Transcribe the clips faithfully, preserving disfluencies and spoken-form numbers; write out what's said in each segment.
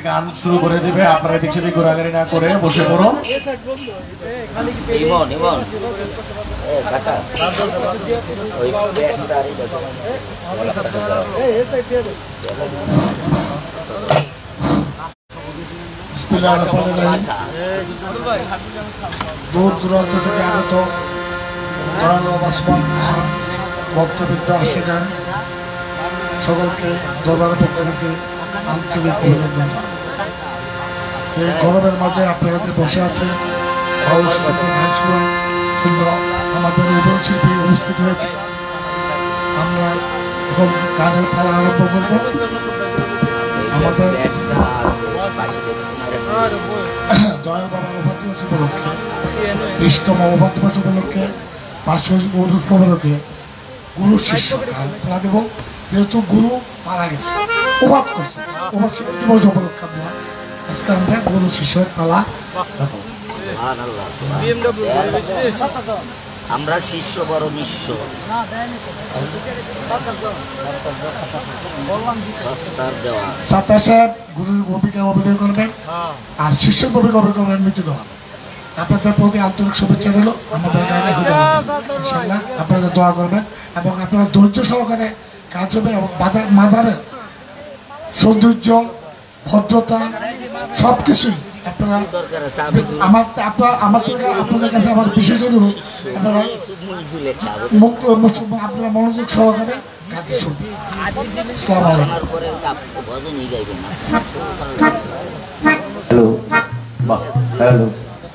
গান শুরু করে দিবে। আপনারা এদিক সেদিক ঘোরাঘুরি না করে বসে পড়ুন। দূর দূরান্ত থেকে আগত বক্তব্য আসেন সকলকে দরবারের পক্ষ থেকে আন্তরিক অভিনন্দন। এই গরমের মাঝে আপনারা যে বসে আছেন আমাদের উভয় শিল্পী উপস্থিত হয়েছে। আমরা এখন গানের পালা আরম্ভ করব। আমাদের দয়াল বাবার অবাধ দিবস উপলক্ষে, বিশতম অবাধ দিবস উপলক্ষে, পাঁচশো উপলক্ষে গুরু শিষ্য গান পালা দেব। যেহেতু গুরু মারা গেছে, অবাধ করছে, অবাধ দিবস উপলক্ষে আমরা আজকে আমরা গুরু শিষ্যের পালা দেব। আমরা শিষ্য বড় নিঃস্ব, সাত্তার সাহেব গুরুর ভূমিকা অভিনয় করবেন আর শিষ্যের ভূমিকা অভিনয় করবেন মৃত্যু দেওয়া। আপনাদের প্রতি আন্তরিক শুভেচ্ছা রইল। আমাদের গানে ইনশাআল্লাহ আপনারা দোয়া করবেন এবং আপনারা ধৈর্য সহকারে কাজ হবে এবং মাজারের সৌন্দর্য, ভদ্রতা সব কিছুই আপনারা আমার আমার আপনাদের কাছে আমার বিশেষ অনুরোধ, আপনারা আপনারা মনোযোগ সহকারে কাজ শুনবেন। আসসালামু আলাইকুম। হ্যালো হ্যালো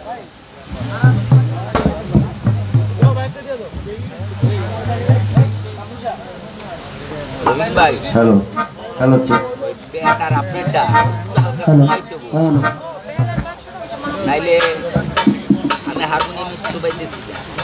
হ্যালো হ্যালো নাইলে আমি হারমোনিয়াম চুবাইতেছি।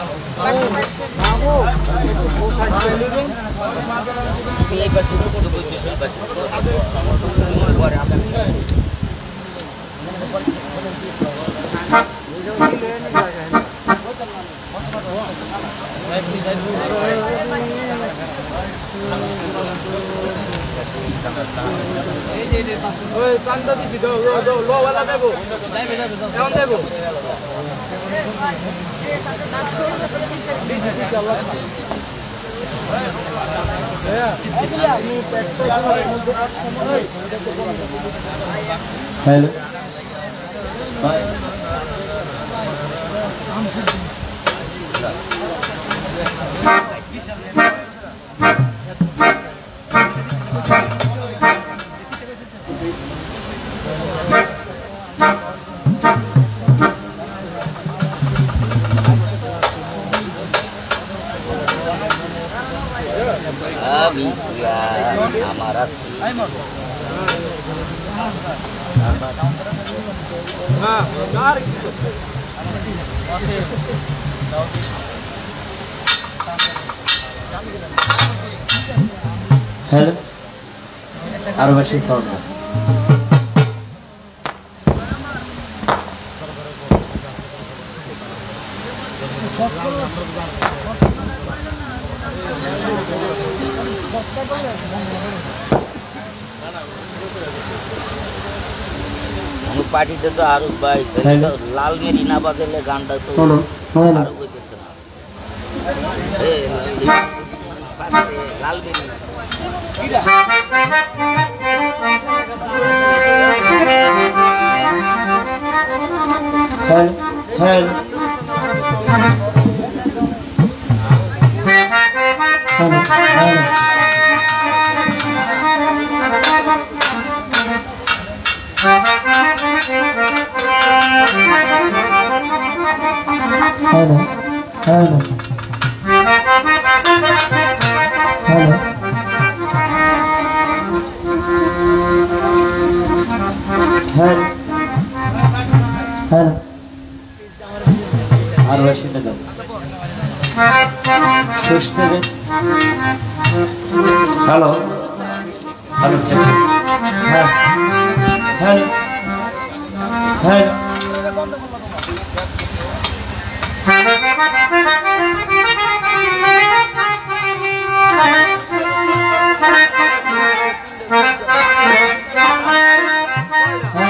হ্যালো আমি আমার আছি হ্যালো আরো বেশি সাউন্ড পার্টিতে তো আরো ভাই লাল মেরি না বাজালে গানটা তো আরো কইতেছে না। লাল মেরি hello hello hello hello hello hello hello আর বেশি না দাও সুস্থ হ্যালো হ্যালো হ্যাঁ হ্যালো হ্যালো হ্যাঁ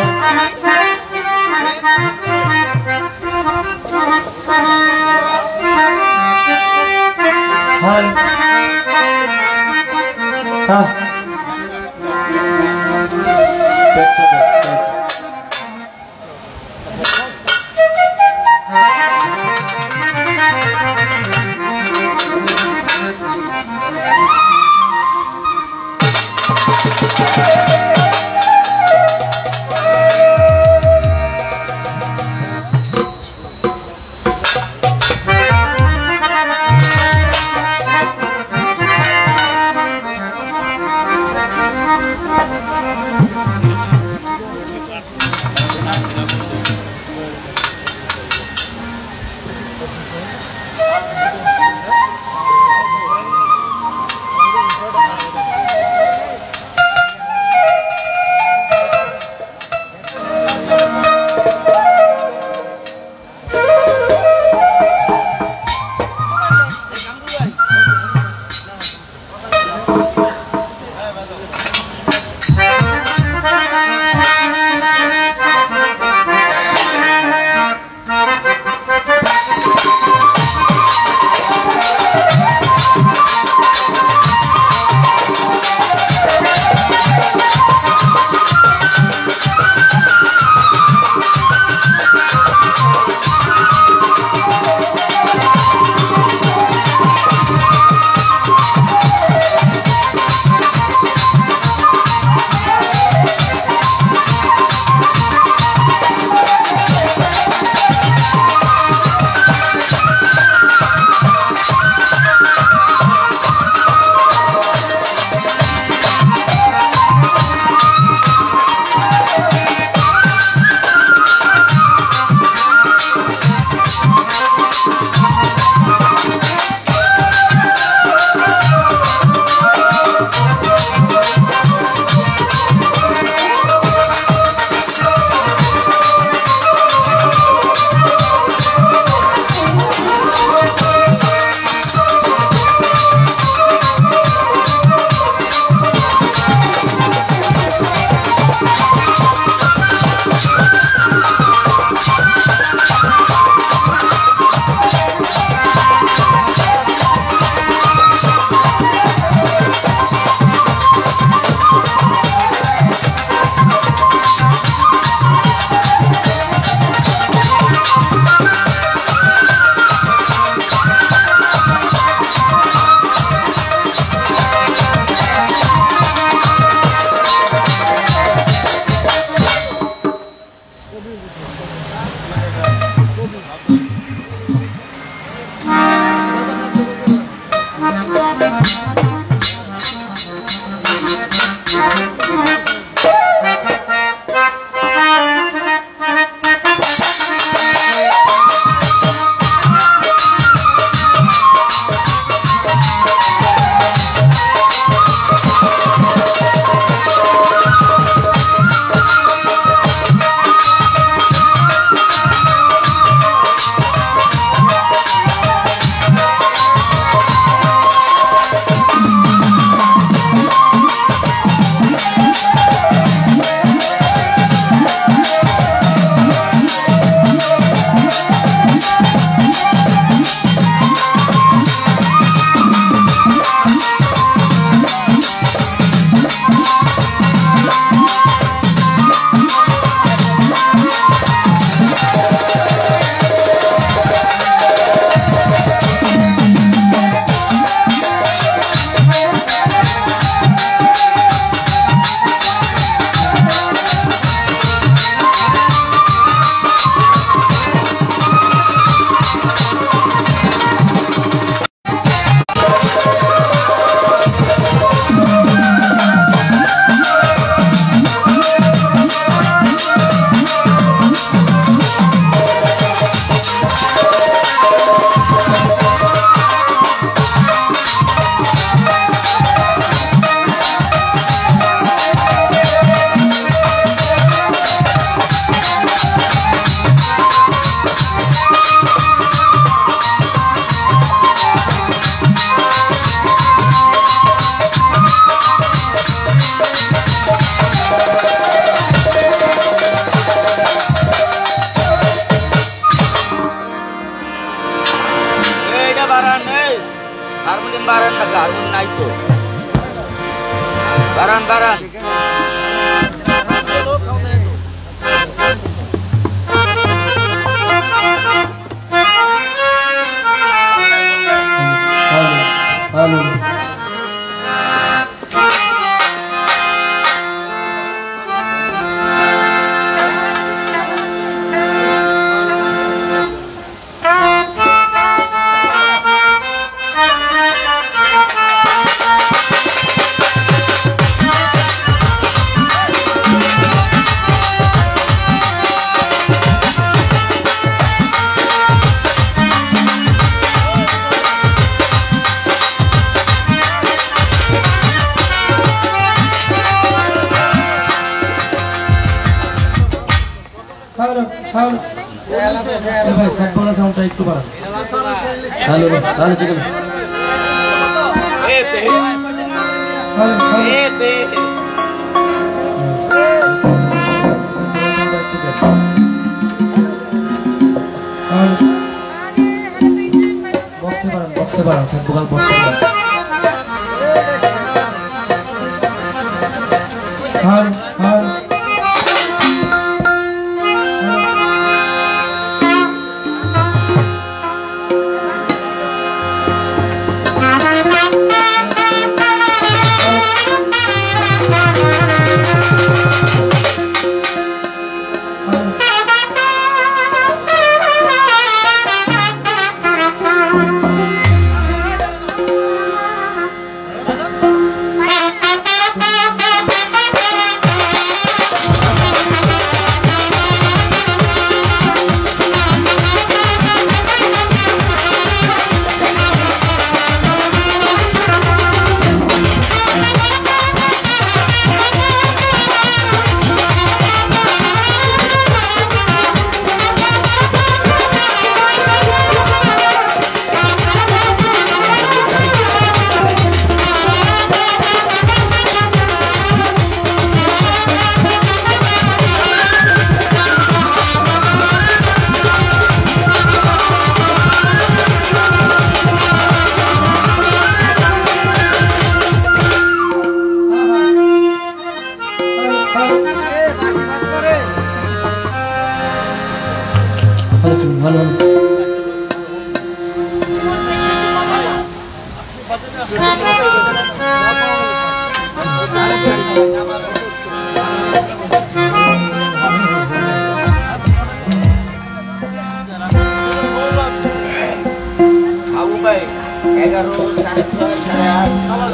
এগারো সাড়ে ছয় সাড়ে আট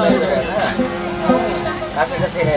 কাছাকাছি রে।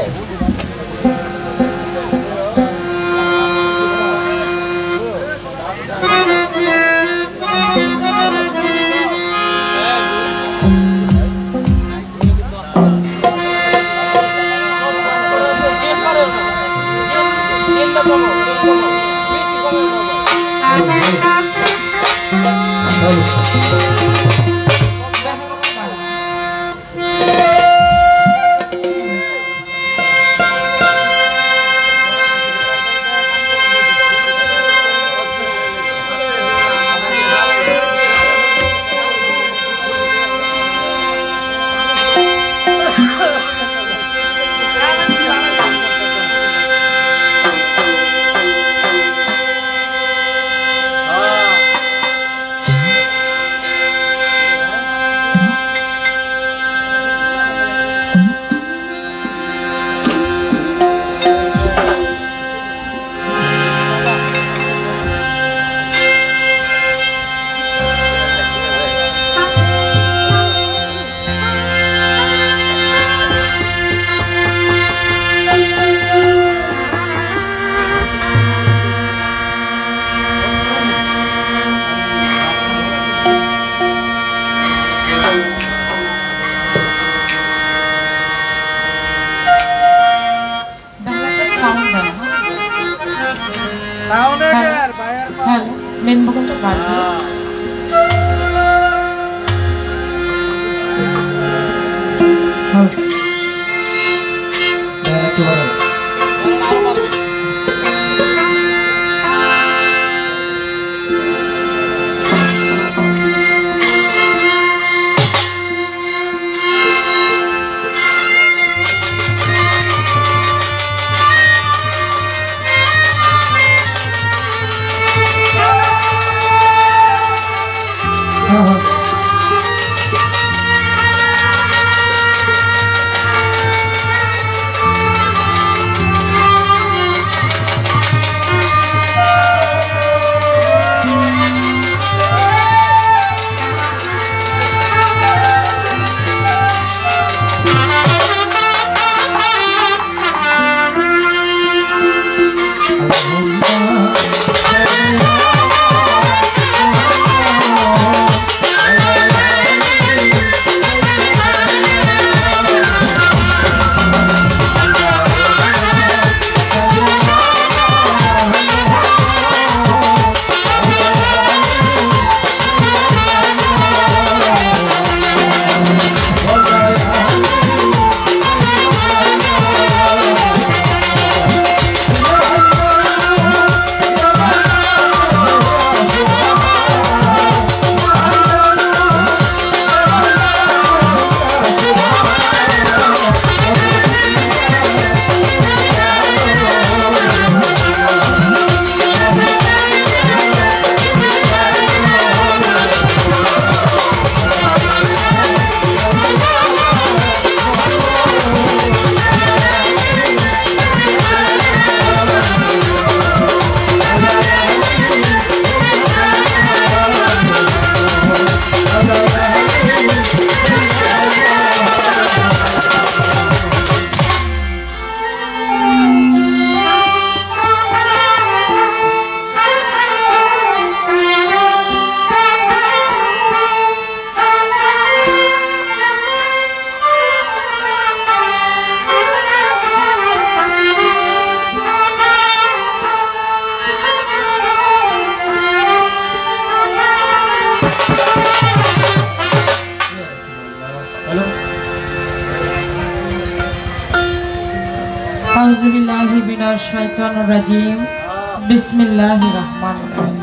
আউযুবিল্লাহি মিনাশ শাইতানির রাজিম। বিসমিল্লাহির রহমানির রহিম।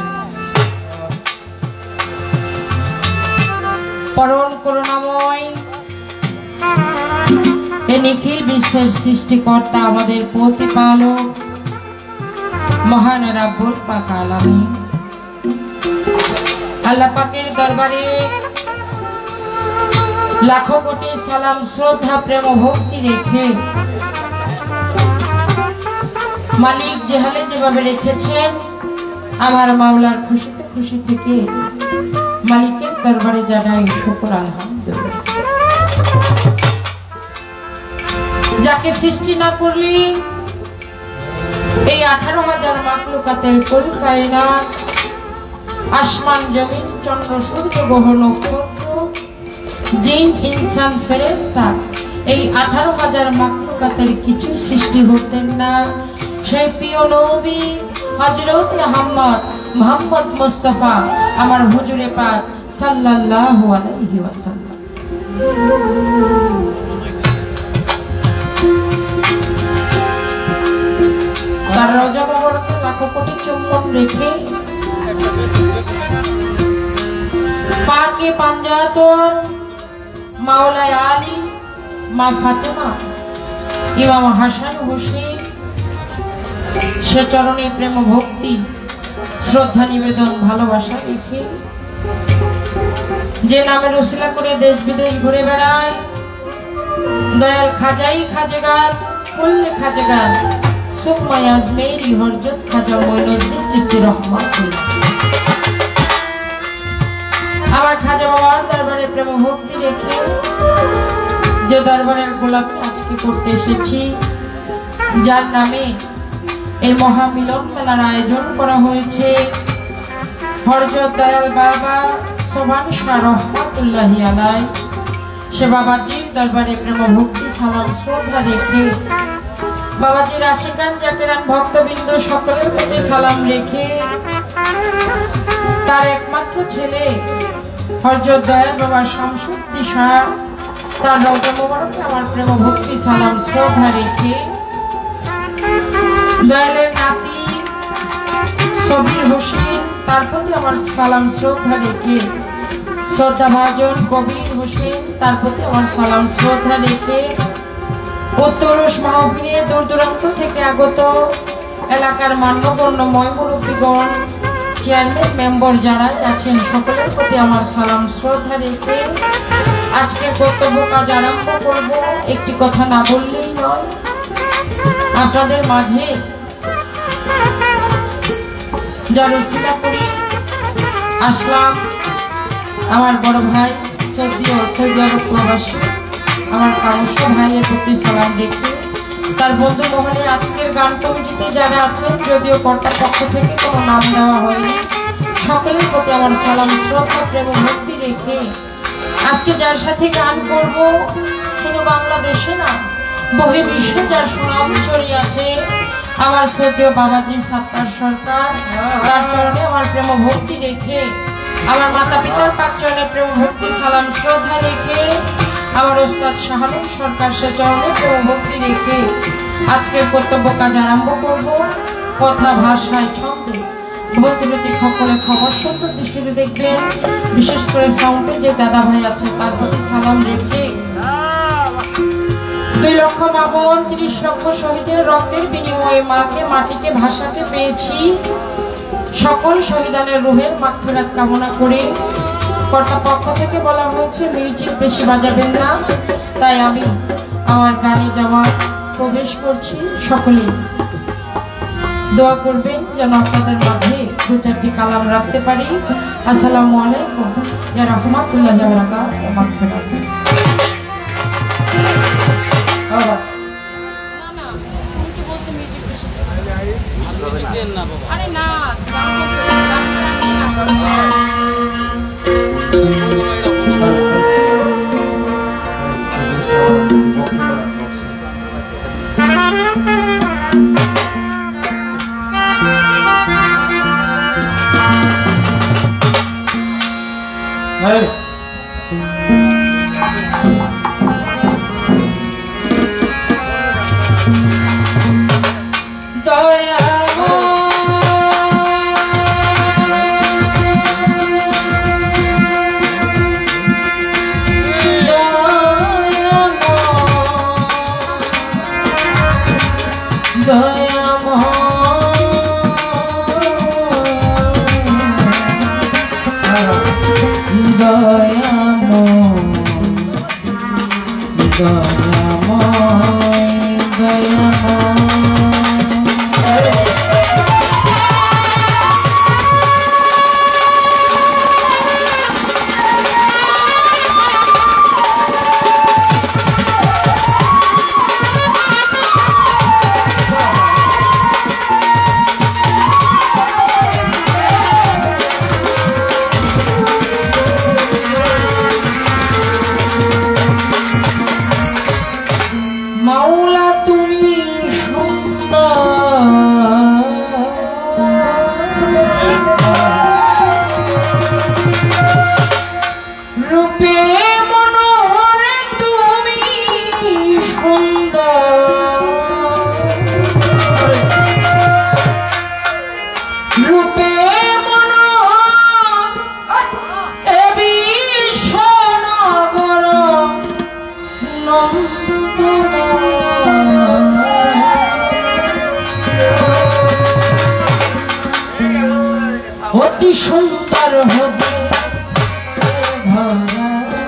পরম করুণাময় এ নিখিল বিশ্বের সৃষ্টিকর্তা আমাদের প্রতিপালক মহান রাব্বুল পাক আলামিন আল্লাহ পাকের দরবারে লাখো কোটি সালাম শ্রদ্ধা প্রেম ও ভক্তি রেখে মালিক যেহালে যেভাবে রেখেছেন আমার মাওলার খুশিতে খুশি থেকে মালিকের দরবারে জানাই শুকর আলহামদুলিল্লাহ। যাকে সৃষ্টি না করলি এই আঠারো হাজার মাখলুকাতের কুল কায়নাত, আসমান জমিন চন্দ্র সূর্য গ্রহ নক্ষত্র জিন ইনসান ফেরেশতা, এই আঠারো হাজার মাখলুকাতের কিছু সৃষ্টি হতেন না। সেই প্রিয় নবী হযরত মুহাম্মদ মুহাম্মদ মুস্তাফা আমার হুজুরে পাক সাল্লাল্লাহু আলাইহি ওয়াসাল্লাম। তার রওজা মুবারকে লাখো কোটি চুম্বন রেখে পাকে পাঞ্জাতন মাওলানা আলী, মা ফাতেমা, ইমাম হাসান হোসেন সে চরণে প্রেম ভক্তি শ্রদ্ধা নিবেদন ভালোবাসা রেখে যে নামের উসিলা করে দেশ বিদেশ ঘুরে বেড়ায়, দয়াল খাজাই খাজেগার করলে খাজেগার সুম্মাই আজমেরি হযরত খাজা মঈনুদ্দিন চিশতি রাহমাতুল্লাহ। আমার খাজা বাবার দরবারে প্রেম ভক্তি রেখে যে দরবারের গোলাপি আজকে করতে এসেছি, যার নামে এই মহামিলন মেলার আয়োজন করা হয়েছে, হযরত দয়াল বাবা সোবান শাহ রহমাতুল্লাহি আলাইহি, সে বাবাজির দরবারে প্রেম ভক্তি সালাম শ্রদ্ধা রেখে বাবাজির আশিকান জাকিরান ভক্তবৃন্দ সকলের প্রতি সালাম রেখে তার একমাত্র ছেলে হযরত দয়াল বাবা শামসুদ্দিন শাহ তার রওজা মুবারকে আমার প্রেম ভক্তি সালাম শ্রদ্ধা রেখে দয়ালের নাতি সবির হোসেন তার প্রতি আমার সালাম শ্রদ্ধা রেখে শ্রদ্ধাভাজন কবির হোসেন তার প্রতি আমার সালাম শ্রদ্ধা রেখে উত্তরস মাহফিলে দূর দূরান্ত থেকে আগত এলাকার মান্যগণ্য ময়মুরব্বীগণ, চেয়ারম্যান মেম্বার যারা আছেন সকলের প্রতি আমার সালাম শ্রদ্ধা রেখে আজকে কর্তব্য কাজ আরম্ভ করব। একটি কথা না বললেই নয়, আপনাদের মাঝে যার উসিলা করি আসলাম আমার বড় ভাই সৌদি সৌদি আরব প্রবাসী আমার কামস্য ভাইয়ের প্রতি সালাম রেখে তার বন্ধু মহলে আজকের গান কমিটিতে যারা আছেন, যদিও কর্তার পক্ষ থেকে কোনো নাম দেওয়া হয়নি, সকলের প্রতি আমার সালাম শ্রদ্ধা প্রেম ভক্তি রেখে আজকে যার সাথে গান করব শুধু বাংলাদেশে না বহি বিশ্ব যার সুনাম ছড়িয়ে আছে, আমার শ্রদ্ধেয় বাবাজি সাত্তার সরকার, তার চরণে আমার প্রেম ভক্তি রেখে আমার মাতা পিতার পাক চরণে প্রেম ভক্তি সালাম শ্রদ্ধা রেখে আমার ওস্তাদ শাহানুর সরকার সে চরণে প্রেম ভক্তি রেখে আজকের কর্তব্য কাজ আরম্ভ করব। কথা ভাষায় ছন্দে ভুল ত্রুটি সকলে খবর সত্য দৃষ্টিতে দেখবেন। বিশেষ করে সাউন্ডে যে দাদা ভাই আছে তার প্রতি সালাম রেখে দুই লক্ষ মা বোন ত্রিশ লক্ষ শহীদের রক্তের বিনিময়ে মাকে মাটিকে ভাষাকে পেয়েছি, সকল শহীদানের রুহের মাগফিরাত কামনা করে কর্তা পক্ষ থেকে বলা হয়েছে মিউজিক বেশি বাজাবেন না, তাই আমি আমার গানে যাওয়া প্রবেশ করছি। সকলে দোয়া করবেন যেন আপনাদের মাঝে দু চারটি কালাম রাখতে পারি। আসসালামু আলাইকুম ইয়া রাহমাতুল্লাহি ওয়া বারাকাতুহু। আরে না Hey! দয়া অতি সুন্দর হতে ধরা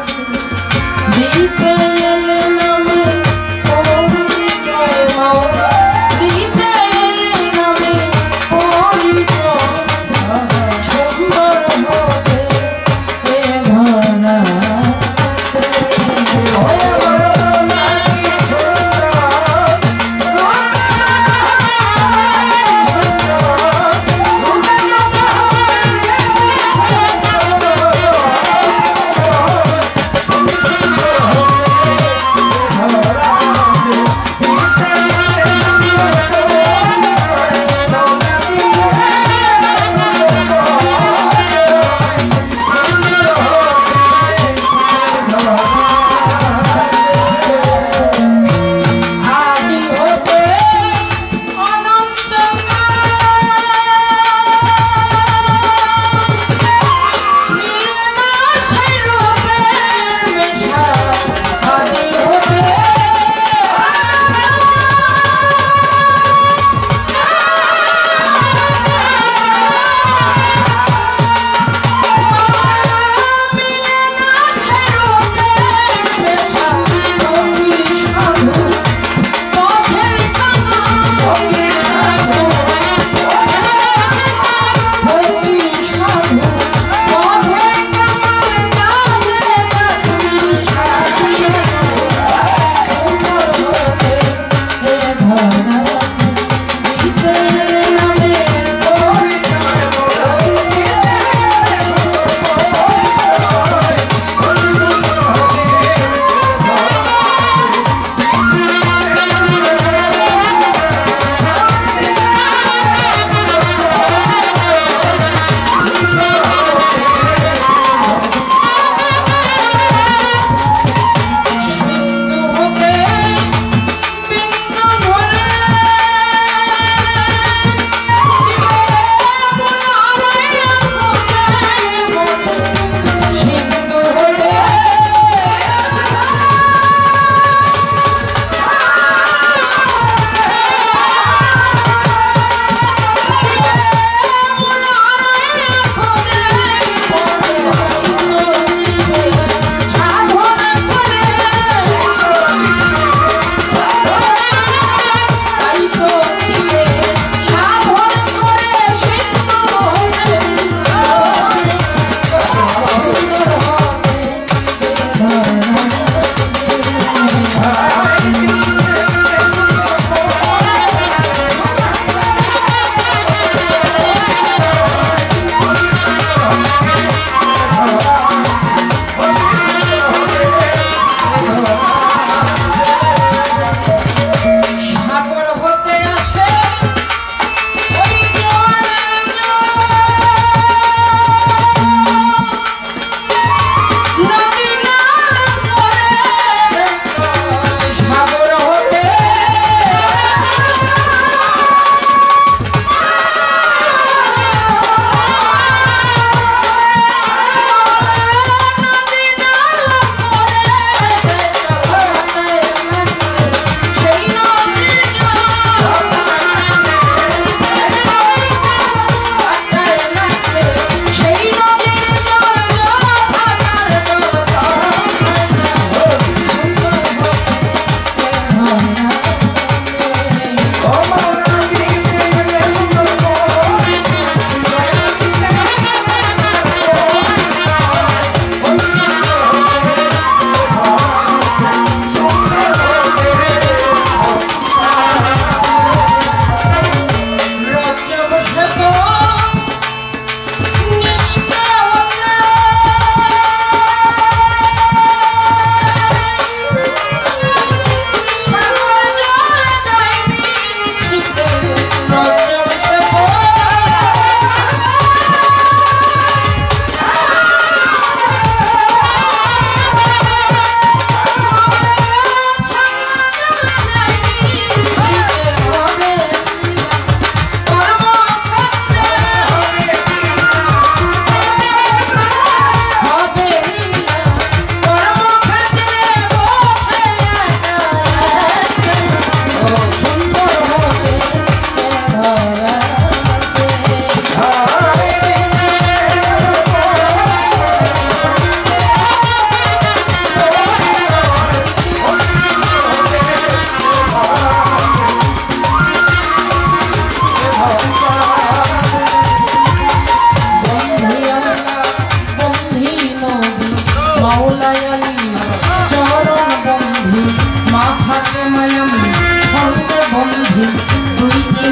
দিতে এলে নামে পরিচয় মাওলা দিতে এলে নামে পরিচয় সুন্দর হতে ধরা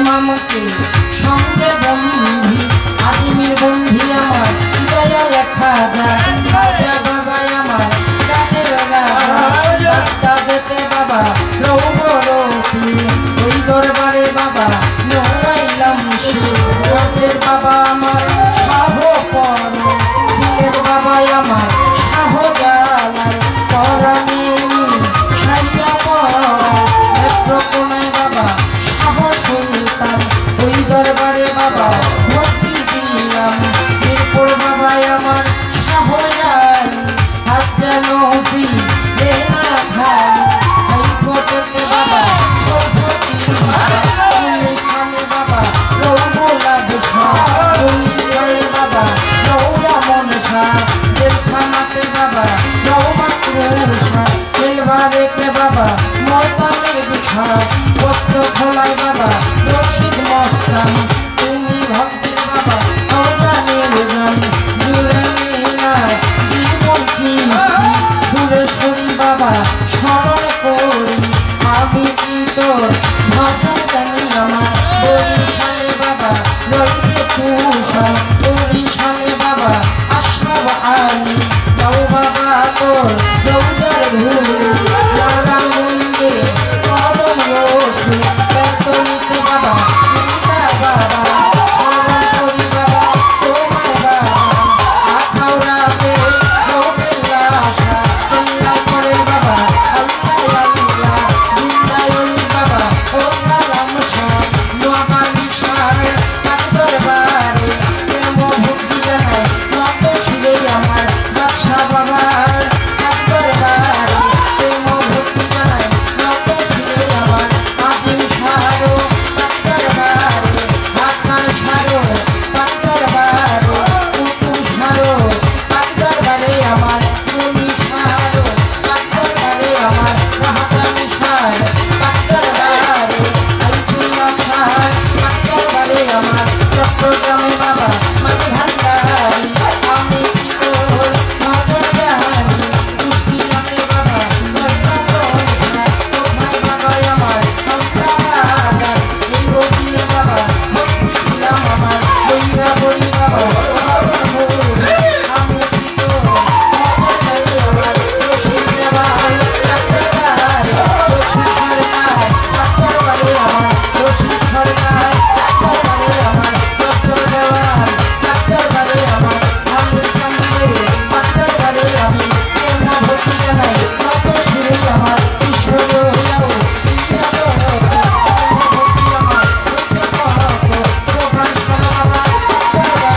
মামাকে সঙ্গে বন্ধি আদিমের বন্ধি আমার দয়া লেখা যায় রাজা বাবা আমার রাজের রাজা বেতে বাবা রৌবরী ওই দরবারে বাবা নোয়াইলাম রাজের বাবা আমার শাহ পর ছেলের বাবা আমার শাহ গালায় পরাণী সাইয়া পড়া কোনায় বাবা শাহ সুলতান ওই দরবারে বাবা ভক্তি দিলাম এরপর বাবা আমার শাহ হাজা নবী দেনা খাই এই ফটোতে বাবা বাবা রৌলা দুঃখা বাবা রৌলা মনসা জেলখানাতে বাবা রৌমাত্রুষা জেলবারেতে বাবা ময়দানে বিছা পত্র খোলায় বাবা রশিদ মস্তান তুমি ভক্তের বাবা অজানের গান জুড়ে নাই জীবন কি সুরে শুনি বাবা স্মরণ করি আমি কি তোর ভাষণ জানি আমার বরিশালে বাবা রইতে তুষা বরিশালে বাবা আশরাফ আলী যাও বাবা তোর রৌদার ভুল লালা মুন্ডে কদম রসুল বেতনিতে বাবা চিন্তা বাবা স্মরণ করি বাবা তোমার বাবা আখাউড়াতে রোগের আশা চিল্লা করে বাবা আল্লাহ আল্লাহ জিন্দায়ুল বাবা ও সালাম শাহ নোয়াবাড়ি শাহ কাকদর বারে প্রেম ভক্তি জানায় নত শিরে আমার বাদশা বাবার কাকদর বারে প্রেম ভক্তি জানায় নত শিরে আমার আজিম শাহরো কাকদর বারে হাসান শাহরো কাকদর বারে কুতুব শাহরো কাকদর বারে আমার মুনি শাহরো কাকদর বারে আমার রাহাতান শাহ কাকদর বারে আইসুল্লাহ শাহ কাকদর বারে আমার চট্টগ্রামে বাবা মাঝে ভান্ডারি আমি কি তোর নজর জানি কুষ্টিয়াতে বাবা কোথায় বাবা আমার সংসার এই গতির বাবা ভক্তি ছিলাম আমার বইরা বই বাবা আমি কি তোর নজর জানি আমার রশিদ দেওয়াল কাকদর বারে রশিদ সরকার কাকদর বারে আমার রশিদ সরকার কাকদর বারে আমার ডক্টর দেওয়াল কাকদর বারে আমার আমির কান্দে কাকদর বারে আমি প্রেম ভক্তি জানাই নত শিরে আমার ঈশ্বর হইয়াও ইন্দ্রিয় ভক্তি আমার প্রধান বাবা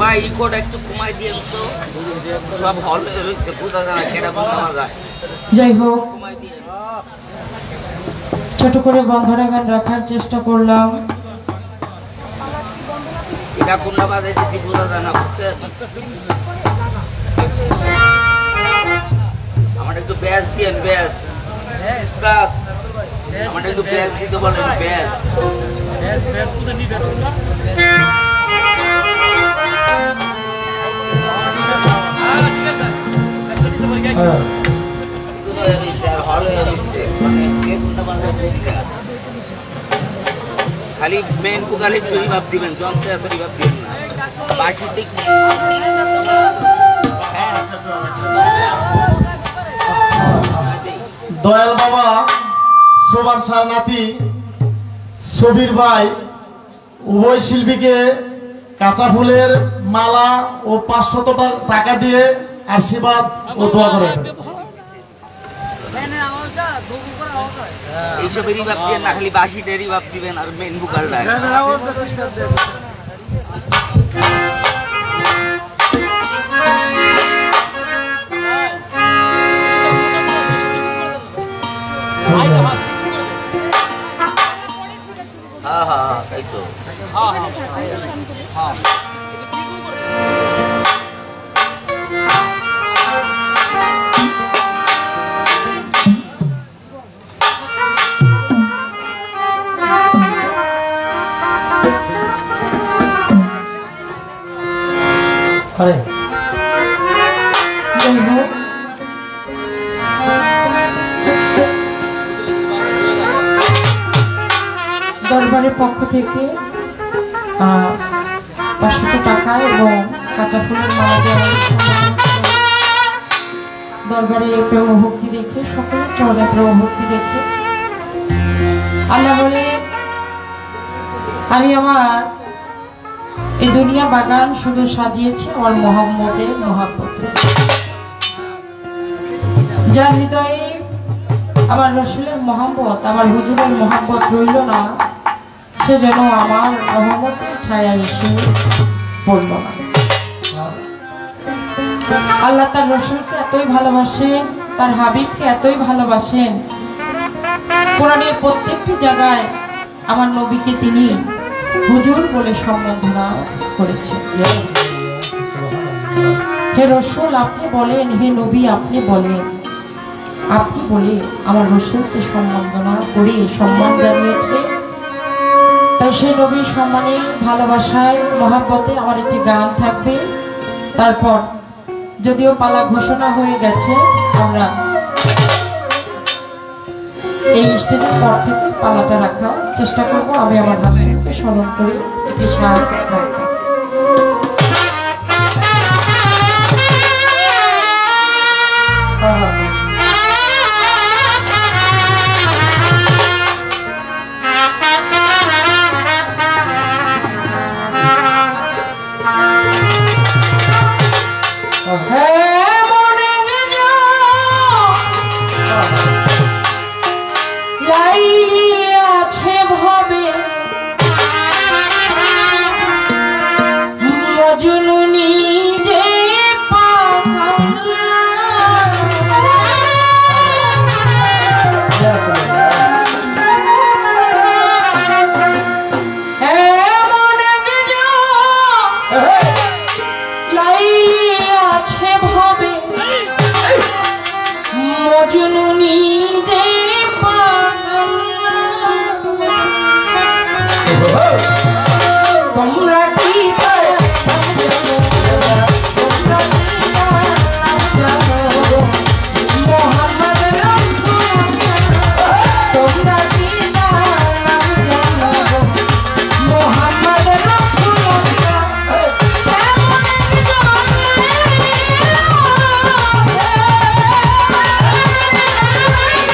ভাই ইকোড একটু কমাই দিয়েন তো সব হল রয়েছে বোঝা যায় না কেটা বোঝা যায় যাই হোক ছোট করে বন্ধনা গান রাখার চেষ্টা করলাম এটা কোনটা বাজাইতেছি বোঝা যায় না বুঝছেন আমার একটু ব্যাস দিয়েন ব্যাস স্যার আমার একটু ব্যাস দিতে বলেন ব্যাস খালি মেন পুকালে রিভাব দিবেন যন্ত্রে এত রিভাব দিবেন না বাসিতে দয়াল বাবা সোবার শাহ নাতি সবির ভাই উভয় শিল্পীকে কাঁচা ফুলের মালা ও পাঁচশত টাকা দিয়ে আশীর্বাদ ও দোয়া করে এইসব রিভাব দিবেন না খালি বাসিতে রিভাব দিবেন আর মেন বুকালটা हाँ हाँ ताई तो हाँ हाँ हाँ अरे দরবারের পক্ষ থেকে পাঁচশো টাকা এবং কাঁচা ফুলের মালা দেওয়া দরবারে প্রেম ভক্তি রেখে সকলে চলে প্রেম ভক্তি রেখে আল্লাহ বলে আমি আমার এই দুনিয়া বাগান শুধু সাজিয়েছি আমার মোহাম্মদের মহাব্বত যার হৃদয়ে আমার রসুলের মহব্বত আমার হুজুরের মহব্বত রইল না সে যেন আমার রহমতের ছায়া এসে পড়ল না আল্লাহ তার রসুলকে এতই ভালোবাসেন তার হাবিবকে এতই ভালোবাসেন কোরআনের প্রত্যেকটি জায়গায় আমার নবীকে তিনি হুজুর বলে সম্বোধনা করেছেন হে রসুল আপনি বলেন হে নবী আপনি বলেন আপনি বলে আমার রসুলকে সম্মাননা করে সম্মান জানিয়েছে তাই সেই নবীর সম্মানে ভালোবাসায় মহাব্বতে আমার একটি গান থাকবে তারপর যদিও পালা ঘোষণা হয়ে গেছে আমরা এই স্টেজের পর থেকে পালাটা রাখার চেষ্টা করব আমি আমার রসুলকে স্মরণ করে একটি সাহায্য রাখবো Hey!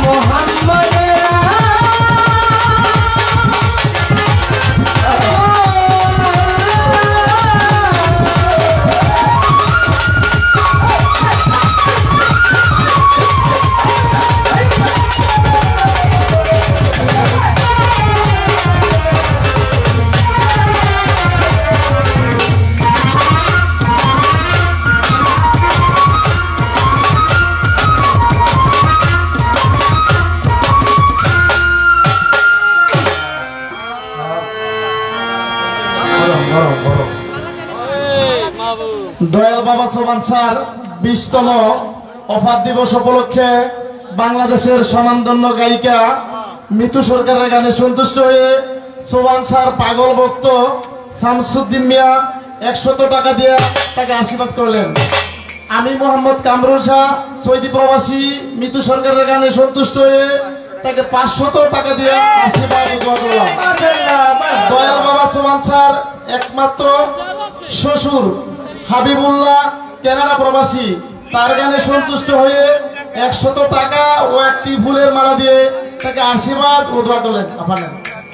দয়াল বাবা সোবান স্যার বিশতম অফার দিবস উপলক্ষে বাংলাদেশের স্বনামধন্য গায়িকা মিতু সরকারের গানে সন্তুষ্ট হয়ে সোবান স্যার পাগল ভক্ত শামসুদ্দিন মিয়া একশত টাকা দিয়ে তাকে আশীর্বাদ করলেন। আমি মোহাম্মদ কামরুল শাহ সৌদি প্রবাসী মিতু সরকারের গানে সন্তুষ্ট হয়ে তাকে পাঁচশত টাকা দিয়ে আশীর্বাদ করলাম। দয়াল বাবা সোবান স্যার একমাত্র শ্বশুর হাবিবুল্লাহ কানাডা প্রবাসী, তার গানে সন্তুষ্ট হয়ে একশত টাকা ও একটি ফুলের মালা দিয়ে তাকে আশীর্বাদ ও দোয়া করলেন। আপনার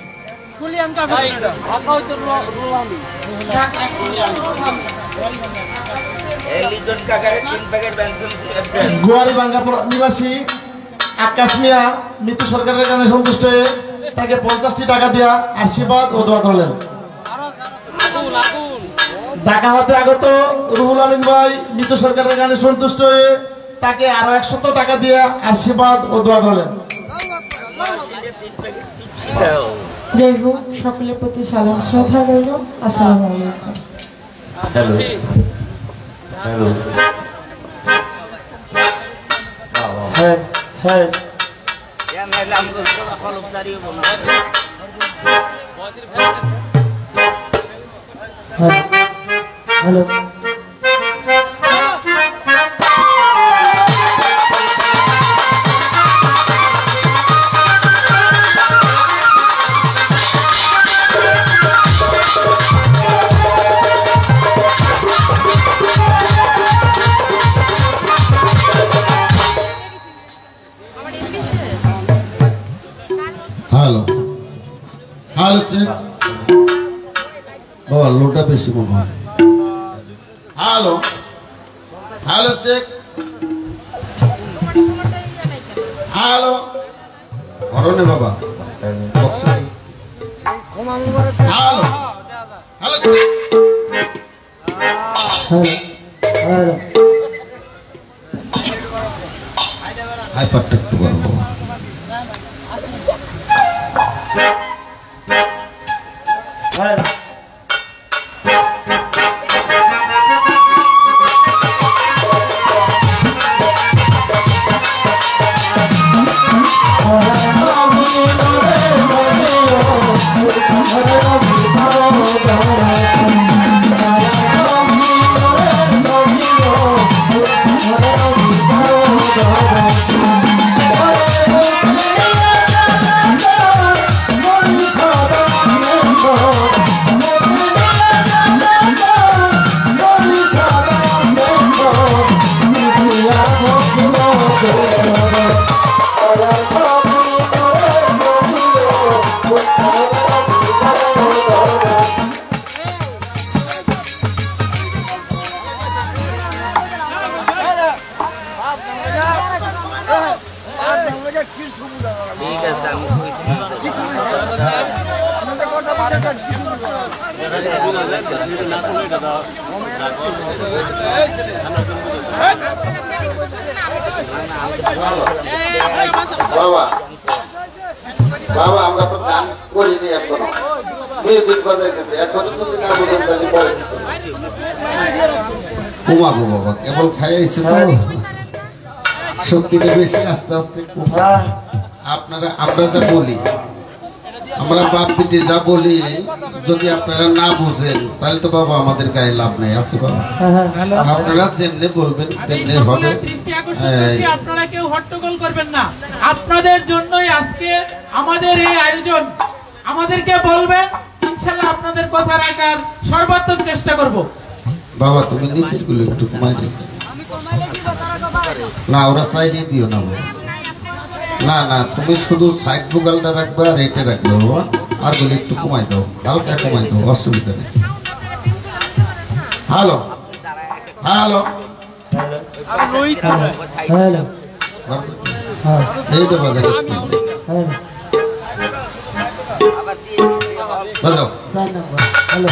গোয়ারিবাঙ্গা নিবাসী আকাশ মিয়া মিতু সরকারের গানে সন্তুষ্ট হয়ে তাকে পঞ্চাশটি টাকা দিয়া আশীর্বাদ ও দোয়া করলেন। ঢাকা হতে আগত রুহুল আমিন ভাই মিতু সরকারের গানে সন্তুষ্ট হয়ে তাকে আরো একশত টাকা দিয়ে আশীর্বাদ ও দোয়া করলেন। যাই হোক, সকলের প্রতি সালাম শ্রদ্ধা রইল। আসসালামু আলাইকুম। হ্যালো হ্যালো হ্যাঁ হ্যাঁ হ্যালো হ্যালো হ্যালো চেক বাবা লোটা বেশি বাবা হ্যালো হ্যালো চেক হ্যালো অরণ্য বাবা হ্যালো হ্যালো হ্যালো হাইপারটা একটু বলবো বাবা বাবা আমরা তো গান করিনি এখনো মিউজিক বাজাইতেছে এখনো তুমি না বুঝেন তাহলে বলেন কমাবো বাবা কেবল খাইছে তো শক্তিটা বেশি আস্তে আস্তে আপনারা আমরা যা বলি আমরা বাপ পিটি যা বলি যদি আপনারা না বুঝেন তাহলে তো বাবা আমাদের গায়ে লাভ নেই আছে বাবা আপনারা যেমনি বলবেন তেমনি হবে আপনারা কেউ হট্টগোল করবেন না আপনাদের জন্যই আজকে আমাদের এই আয়োজন আমাদেরকে বলবেন ইনশাআল্লাহ আপনাদের কথা রাখার সর্বাত্মক চেষ্টা করব বাবা তুমি নিচের গুলো একটু কমাই দিও না ওরা সাইডে দিও না বাবা না না তুমি শুধু সাইড ভোকালটা রাখবে আর এটা রাখবে বাবা, আর গুলি একটু কমাই দাও, হালকা কমাই দাও, অসুবিধা নেই। হ্যালো হ্যালো হ্যালো সেইটা বাজারে বাজাও। হ্যালো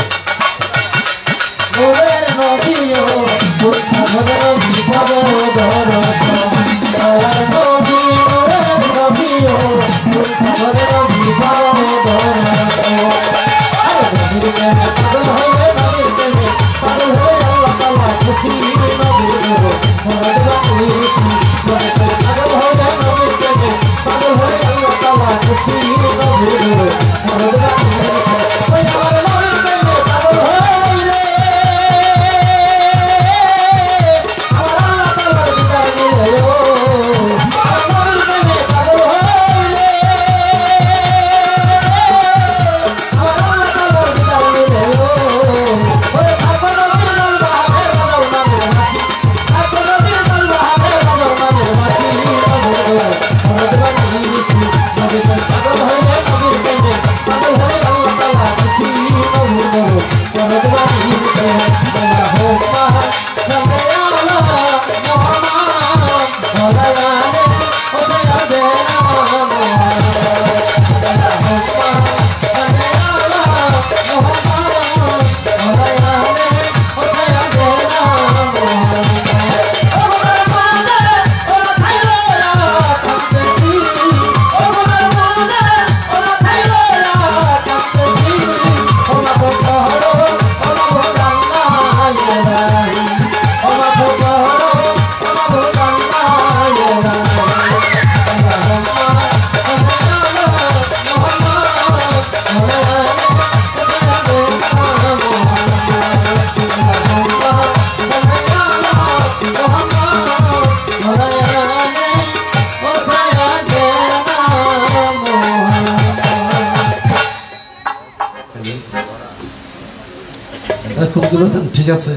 ঠিক আছে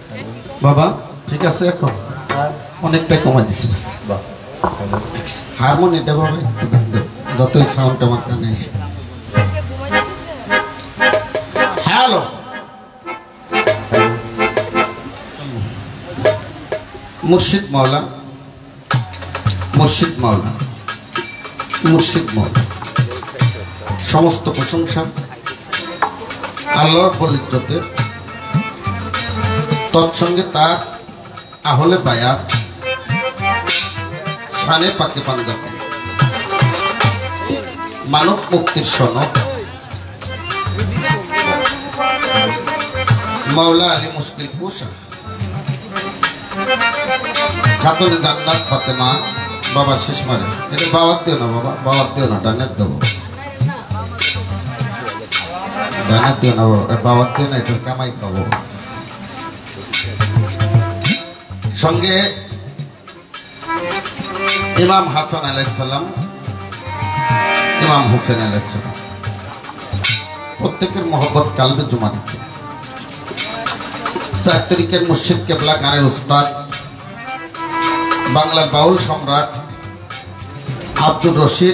বাবা, ঠিক আছে, এখন অনেকটাই কমাই দিছি। হারমোনিয়ামটা বাবা যতই সাউন্ড আমার কানে এসে। হ্যালো মুর্শিদ মাওলা, মুর্শিদ মাওলা, মুর্শিদ মাওলা, সমস্ত প্রশংসা আল্লাহর পবিত্রদের, তৎসঙ্গে তার আহলে বায়াত, শানে পাকে পাঞ্জাব, মানব মুক্তির সনদ মাওলা আলী মুশকিল কুশা, খাতুনে জান্নাত ফাতেমা বাবা শেষ মারে। এটা বাওয়াত দিও না বাবা, বাওয়াত দিও না, ডানের দেবো, ডানের দিও না বাবা, বাওয়াত দিও না, এটা কামাই খাবো। সঙ্গে ইমাম হাসান আলাইহিস সালাম, ইমাম হুসেন আলাইহিস সালাম, প্রত্যেকের মহব্বত কালবে জমা দিচ্ছে। চার তারিখের মুর্শিদ কেবলা গানের উস্তাদ, বাংলার বাউল সম্রাট আব্দুর রশিদ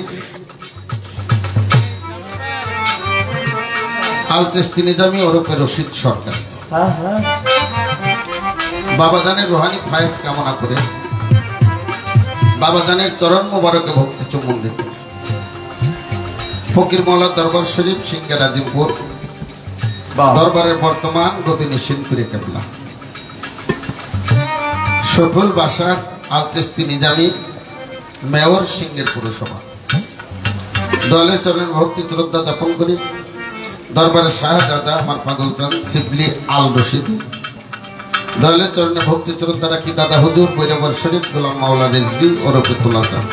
আল চিশতি নিজামী ওরফে রশিদ সরকার বাবাজানের রোহানি ফায়েজ কামনা করে বাবাজানের চরণ মোবারকে ভক্তি চুম্বন রেখে ফকির মওলা দরবার শরীফ সিংহে রাজিমপুর দরবারের বর্তমান গতি নিশ্চিন্তপুরে কেবলা সফল বাসার আল চিশতি নিজামী মেয়র সিংহের পুরসভা দলের চরণ ভক্তি শ্রদ্ধা যাপন করি দরবারের শাহজাদা আমার পাগলচাঁদ সিবলি আল রশিদ দলের চরণে ভক্তি শ্রদ্ধা রাখি দাদা হুজুর বৈরাবর শরীফ গোলাম মাওলা রেজভি ওরফে তুলাচাঁদ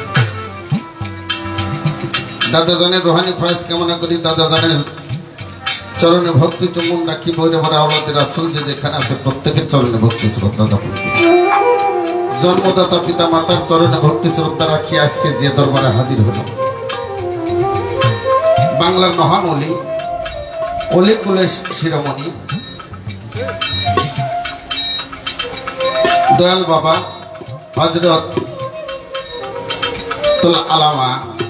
দাদা জানের রোহানি ফায়েজ কামনা করি দাদা জানের চরণে ভক্তি চুম্বন রাখি বৈরাবর আওলাদের রাসূল যে যেখানে আছে প্রত্যেকের চরণে ভক্তি শ্রদ্ধা যাপন করি জন্মদাতা পিতা মাতার চরণে ভক্তি শ্রদ্ধা রাখি আজকে যে দরবারে হাজির হল বাংলার মহান অলি অলি কুলের শিরোমণি দয়াল বাবা হযরত শামসুল আলামা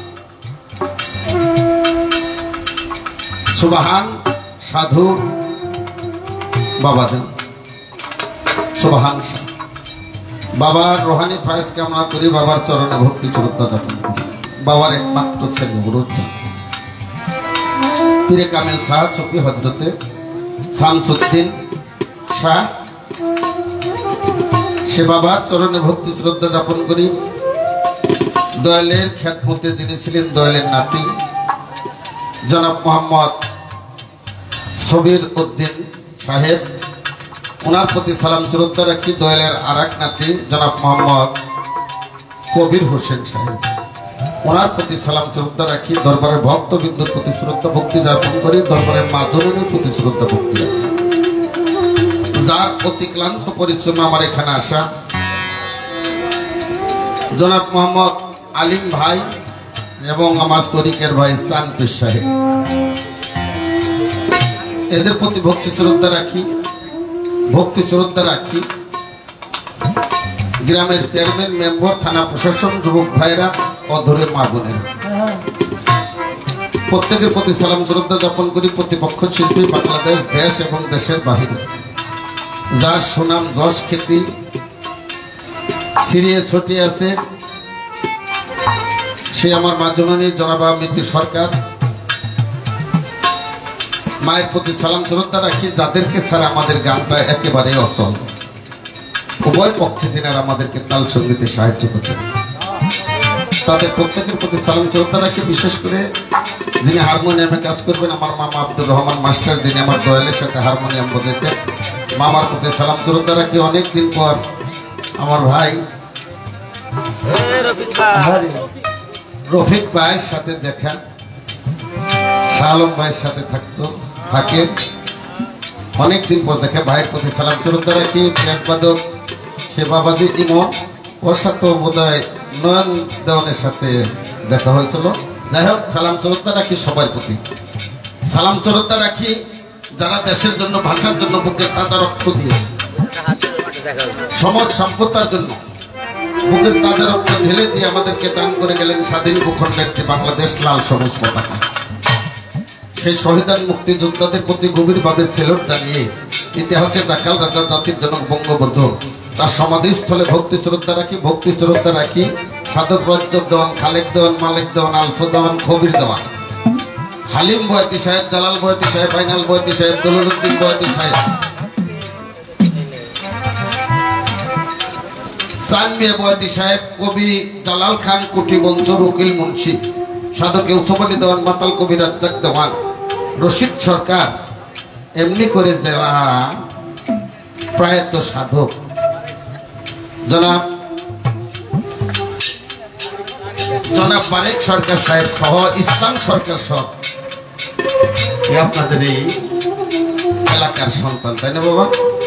সুবহান সাধু বাবাজান সুবহান বাবার রোহানি ফায়েজ কামনা করি, বাবার চরণে ভক্তি শ্রদ্ধা জ্ঞাপন করি। বাবার একমাত্র ছেলে গুরুজন পীরে কামেল শাহ সফি হজরতে শামসুদ্দিন শাহ, সে বাবার চরণে ভক্তি শ্রদ্ধা জ্ঞাপন করি। দয়ালের খ্যাতমতে যিনি ছিলেন দয়ালের নাতি জনাব মোহাম্মদ সবির উদ্দিন সাহেব, ওনার প্রতি সালাম শ্রদ্ধা রাখি। দয়ালের আর এক নাতি জনাব মোহাম্মদ কবির হোসেন সাহেব, ওনার প্রতি সালাম শ্রদ্ধা রাখি। দরবারের ভক্তবৃন্দর প্রতি শ্রদ্ধা ভক্তি জ্ঞাপন করি। দরবারের মা জননীর প্রতি শ্রদ্ধা ভক্তি রাখি। যার অতিক্লান্ত পরিশ্রমে আমার এখানে আসা জনাব মোহাম্মদ আলিম ভাই এবং আমার তরিকের ভাই সানপিস সাহেব, এদের প্রতি ভক্তি শ্রদ্ধা রাখি ভক্তি শ্রদ্ধা রাখি গ্রামের চেয়ারম্যান মেম্বার থানা প্রশাসন যুবক ভাইরা অধরে মা বোনেরা প্রত্যেকের প্রতি সালাম শ্রদ্ধা জ্ঞাপন করি। প্রতিপক্ষ শিল্পী বাংলাদেশ দেশ এবং দেশের বাহিরে যার সুনাম যশ খ্যাতি ছিড়িয়ে ছটিয়ে আছে, সে আমার মাধ্যমে জনাবা মৃত্যু সরকার, মায়ের প্রতি সালাম শ্রদ্ধা রাখি। যাদেরকে ছাড়া আমাদের গানটা একেবারে অচল, উভয় পক্ষে দিনের আমাদেরকে তাল সঙ্গীতে সাহায্য করতেন, তাদের প্রত্যেকের প্রতি সালাম শ্রদ্ধা রাখি। বিশেষ করে যিনি হারমোনিয়ামে কাজ করবেন আমার মামা আব্দুর রহমান মাস্টার, যিনি আমার দয়ালের সাথে হারমোনিয়াম বাজাতেন, মামার প্রতি সালাম শ্রদ্ধা রাখি। অনেকদিন পর আমার ভাই রফিক ভাইয়ের সাথে দেখা, শাহ আলম ভাইয়ের সাথে থাকতো থাকে অনেকদিন পর দেখে, ভাইয়ের প্রতি সালাম শ্রদ্ধা রাখি। বাদক সে বাবাজি ইমো, ওর সাথে বোধ হয় নয়ন দেওয়ানের সাথে দেখা হয়েছিল। যাই হোক, সালাম শ্রদ্ধা রাখি সবার প্রতি সালাম শ্রদ্ধা রাখি। যারা দেশের জন্য ভাষার জন্য বুকের তাজা রক্ত দিয়ে সমাজ সভ্যতার জন্য বুকের তাজা রক্ত ঢেলে দিয়ে আমাদেরকে দান করে গেলেন স্বাধীন ভূখণ্ডের একটি বাংলাদেশ লাল সবুজ পতাকা, সেই শহীদান মুক্তিযোদ্ধাদের প্রতি গভীরভাবে সেলুট জানিয়ে ইতিহাসের রাখাল রাজা জাতির জনক বঙ্গবন্ধু তার সমাধিস্থলে ভক্তি শ্রদ্ধা রাখি ভক্তি শ্রদ্ধা রাখি সাধক রজ্জব দেওয়ান, খালেক দেওয়ান, মালিক দেওয়ান, আলফা দেওয়ান, খবির দেওয়ান, হালিম বয়াতি সাহেব, জালাল বয়াতি সাহেব, ফাইনাল বয়াতি সাহেব, দলিলউদ্দিন বয়াতি সাহেব, সানমিয়া বয়াতি সাহেব, কবি জালাল খান কুটি বঞ্চর, উকিল মুন্সি, সাধক ইউসুফ আলী দেওয়ান, মাতাল কবি রাজ্জাক দেওয়ান, রশিদ সরকার, এমনি করে যারা প্রায়ত সাধক জনাব জনাব বারেক সরকার সাহেব সহ ইসলাম সরকার সহ আপনাদের এই এলাকার সন্তান, তাই না বাবা?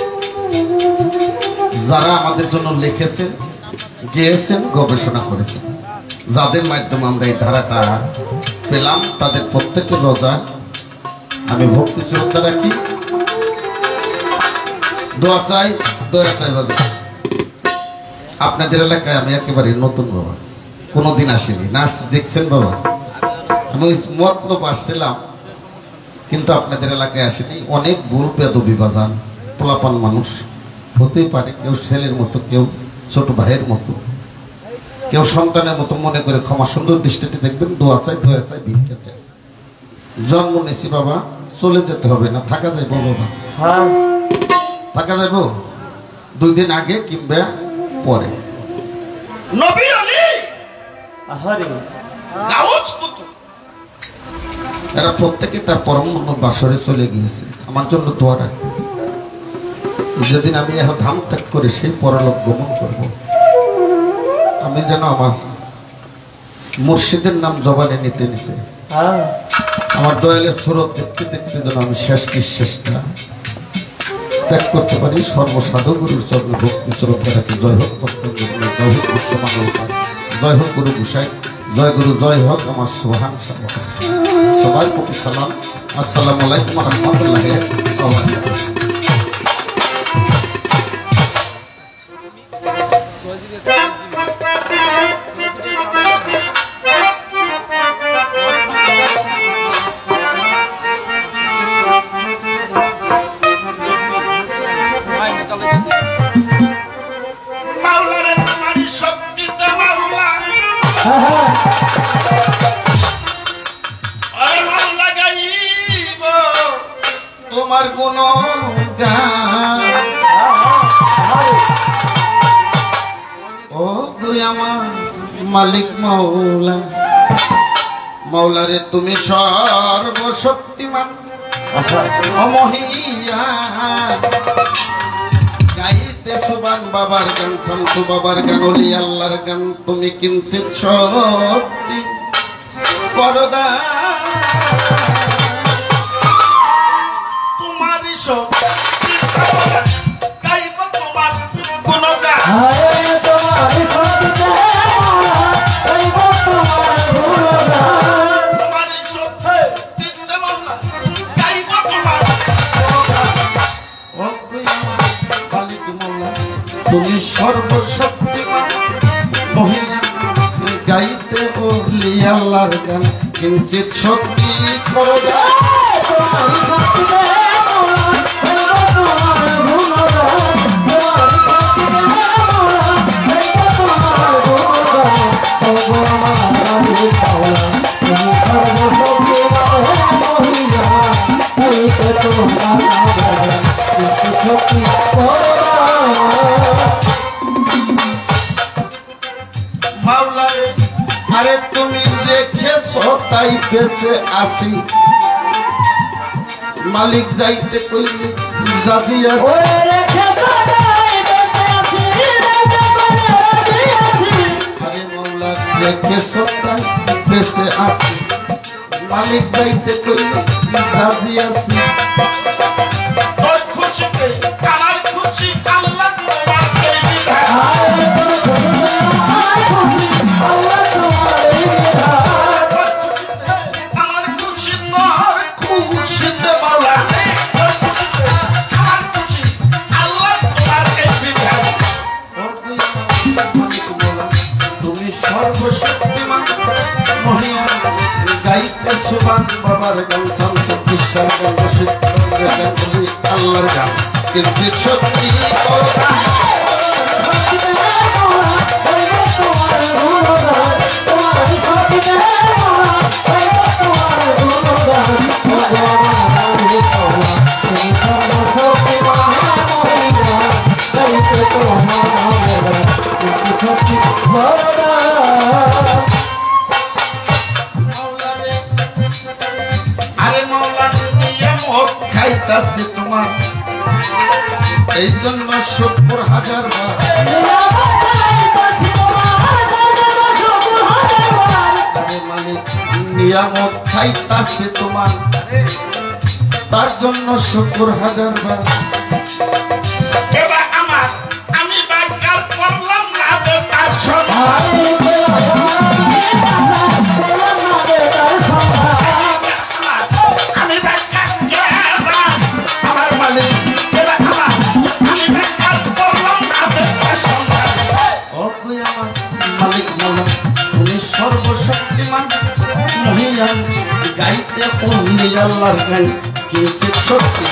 যারা আমাদের জন্য লিখেছেন, গিয়েছেন, গবেষণা করেছেন, যাদের মাধ্যমে আমরা এই ধারাটা পেলাম, তাদের প্রত্যেকের রোজা আমি ভক্তি শ্রদ্ধা রাখি, দোয়া চাই, দোয়া চাই। আপনাদের এলাকায় আমি একেবারে নতুন বাবা, কোনোদিন আসিনি না, দেখছেন বাবা? আমি মতলব আসছিলাম কিন্তু আপনাদের এলাকায় আসেনি। অনেক ভুল বেদবি বাজান, পোলাপান মানুষ হতেই পারে, কেউ ছেলের মতো, কেউ ছোট ভাইয়ের মতো, কেউ সন্তানের মতো মনে করে ক্ষমা সুন্দর দৃষ্টিতে দেখবেন। দোয়া চাই, দোয়া চাই, ভিক্ষা চাই। জন্ম নিয়েছি বাবা, চলে যেতে হবে না, থাকা যাইব বাবা, থাকা যাইব দুই দিন আগে কিংবা পরে। নবী আলী এরা প্রত্যেকে তার পরম বাসরে চলে গিয়েছে। আমার জন্য দোয়া রাখবে, যেদিন আমি এখন ধাম ত্যাগ করে সেই পরলোক গমন করব, আমি যেন আমার মুর্শিদের নাম জবানে নিতে নিতে আমার দয়ালের সুরত দেখতে দেখতে যেন আমি শেষ নিঃশ্বাসটা ত্যাগ করতে পারি। সর্বসাধু গুরুর চরণে ভক্তি শ্রদ্ধা রাখি। জয় হোক পতঞ্জলি, জয় হোক বিশ্বমানবতা, জয় হোক গুরু গোসাই, জয় গুরু, জয় হোক আমার সুবহান সবার প্রতি সালাম। আসসালামু আলাইকুম ওয়া রাহমাতুল্লাহি ওয়া বারাকাতুহু। আরে মন লাগাইব তোমার কোন গান ও তুই আমার মালিক মাওলা মাওলা রে তুমি সর্বশক্তিমান অমহিয়ান গাইতে সুবান বাবার গান শামসু বাবার গান ওলি আল্লাহর গান তুমি কিঞ্চিত শক্তি করদা তোমারই শক্তি গাইব তোমার কোন গান তুমি সর্বশক্তিমান মহিলা গাইতে বলি আল্লাহর গান কিঞ্চিত শক্তি করো মাওলা আরে তুমি রেখেছো তাই বেঁচে আসি মালিক যাইতে কইলি রাজি আছি আরে মাওলা রেখেছো তাই বেঁচে আসি মালিক যাইতে কইলি রাজি আছি তোর খুশিতে আমার খুশি আল্লাহ সুবান বাবার গান শামসু বিশ্বাস গান রশিদ গান বলি আল্লাহর গান কিন্তু সত্যি তোমার এই জন্য সত্তর হাজার মালিক নিয়ামত খাইতাছে তোমার তার জন্য সত্তর হাজার বার আমার আমি বাক্যার করলাম না তার সর্বশক্তিমান মহিলা গাইতে পড়লি আল্লাহর গান কিঞ্চিত শক্তি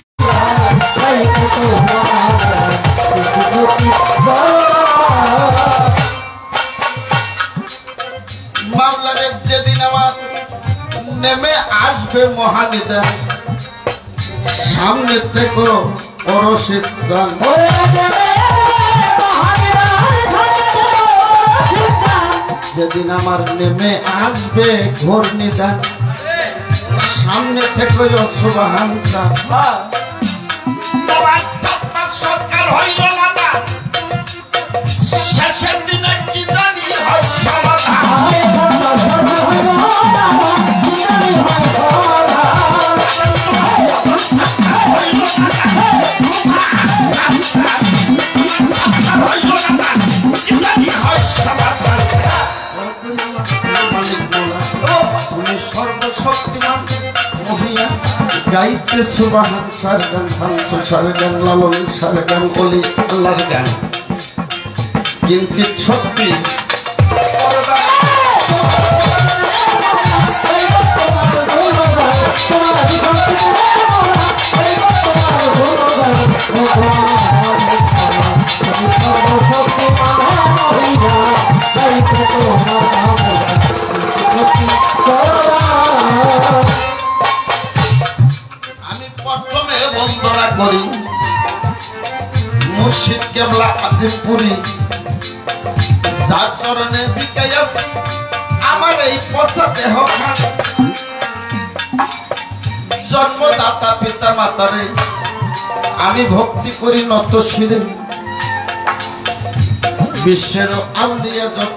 মাওলারে যেদিন আমার নেমে আসবে মহানিদা সামনে থেকে পরশিত যেদিন আমার নেমে আসবে ঘোর নিদান সামনে থেকে সুবহান সরকার হইল মাতা শেষের দিনে কি জানি হয় সমাধান সর্বশক্তিমান মহিলা গাইতে সুবহান সারগান শামসু সারগান লালন সারগান বলি আল্লাহর গান কিঞ্চিত শক্তি Oh আমি প্রথমে বন্দনা করি মুর্শিদ কেবলা আজিমপুরি, যার চরণে বিকাইয়াছি আমার এই পচা দেহ। জন্মদাতা পিতা মাতারে আমি ভক্তি করি নত শিরে। বিশ্বের আউলিয়া যত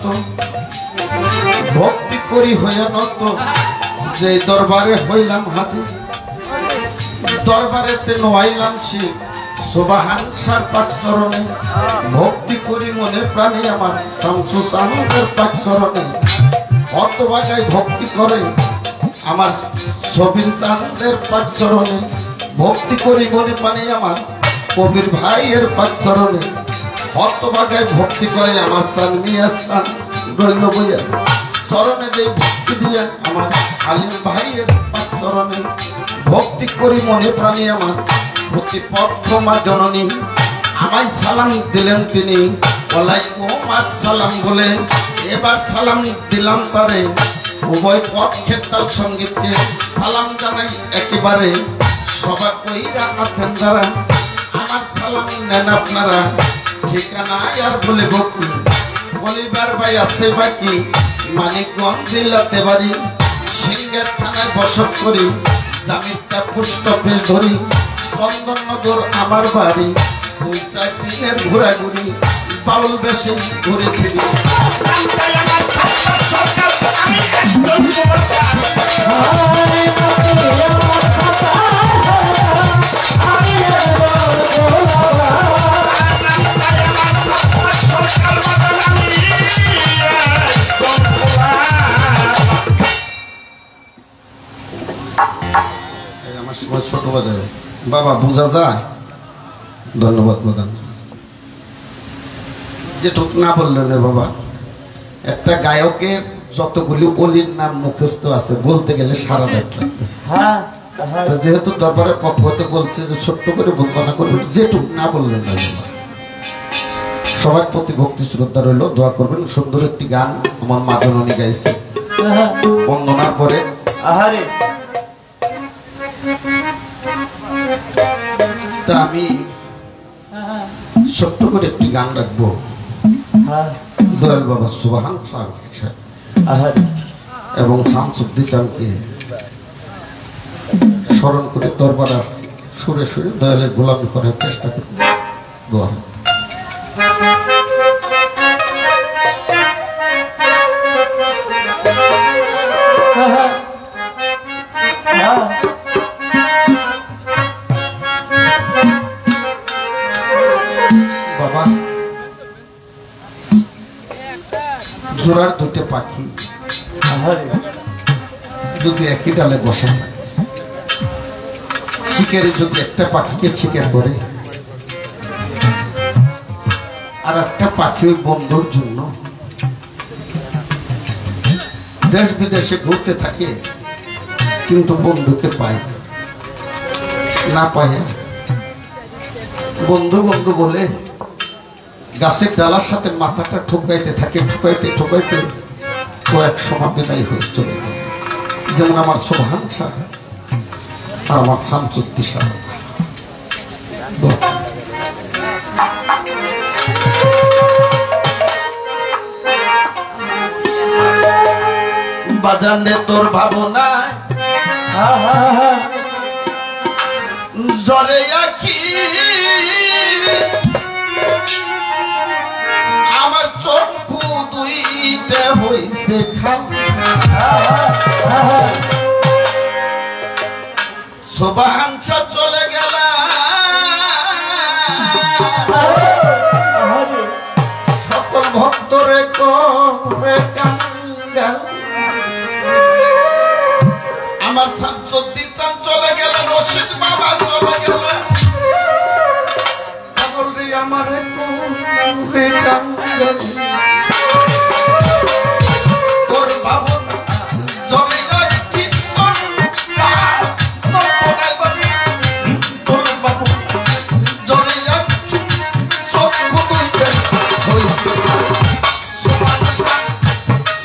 ভক্তি করি হইয়া নত, যে দরবারে হইলাম হাজির, দরবারেতে নোয়াইলাম শিব সুবহান সার পাক চরণে। ভক্তি করি মনে প্রাণে আমার শামসু চাঁদের পাক চরণে। হতভাগায় ভক্তি করে আমার ছবির চাঁদের পাক চরণে। ভক্তি করি মনে প্রাণে আমার কবির ভাইয়ের পাক চরণে। হতভাগায় ভক্তি করে আমার চান মিয়া চান রইল বইয়া চরণে। যে ভক্তি দিয়ে আমার আলিম ভাইয়ের পাক চরণে। ভক্তি করি মনে প্রাণে আমার প্রতিপক্ষ মা জননী। আমায় সালাম দিলেন তিনি, ওয়ালাইকুম আসসালাম বলে। এবার সালাম দিলাম তারে, উভয় পক্ষের তাল সঙ্গীতকে সালাম জানাই একেবারে। সবাই কইরা আছেন যারা আমার সালাম নেন আপনারা। ঠিকানা আর বলে বকি বলিবার ভাই আছে বাকি। মানিকগঞ্জ জেলাতে বাড়ি, সিংহের থানায় বসত করি। জামিরটা পুষ্টপের ধরি, চন্দননগর আমার বাড়ি। দুই চার দিনের ঘোরাঘুরি, বাউল বেশি ঘুরে ফিরি। আমার সময় ছোট বাজারে বাবা বোঝা যায়। ধন্যবাদ প্রধান। যেটুক না বললেন বাবা, একটা গায়কের যতগুলি অলির নাম মুখস্থ আছে বলতে গেলে সারা রাত লাগবে। যেহেতু দরবারের পক্ষ হতে বলছে যে ছোট্ট করে বন্দনা করবেন, যেটুক না বললেন না বাবা। সবার প্রতি ভক্তি শ্রদ্ধা রইল, দোয়া করবেন। সুন্দর একটি গান আমার মা জননী গাইছে বন্দনার পরে। তা আমি ছোট্ট করে একটি গান রাখবো। দয়াল বাবা সুবহান এবং শামসুদ্দিনকে স্মরণ করে দরবার আসছি। সুরে সুরে দয়ালের গোলামি করার চেষ্টা করব। দোয়া বাবা, জোড়ার দুটো পাখি যদি একই ডালে বসে, শিকারি যদি একটা পাখিকে শিকার করে আর একটা পাখি ওই বন্ধুর জন্য দেশ বিদেশে ঘুরতে থাকে, কিন্তু বন্ধুকে পায় না। পায় বন্ধু বন্ধু বলে গাছের ডালার সাথে মাথাটা ঠোকাইতে থাকে, ঠোকাইতে ঠোকাইতে কয়েক সময় বিদায় হয়ে চলে। যেমন আমার সোহান শাহ আর আমার শামসুদ্দিন শাহ। বাজানে তোর ভাবনা জরে আখি, আমার চক্ষু দুইটা হইছে খাল। সুবহান শাহ চলে গেল, সকল ভক্তরে করে কাঙ্গাল। আমার শামসুদ্দিন চান চলে গেল, রশিদ বাবা চলে গেল, পাগল রে আমার করে কাঙ্গাল। তোর ভাবনা জলে রাখি তোর তোর বাবু জলে রাখি চক্ষু দুইটা হইছে।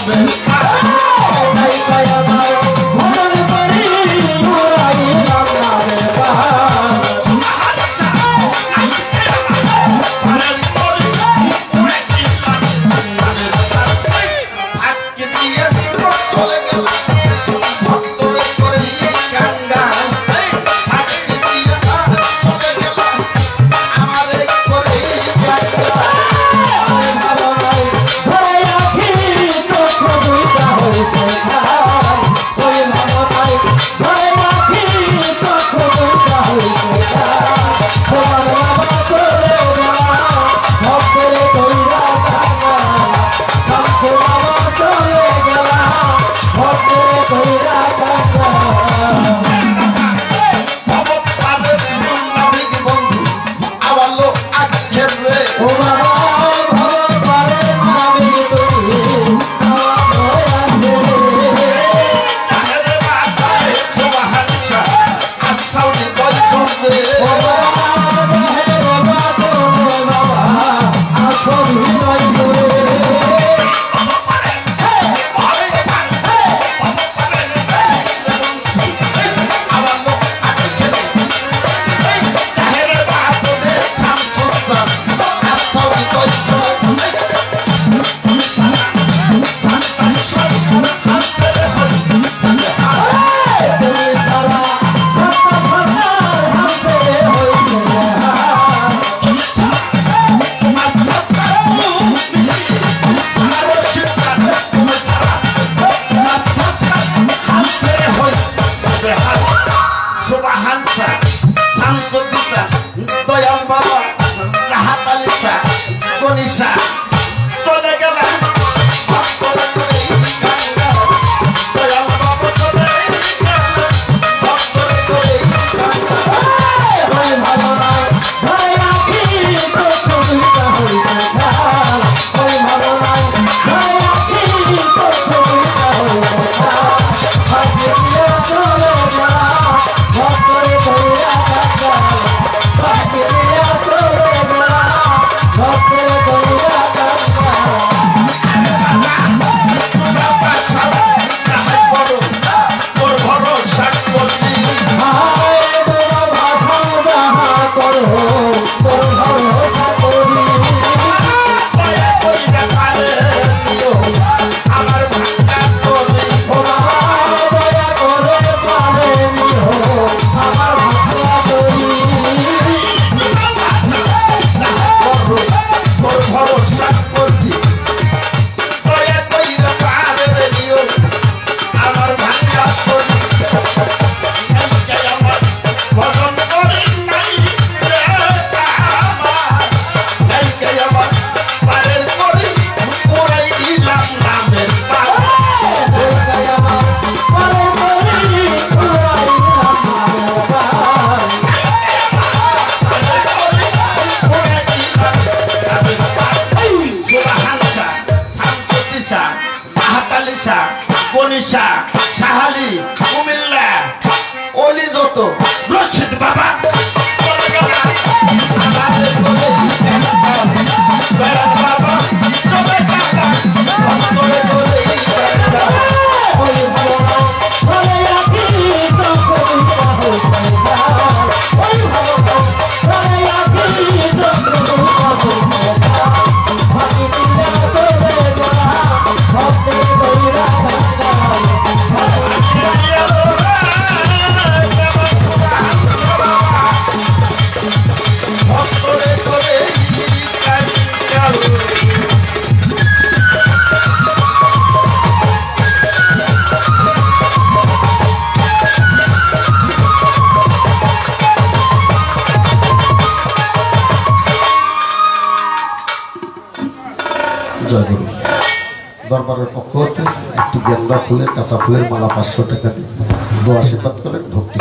দরবারের পক্ষ হতে একটি গেন্দা ফুলের কাঁচা ফুলের মালা পাঁচশো টাকা দিয়ে দোয়া আশীর্বাদ করেন ভক্তি।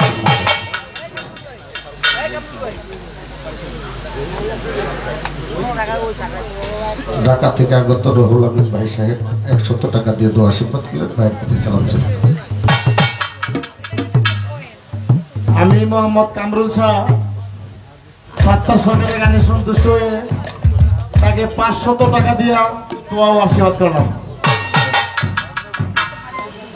ঢাকা থেকে আগত রহুল আমিন ভাই সাহেব একশত টাকা দিয়ে দোয়া আশীর্বাদ করলেন, ভাইয়ের প্রতি সালাম জানান। আমি মোহাম্মদ কামরুল শাহ সাতটা সরকারের গানে সন্তুষ্ট হয়ে তাকে পাঁচশত টাকা দিয়ে দোয়া ও আশীর্বাদ করলাম।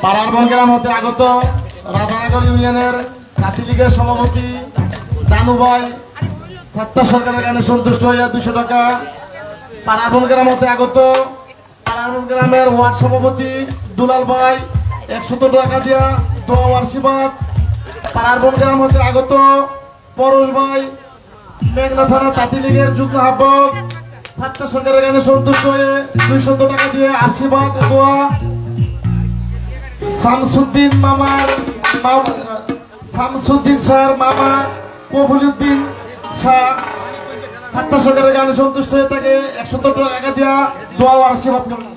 পাড়ার বনগ্রাম হতে আগত রাধানগর ইউনিয়নের কাশি লীগের সভাপতি জানু ভাই সত্তা সরকারের গানে সন্তুষ্ট হইয়া দুশো টাকা। পাড়ার বনগ্রাম হতে আগত পাড়ার বনগ্রামের ওয়ার্ড সভাপতি দুলাল ভাই একশত টাকা দিয়া দোয়া আশীর্বাদ। পাড়ার বনগ্রাম হতে আগত পরশ ভাই মেঘনা থানা তাঁতি লীগের যুগ্ম আহ্বায়ক সত্তা সরকারের গানে সন্তুষ্ট হয়ে দুইশত টাকা দিয়ে আশীর্বাদ দোয়া। শামসুদ্দিন মামার শামসুদ্দিন স্যার মামা কফিলউদ্দিন শাহ সত্তা সরকারের গানে সন্তুষ্ট হয়ে তাকে একশত টাকা দিয়া দোয়া ও আশীর্বাদ করলেন।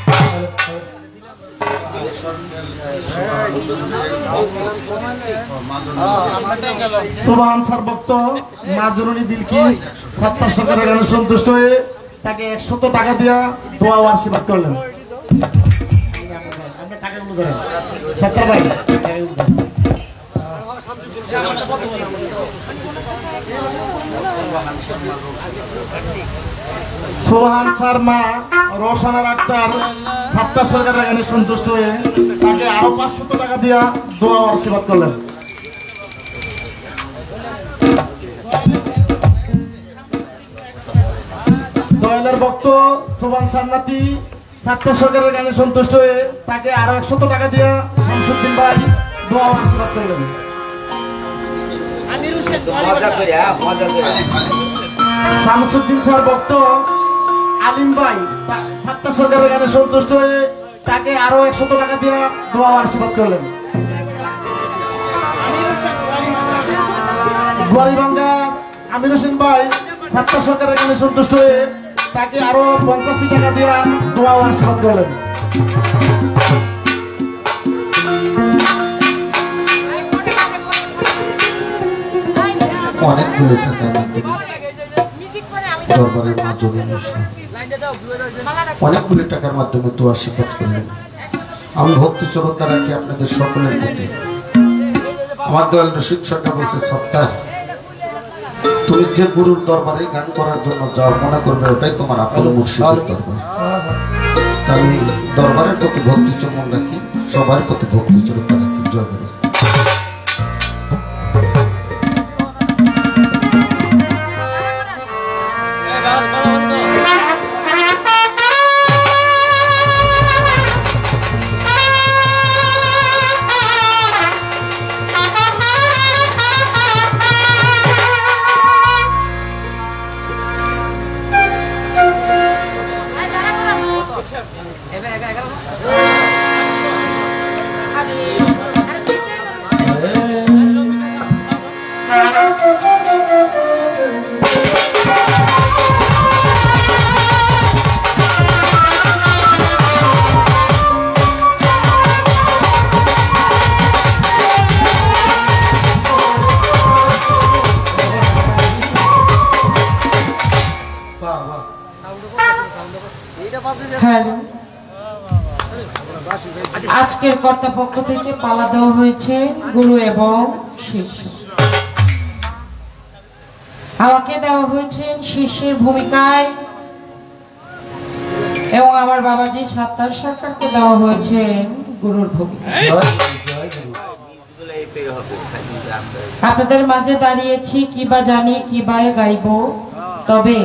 সুবহান স্যার ভক্ত মা জননী বিলকিস সত্তা সরকারের গানে সন্তুষ্ট হয়ে তাকে একশত টাকা দিয়া দোয়া ও আশীর্বাদ করলেন। সত্তর ভাই সোহান শর্মা রোশনার আক্তার সত্তা সরকারের গানে সন্তুষ্ট হয়ে তাকে আরো পাঁচশত টাকা দিয়া দোয়া ও আশীর্বাদ করলেন। দয়ালের ভক্ত সোহান সান্নাতি সত্তা সরকারের গানে সন্তুষ্ট হয়ে তাকে আরো একশত টাকা দিয়া শামসুদ্দিন ভাই দোয়া ও আশীর্বাদ করলেন। শামসুদ্দিন স্যার ভক্ত আলিম ভাই সত্তা সরকারের গানে সন্তুষ্ট হয়ে তাকে আরো একশত টাকা দিয়ে দোয়া ও আশীর্বাদ করলেন। গোয়ারিবাঙ্গা আমির হোসেন ভাই সত্তা সরকারের গানে সন্তুষ্ট হয়ে তাকে আরো পঞ্চাশটি টাকা দিয়ে দোয়া ও আশীর্বাদ করলেন। অনেকগুলো টাকার মাধ্যমে দরবারের মাঝে অনেকগুলো টাকার মাধ্যমে তো আশীর্বাদ করলেন। আমি ভক্তি শ্রদ্ধা রাখি আপনাদের সকলের প্রতি। আমার দয়াল রশিদ সরকার বলছে, সত্তার তুমি যে গুরুর দরবারে গান করার জন্য যাও মনে করবে ওটাই তোমার আপন মুর্শিদের দরবার। আমি দরবারের প্রতি ভক্তি চমন রাখি, সবার প্রতি ভক্তি শ্রদ্ধা রাখি। জয় গুরু। আজকের কর্তাপক্ষ থেকে পালা দেওয়া হয়েছে গুরু এবং শিষ্য। আমাকে দেওয়া হয়েছে শিষ্যের ভূমিকায় এবং আমার বাবাজি সত্তার সরকারকে দেওয়া হয়েছে গুরুর ভূমিকায়। আপনাদের মাঝে দাঁড়িয়েছি কিবা জানি কিবা গাইব, তবে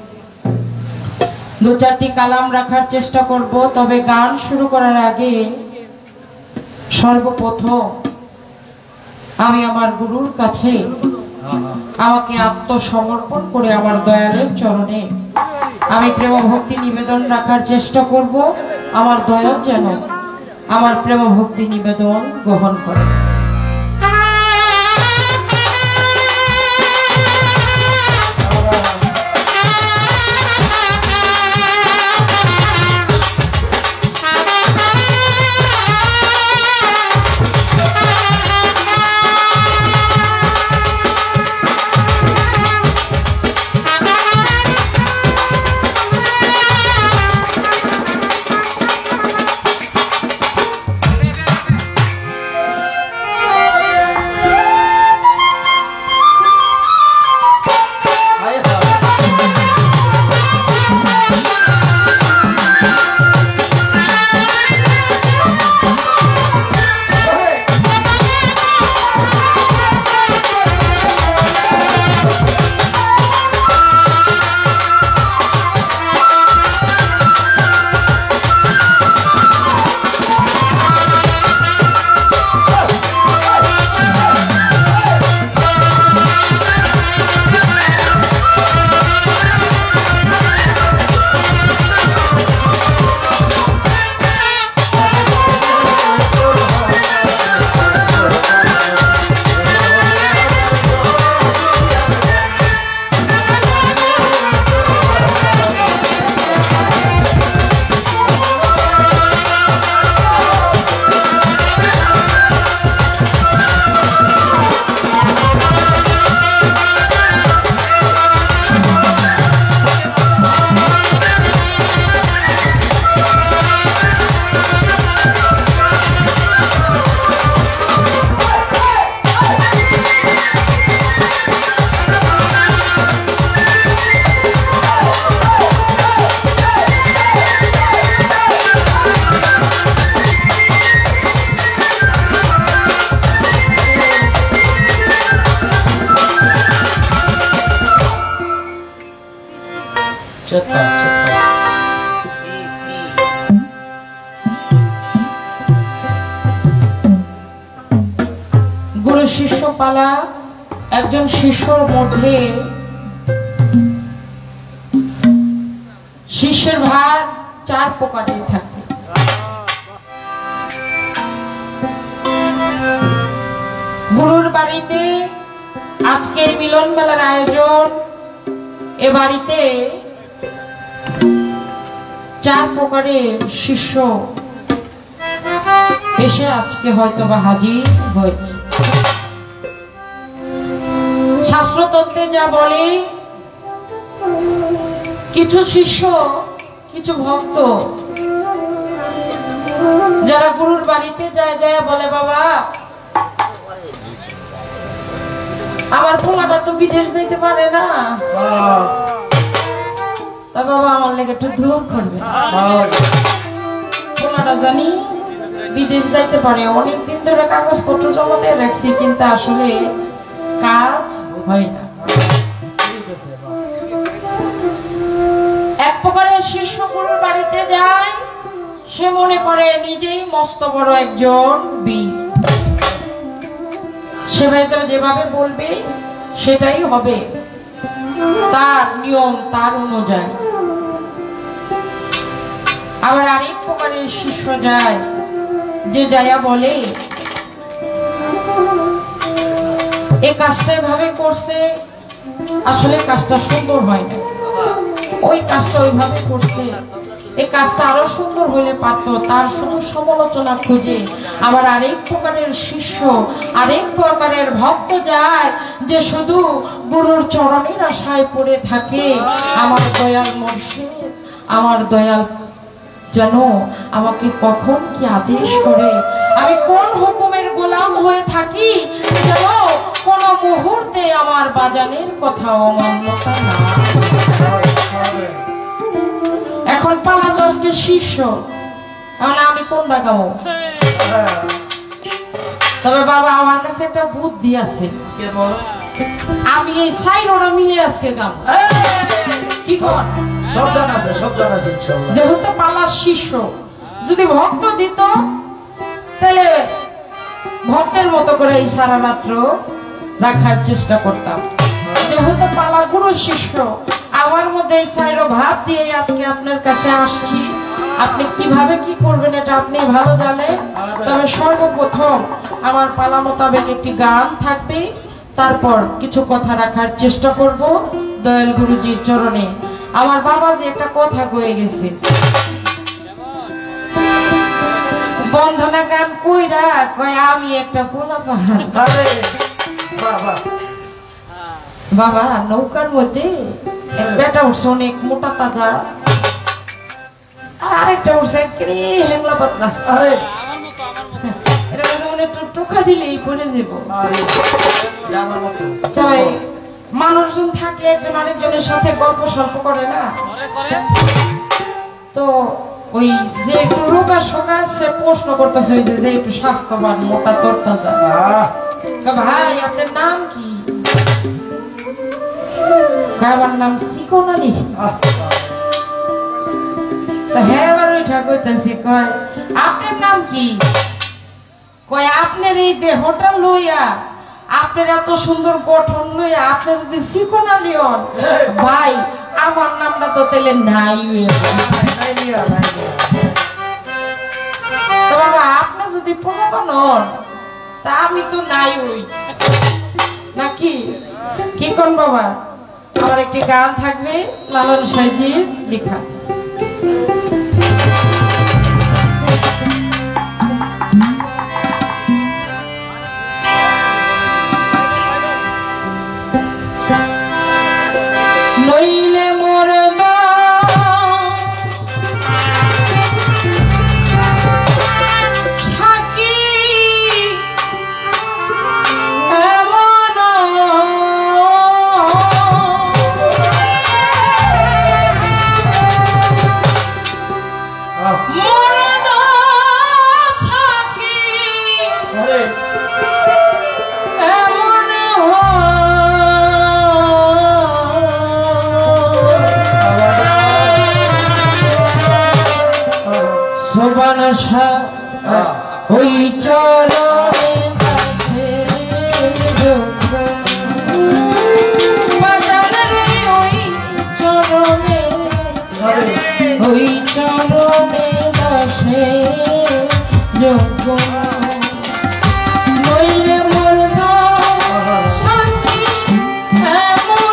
দু চারটি কালাম রাখার চেষ্টা করব। তবে গান শুরু করার আগে সর্বপ্রথম আমি আমার গুরুর কাছে আমাকে আত্মসমর্পণ করে আমার দয়ালের চরণে আমি প্রেম ভক্তি নিবেদন রাখার চেষ্টা করব। আমার দয়াল যেন আমার প্রেম ভক্তি নিবেদন গ্রহণ করে। গুরু শিষ্য পালা একজন শিষ্যর মধ্যে শিষ্যের ভাগ চার প্রকারের থাকে। গুরুর বাড়িতে আজকে মিলন মেলার আয়োজন, এ বাড়িতে চার প্রকারের শিষ্য এসে আজকে হয়তো বা হাজির হয়েছে। শাস্ত্রতত্ত্বে যা বলে, কিছু শিষ্য কিছু ভক্ত যারা গুরুর বাড়িতে যায় যায় বলে, বাবা আমার পোলাটা তো বিদেশ যাইতে পারে না, তা বাবা আমার লেগে একটু দোয়া করবে। পোলাটা জানি বিদেশ যাইতে পারে, অনেকদিন ধরে কাগজপত্র জমা দিয়ে রাখছি, কিন্তু আসলে কাজ হয় না। এক প্রকারের শিষ্য গুরুর বাড়িতে যায়, সে মনে করে নিজেই মস্ত বড় একজন বীর, সে যেভাবে বলবে সেটাই হবে, তার নিয়ম তার অনুযায়ী। আবার আরেক প্রকারের শিষ্য যায়, যে যায়া বলে এই কাজটা এভাবে করছে, আসলে কাজটা সুন্দর হয় না, ওই কাজটা ওইভাবে করছে, এই কাজটা আরো সুন্দর হইলে পারত, তার শুধু সমালোচনা খুঁজে। আবার আরেক প্রকারের শিষ্য আরেক প্রকারের ভক্ত যায়, যে শুধু গুরুর চরণের আশায় পড়ে থাকে, আমার দয়াল মুর্শিদ, আমার দয়াল যেন আমাকে কখন কি আদেশ করে, আমি কোন হুকুমের গোলাম হয়ে থাকি, যেন কোন মুহূর্তে আমার বাজানের কথা অমান্যতা না। এখন পালা দশকে শিষ্য, আমি কোনটা গাবো? তবে বাবা আমার কাছে একটা বুদ্ধি আছে, আমি এই সাইরোটা মিলে আজকে গাবো। কি কর? যেহেতু পালার শিষ্য, যদি ভক্ত দিত তাহলে ভক্তের মতো করে এই সারা রাত্র রাখার চেষ্টা করতাম। যেহেতু পালা গুরু শিষ্য, আমার মধ্যে এই সাইরো ভাব দিয়ে আজকে আপনার কাছে আসছি। আপনি কিভাবে কি করবেন এটা আপনি ভালো জানেন। তবে সর্বপ্রথম আমার পালা মোতাবেক একটি গান থাকবে, তারপর কিছু কথা রাখার চেষ্টা করব দয়াল গুরুজির চরণে। আমার বাবা যে একটা কথা কয়ে গেছে, বন্ধনা গান কইরা কয় আমি একটা পোলা পাহাড়। বাবা নৌকার মধ্যে বেটা উঠছে অনেক মোটা তাজা, আর আরেকটা উঠছে হেংলা পাতলা, এটা মানে টোকা দিলেই করে দেব। তবে মানুষজন থাকলে একজন আরেকজনের সাথে গল্প সল্প করে না, তো ওই যে একটু রোগা সোগা সে প্রশ্ন করতেছে, ওই যে একটু স্বাস্থ্যবান মোটা তরতাজা, ভাই আপনার নাম কি? আমার নাম সিকোনালি। হ্যাঁ এবার ওইটা কইতেছি, কয় আপনার নাম কি? কয় আপনার এই দেহটা লইয়া, আপনার এত সুন্দর গঠন লইয়া আপনি যদি সিকোনালি হন, ভাই আমার নামটা তো তাহলে নাই। তো বাবা আপনি যদি প্রমাণ হন, তা আমি তো নাই ওই নাকি? কি কোন বাবা? আমার একটি গান থাকবে লালন সাইজির লেখা। নইলে মোর ওই চরণে দাসে যোগ্য বাজান রে ওই চরণে ওই চরণে দাসে যোগ্য নইলে মরদ শান্তি এমন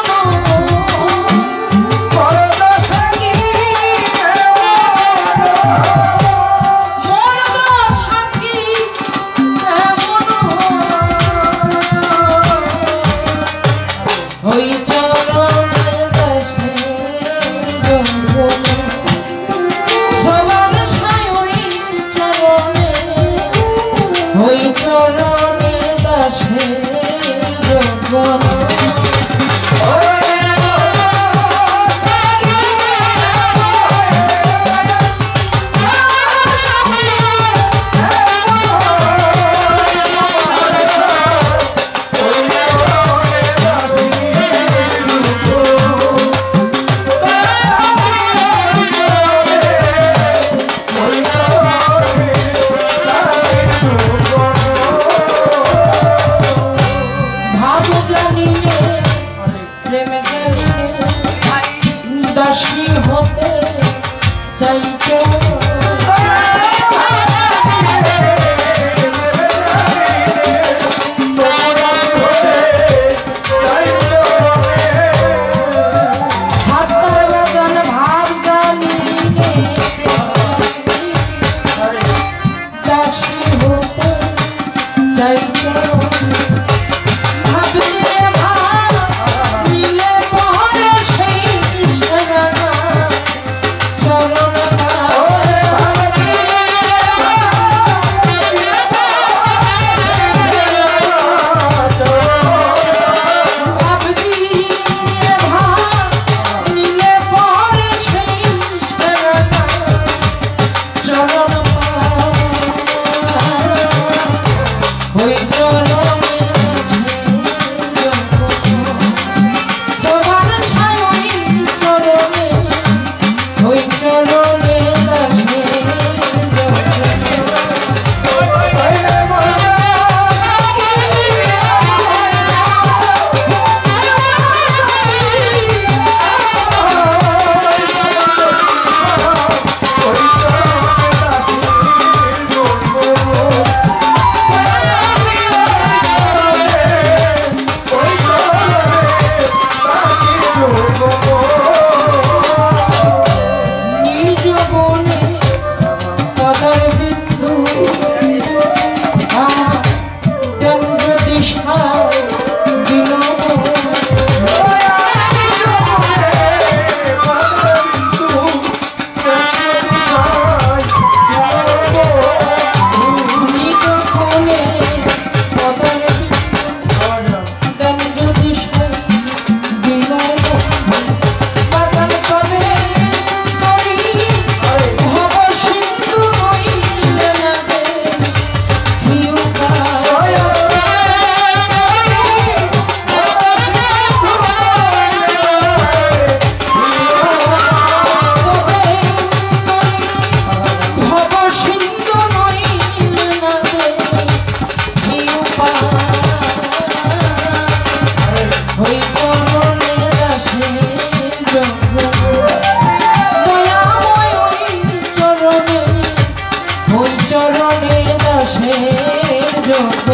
মরদ শান্তি মরদ শান্তি এমন ওই চরণে দাসে যোগ্য সবাল ছায় ওই চরণে ওই চরণে দাসে যোগ্য ভাব জানিলে প্রেম জানিলে দাসী হতে চাইতো সাতটার বাজান ভাব জানিলে দাসী হতে চাইতো ভাবলে ভাব নিলে পরে সেই শরণা শরণা ভাবলি ভাব নিলে পরে সেই শরণা শরণা ওই চরণে সবার ছায় ওই চরণে ওই চরণে দাসে নিজ বনে পদার বিন্দু দণ্ড দিশা দিল নিজ বনে পদার বিন্দু দণ্ড দিশা দিল বাগান করে করি ভব সিন্ধু হইলে লাগে হিউকা ভব সিন্ধু হইলে লাগে হিউকা ওই চরণে দাসে যোগ্য দয়াময় ওই চরণে ওই চরণে দাসে যোগ্য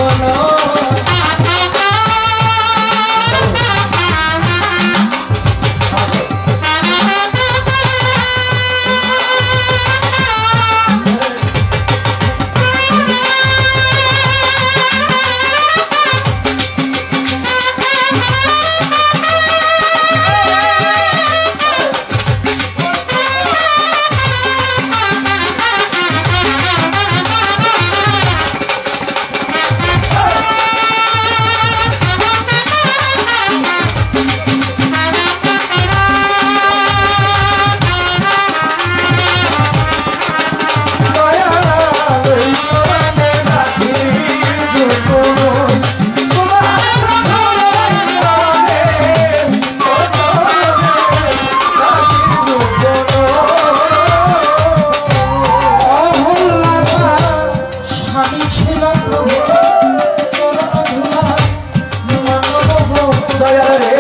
পাশানি ছিল প্রভু চরণ ধুলায় মানব দয়া রে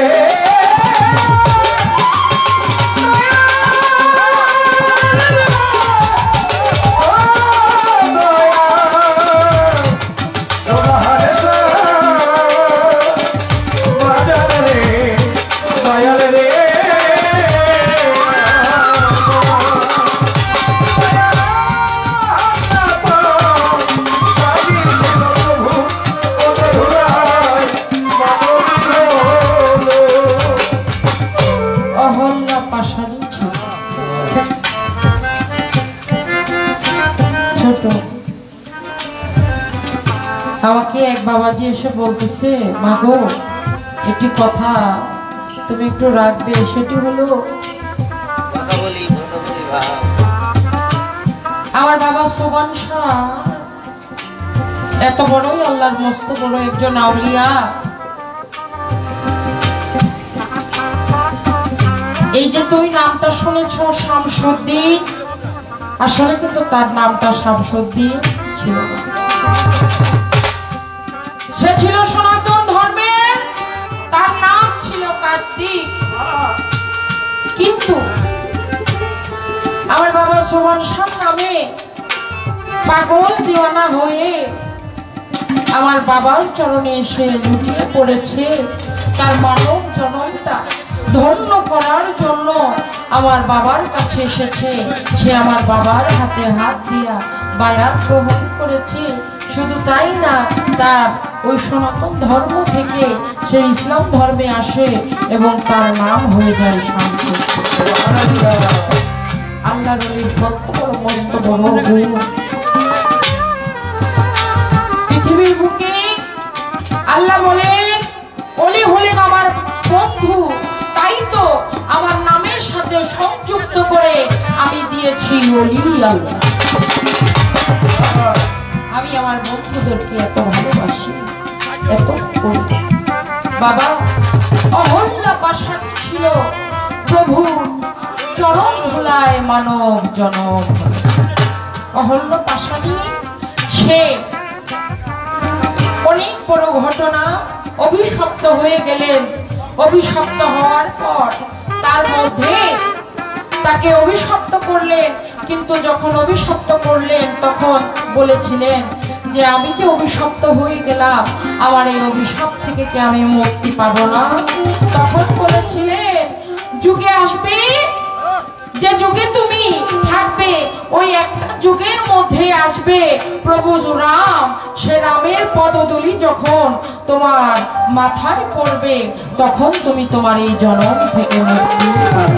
আমাকে এক বাবাজি এসে বলতেছে, মা গো একটি কথা তুমি একটু রাখবে। সেটি হলো আমার বাবা সোবান শাহ এত বড়ই আল্লাহর মস্ত বড় একজন আউলিয়া। এই যে তুই নামটা শুনেছ শামসুদ্দিন, আসলে কিন্তু তার নামটা শামসুদ্দিন ছিল না, সে ছিল সনাতন ধর্মের, তার নাম ছিল কার্তিক। কিন্তু আমার বাবা সোমান শাহ নামে পাগল দিওয়ানা হয়ে আমার বাবার চরণে এসে লুটিয়ে পড়েছে। তার মানব জনমটা ধন্য করার জন্য আমার বাবার কাছে এসেছে। সে আমার বাবার হাতে হাত দিয়া বায়াত গ্রহণ করেছে। শুধু তাই না, তার ওই সনাতন ধর্ম থেকে সে ইসলাম ধর্মে আসে এবং তার নাম হয়ে যায় শান্তি। আল্লাহর ওই কত বড় মস্ত বড় গুণ পৃথিবীর বুকে। আল্লাহ বলেন ওলি হলেন আমার বন্ধু, তাই তো আমার নামের সাথে সংযুক্ত করে আমি দিয়েছি ওলি আল্লাহ। আমি আমার বন্ধুদেরকে এত ভালোবাসি, এত বাবা অহল্যা পাশানি ছিল প্রভু চরণ ধুলায় মানব জনম। অহল্যা পাশানি সে অনেক বড় ঘটনা, অভিশপ্ত হয়ে গেলেন। অভিশপ্ত হওয়ার পর তার মধ্যে তাকে অভিশপ্ত করলেন, কিন্তু যখন অভিশপ্ত করলেন তখন বলেছিলেন যে আমি যে অভিশপ্ত হয়ে গেলাম, আমার এই অভিশাপ থেকে কি আমি মুক্তি পাবো না? তখন বলেছিলেন যুগে আসবে, যে যুগে তুমি থাকবে ওই একটা যুগের মধ্যে আসবে প্রভু রাম। সে রামের পদধূলি যখন তোমার মাথায় পড়বে তখন তুমি তোমার এই জনম থেকে মুক্তি পাবে।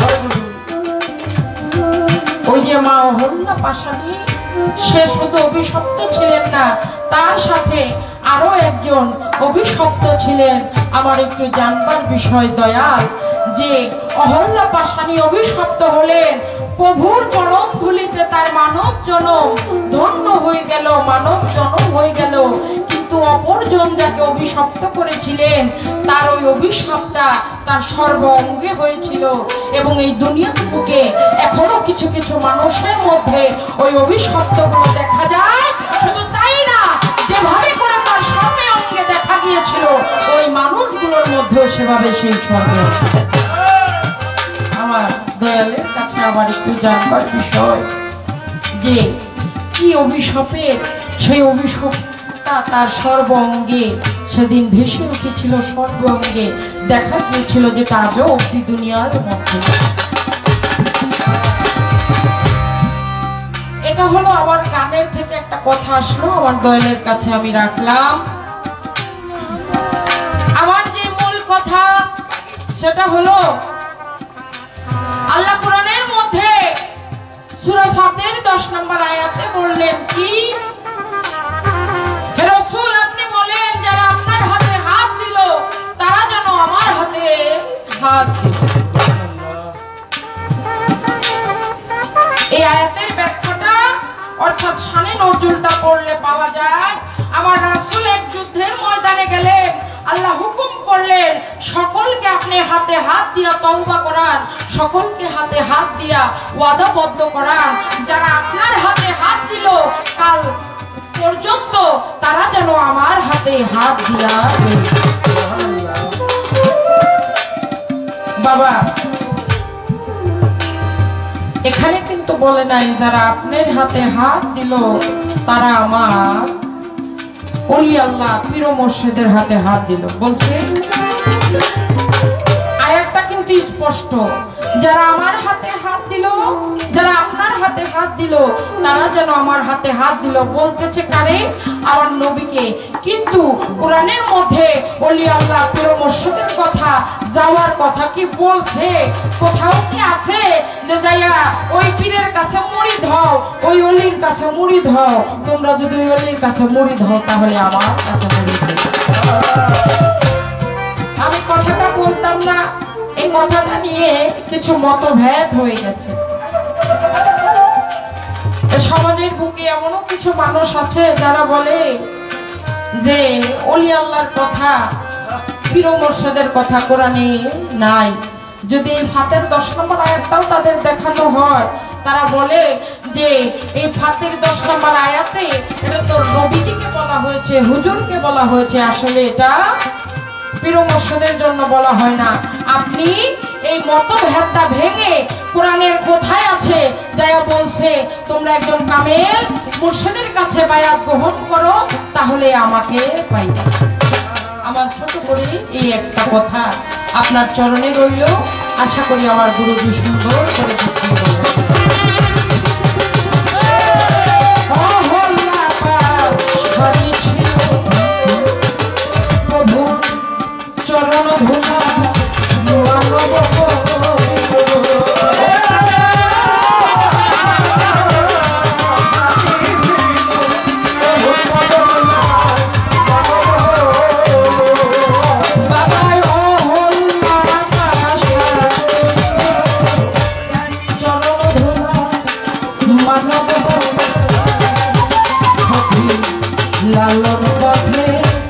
ওই যে মা অহল্যা পাশানি, সে শুধু অভিশপ্ত ছিলেন না, তার সাথে আরো একজন অভিশপ্ত ছিলেন। আমার একটু জানবার বিষয় দয়াল, যে অহল্যা পাশানি অভিশপ্ত হলেন প্রভুর চরণ ধুলিতে, তার মানব জনম ধন্য হয়ে গেল, মানব জনম হয়ে গেল। কিন্তু অপরজন যাকে অভিশপ্ত করেছিলেন তার ওই অভিশাপটা তার সর্ব অঙ্গে হয়েছিল। এবং এই দুনিয়ার বুকে এখনো কিছু কিছু মানুষের মধ্যে ওই অভিশপ্তগুলো দেখা যায়। শুধু তাই না, যেভাবে করে তার সর্বে অঙ্গে দেখা গিয়েছিল ওই মানুষগুলোর মধ্যেও সেভাবে সেই সর্বে। আমার দয়ালের কাছে আবার একটু জানবার বিষয়, যে কি অভিশাপের সেই অভিশাপটা তার সর্ব অঙ্গে সেদিন ভেসে উঠেছিল, সর্ব অঙ্গে দেখা গিয়েছিল, যে আজও অব্দি দুনিয়ার মধ্যে। এটা হলো আমার কানের থেকে একটা কথা আসলো, আমার দয়ালের কাছে আমি রাখলাম। আমার যে মূল কথা সেটা হলো আল্লাহ কোরআনের মধ্যে সূরা ফাতির দশ নম্বর আয়াতে বললেন কি, হে রাসূল আপনি বলেন যারা আপনার হাতে হাত দিল তারা যেন আমার হাতে হাত দিল। এই আয়াতের ব্যাখ্যাটা অর্থাৎ শানে নজরুলটা পড়লে পাওয়া যায়। আমার রাসূল এক যুদ্ধের ময়দানে গেলেন, আল্লাহ হুকুম করলেন সকলকে আপনি হাতে হাত দিয়া তওবা করান, সকলকে হাতে হাত দিয়া ওয়াদাবদ্ধ করান। যারা আপনার হাতে হাত দিল কাল পর্যন্ত তারা যেন আমার হাতে হাত দিয়া বাবা এখানে কিন্তু বলে নাই যারা আপনার হাতে হাত দিল তারা আমার ওলি আল্লাহ পীর মুর্শিদের হাতে হাত দিল বলছে আয়াতটা কিন্তু স্পষ্ট যারা আমার হাতে হাত দিল যারা আপনার হাতে হাত দিল তারা যেন আমার হাতে হাত দিল বলতেছে কারে আমার নবীকে কিন্তু কোরআনের মধ্যে ওলি আল্লাহ পীর মুর্শিদের কথা যাওয়ার কথা কি বলছে কোথাও কি আছে যে যাইয়া ওই পীরের কাছে মুরিদ হও ওই ওলির কাছে মুরিদ হও তোমরা যদি ওই ওলির কাছে মুরিদ হও তাহলে আমার কাছে মুরিদ হও আমি কথাটা বলতাম না এই কথাটা নিয়ে কিছু মতভেদ হয়ে গেছে সমাজের বুকে এমনও কিছু মানুষ আছে যারা বলে যে ওলি আল্লাহর কথা পীর মুর্শিদের কথা কোরআনে নাই যদি এই ফাতের দশ নম্বর আয়াতটাও তাদের দেখানো হয় তারা বলে যে এই ফাতের দশ নম্বর আয়াতে এটা তো নবীজিকে বলা হয়েছে হুজুরকে বলা হয়েছে আসলে এটা পীর মুর্শিদের জন্য বলা হয় না আপনি এই মতভেদটা ভেঙে কোরআনের কোথায় আছে যায়া বলছে তোমরা একজন কামেল মুর্শিদের কাছে বায়াত গ্রহণ করো তাহলে আমাকে পাইবা আমার ছোট করে এই একটা কথা আপনার চরণে রইল আশা করি আমার গুরুজি সুন্দর করে বুঝিয়ে বলবেন চরণ ধুলা লালন পথে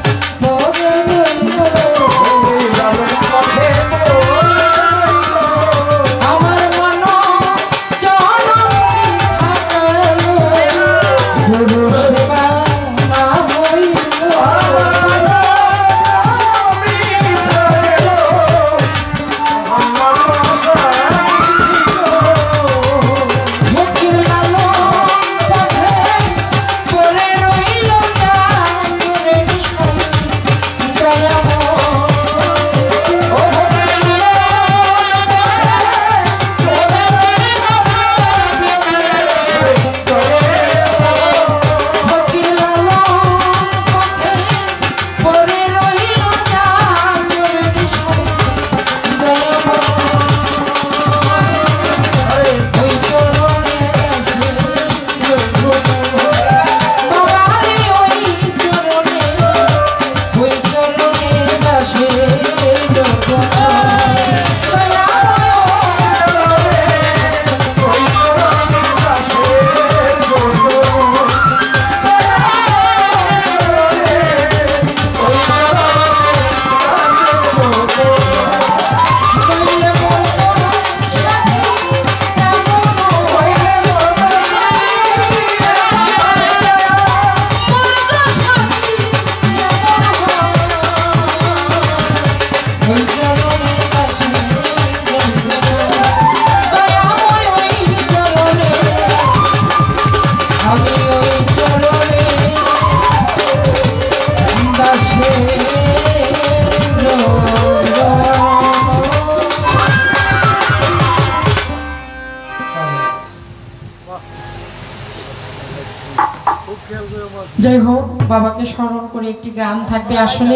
যাই হোক বাবাকে স্মরণ করে একটি গান থাকবে আসলে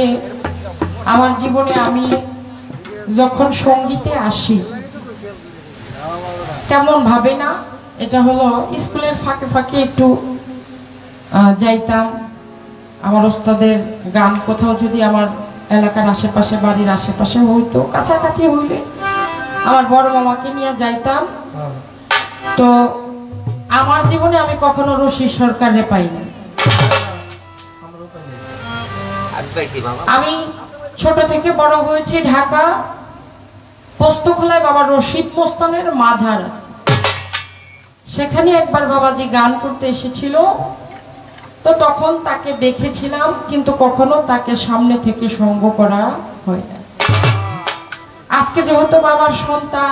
আমার জীবনে আমি যখন সঙ্গীতে আসি তেমন ভাবে না এটা হলো স্কুলের ফাঁকে ফাঁকে একটু যাইতাম আমার ওস্তাদের গান কোথাও যদি আমার এলাকার আশেপাশে বাড়ির আশেপাশে হইতো কাছাকাছি হইলে আমার বড় মামাকে নিয়ে যাইতাম তো আমার জীবনে আমি কখনো রশি সরকারে পাইনি আমি ছোট থেকে বড় হয়েছি ঢাকা পোস্তখোলায় বাবা রশিদ মোস্তানের মাজার আছে সেখানে একবার বাবাজি গান করতে এসেছিল তো তখন তাকে দেখেছিলাম, কিন্তু কখনো তাকে সামনে থেকে সঙ্গ করা হয় না। আজকে যেহেতু বাবার সন্তান,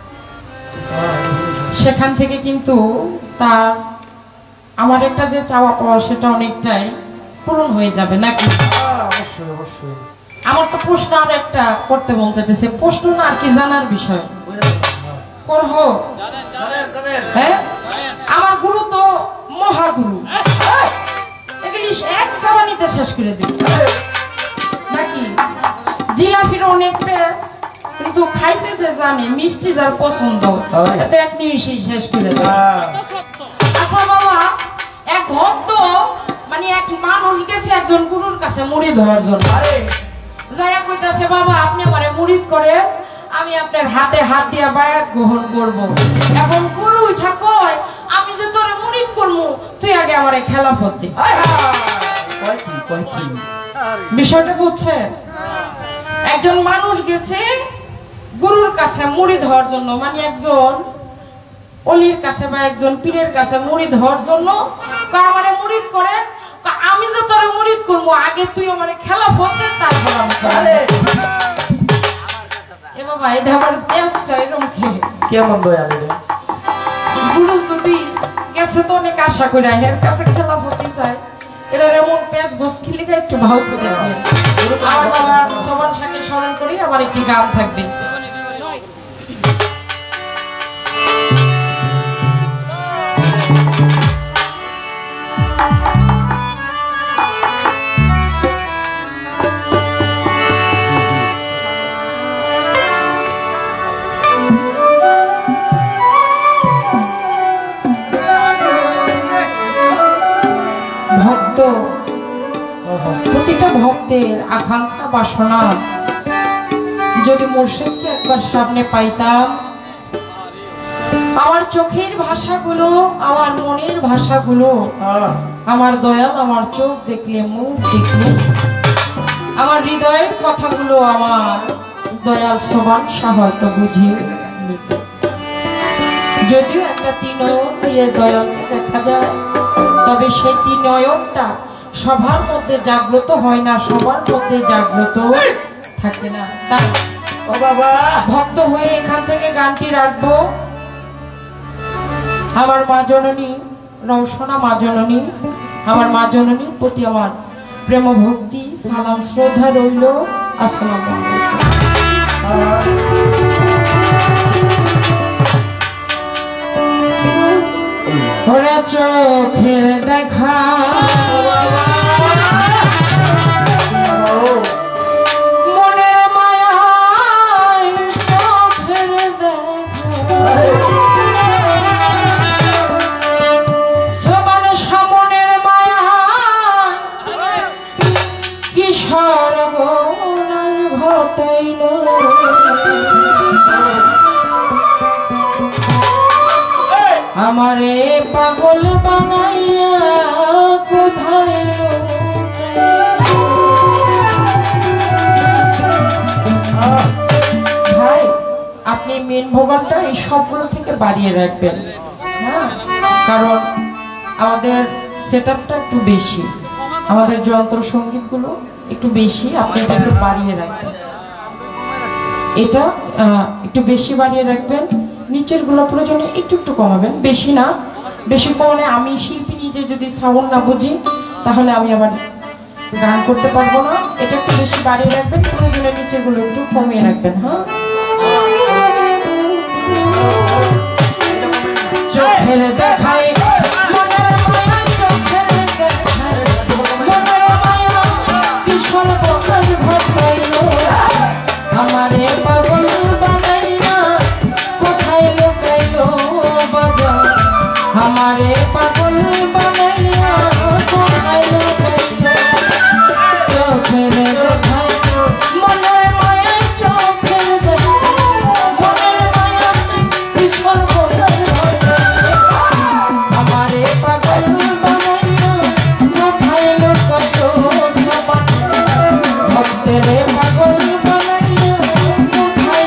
সেখান থেকে কিন্তু তার আমার একটা যে চাওয়া পাওয়া সেটা অনেকটাই পূরণ হয়ে যাবে নাকি? অবশ্যই অবশ্যই। আমার তো প্রশ্ন আর একটা করতে মন চাইতেছে, প্রশ্ন না আর কি জানার বিষয় করবো। হ্যাঁ, আমার গুরু তো মহাগুরু, এগুলি এক চাবানিতে শেষ করে দিই নাকি? জিলাপির অনেক পেস, কিন্তু খাইতে যে জানে, মিষ্টি যার পছন্দ, এতে এক নিমিষেই শেষ করে দেয়। আচ্ছা বাবা, এক ভক্ত মানে এক মানুষ গেছে একজন গুরুর কাছে মুড়ি ধরার জন্য, যাইয়া কইতাছে বাবা আপনি আমারে মুড়িদ করে, আমি আপনার হাতে হাত দিয়া বায়াত গ্রহণ করব। এখন গুরু উঠা কয় আমি যে তোরে মুড়িদ করবো, তুই আগে আমারে খেলাফত দে। বিষয়টা বুঝছে? একজন মানুষ গেছে গুরুর কাছে মুড়িদ হওয়ার জন্য, মানে একজন অলির কাছে বা একজন পীরের কাছে মুড়িদ হওয়ার জন্য, আমারে মুড়িদ করে, আমি যে তোরে মুড়িদ করবো, আগে তুই আমারে খেলাফত দে, তারপর আমি এ বাবা এটা আমার পেঁয়াজটা এরকম খেয়ে কেমন দয়াল গুরু যদি গেছে তো অনেক আশা করে এর কাছে খেলাফতি চায়, এরা এমন পেঁয়াজ গোস খিলে একটু ভাও করে দিয়ে আমার বাবা সবার সাথে স্মরণ করি। আবার একটি গান থাকবে, প্রতিটা ভক্তের আকাঙ্ক্ষা বাসনা যদি মুর্শিদকে একবার সামনে পাইতাম, আমার চোখের ভাষাগুলো, আমার মনের ভাষাগুলো, আমার দয়াল আমার চোখ দেখলে, মুখ দেখলে, আমার হৃদয়ের কথাগুলো আমার দয়াল সবার সাহায্য বুঝিয়ে নিত। যদিও একটা তিনয়ন দিয়ে দয়ালকে দেখা যায়, তবে সেই তিনয়নটা সবার মধ্যে জাগ্রত হয় না, সবার মধ্যে জাগ্রত থাকে না। তাই ও বাবা ভক্ত হয়ে এখান থেকে গানটি রাখবো। আমার মা জননী, রওশনা মা জননী, আমার মা জননীর প্রতি আমার প্রেম ভক্তি সালাম শ্রদ্ধা রইল। আসসালামু আলাইকুম। ওরা চোখের দেখা মনের মায়ায়, চোখের দেখা সবার সামনের মায়ায়, কি সর্বনাশ ঘটাইল। আমারে পাগল বানাইয়া কোথায়, ভাই আপনি মেন ভোগানটা এই সবগুলো থেকে বাড়িয়ে রাখবেন, হ্যাঁ, কারণ আমাদের সেট আপটা একটু বেশি, আমাদের যন্ত্র সঙ্গীত গুলো একটু বেশি, আপনি এটা একটু বাড়িয়ে রাখবেন, এটা একটু বেশি বাড়িয়ে রাখবেন। নিচের গুলো প্রয়োজনে একটু একটু কমাবেন, বেশি না। বেশি কমলে আমি শিল্পী নিজে যদি সাউন্ড না বুঝি তাহলে আমি আবার গান করতে পারবো না। এটা একটু বেশি বাড়িয়ে রাখবেন, প্রয়োজনে নিচের গুলো একটু কমিয়ে রাখবেন। হ্যাঁ, চোখের দেখায় মনের মায়া, চোখের দেখায় মনের মায়া, কি সর্বনাশ ঘটাইল। আমারে পাগল বানাইয়া কোথায় লুকাইল বাজার, আমারে পাগল বানাইয়া কোথায় লুকাইল। চোখের দেখায় মনের মায়া, চোখের দেখায় মনের মায়া, কি সর্বনাশ ঘটাইল। আমারে পাগল বানাইয়া কোথায় লুকাইল ভক্তের পাগল বানাইয়া কোথায়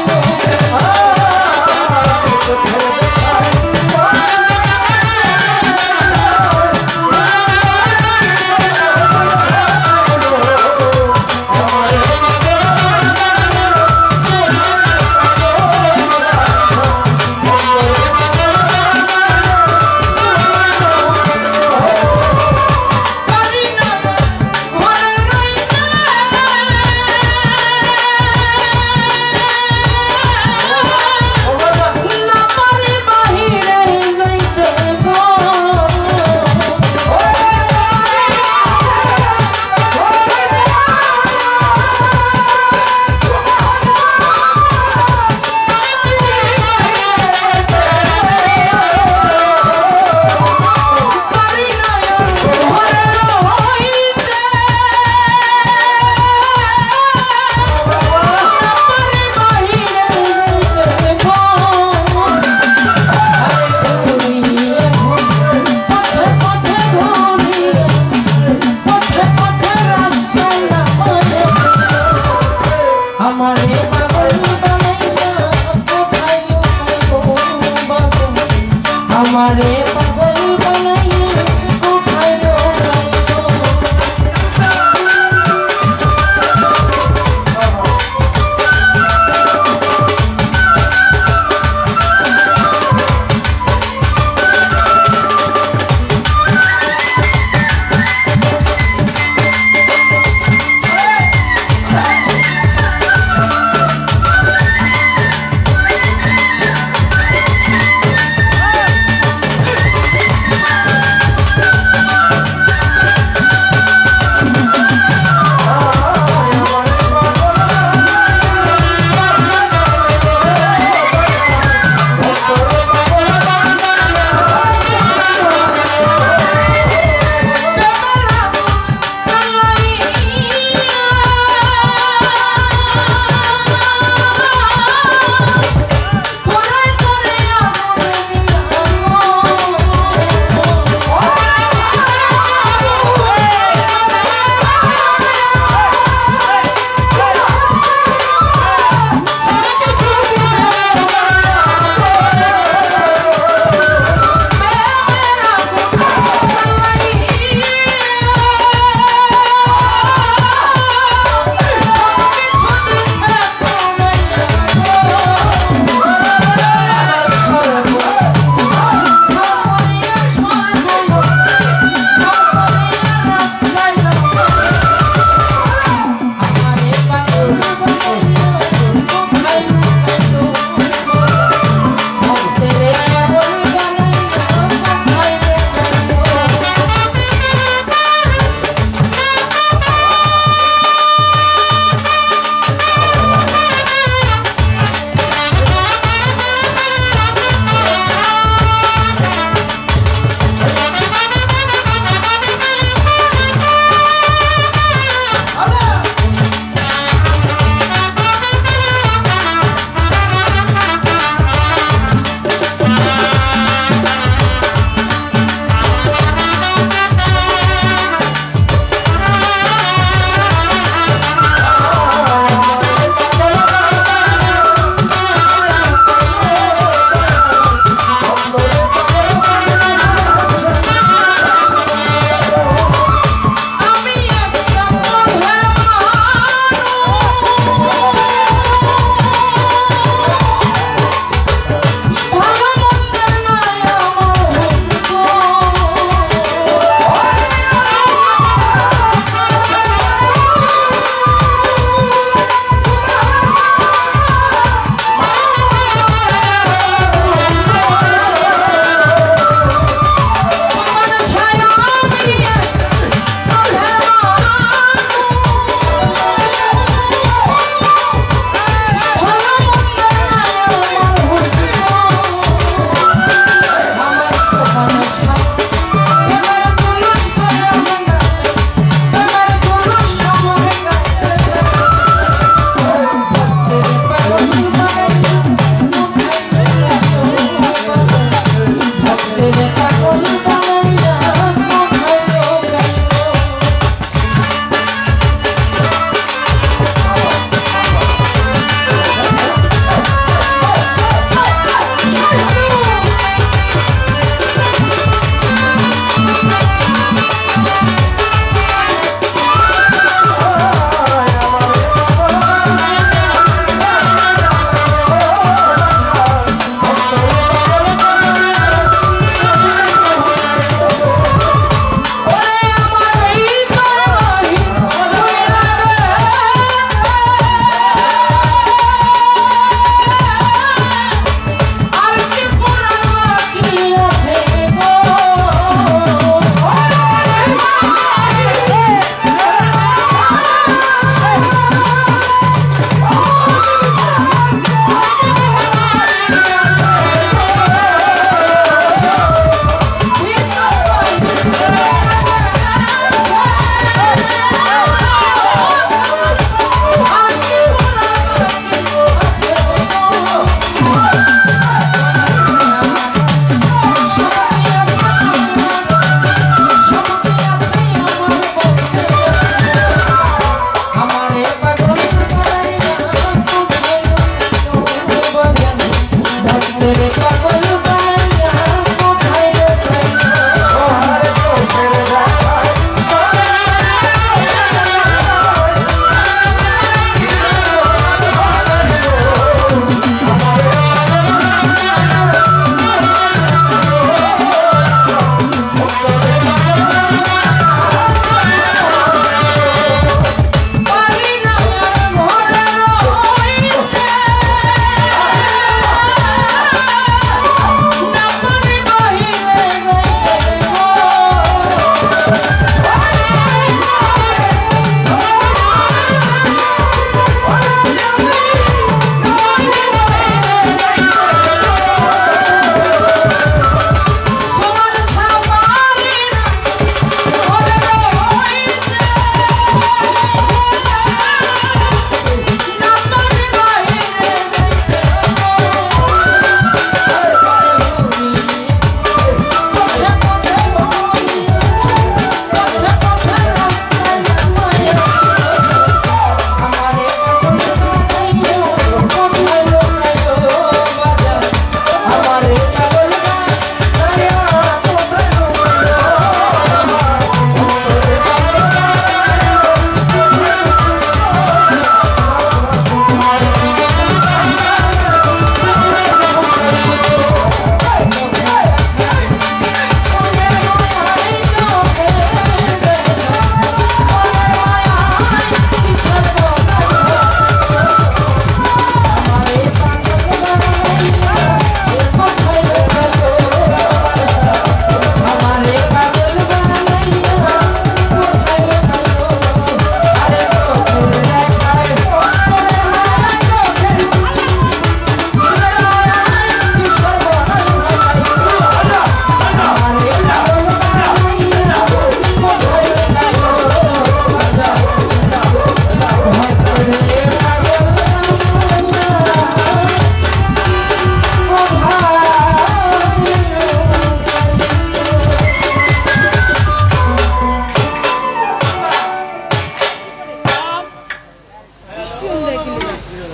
লুকাইল।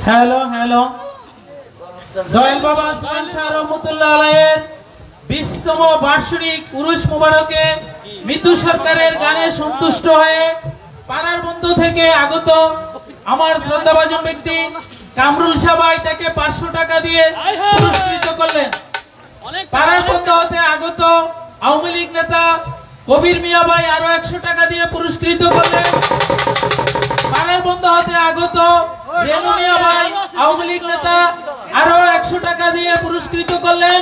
হ্যালো হ্যালো দয়াল বাবা সুলতান শাহ রহমতুল্লাহ আলাইহির বিশতম বার্ষিক উরুস মুবারকে মিতু সরকারের গানে সন্তুষ্ট হয়ে পাড়ার বন্ধু থেকে আগত আমার শ্রদ্ধাভাজন ব্যক্তি কামরুল সাবাই তাকে পাঁচশো টাকা দিয়ে পুরস্কৃত করলেন। পাড়ার বন্ধু হতে আগত আওয়ামী লীগ নেতা কবির মিয়া ভাই আরো একশো টাকা দিয়ে পুরস্কৃত করলেন। পাড়ার বন্ধু হতে আগত রেনু মিয়া ভাই আওয়ামী লীগ নেতা আরো একশো টাকা দিয়ে পুরস্কৃত করলেন।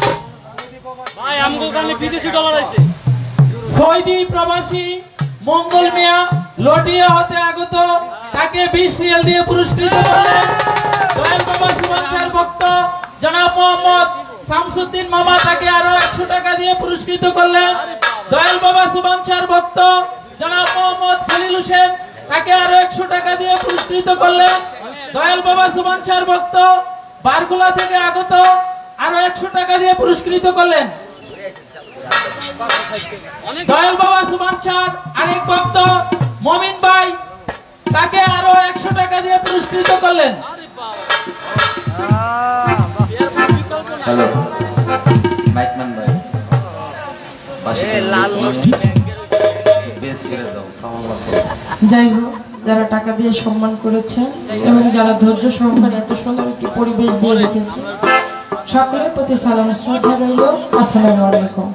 সৌদি প্রবাসী মঙ্গল মিয়া লটিয়া হতে আগত তাকে বিশ রিয়াল দিয়ে পুরস্কৃত করলেন। দয়াল বাবা সুবহান শাহর ভক্ত জনাব মোহাম্মদ শামসুদ্দিন মামা তাকে আরো একশো টাকা দিয়ে পুরস্কৃত করলেন। দয়াল বাবা সুবহান শাহর ভক্ত জনাব মোহাম্মদ খলিল হোসেন তাকে আরো একশো টাকা দিয়ে পুরস্কৃত করলেন। দয়াল বাবা সুবহান শাহর ভক্ত বারগুলা থেকে আগত আরো একশো টাকা দিয়ে পুরস্কৃত করলেন। দয়াল বাবা সুবহান শাহর আরেক ভক্ত মমিন ভাই তাকে আরো একশো টাকা দিয়ে পুরস্কৃত করলেন। হ্যালো মাইকম্যান ভাই যাই হোক, যারা টাকা দিয়ে সম্মান করেছেন এবং যারা ধৈর্য সহকারে এত সুন্দর একটি পরিবেশ দিয়ে রেখেছে সকলের প্রতি সালাম শ্রদ্ধা রইল। আসসালামু আলাইকুম।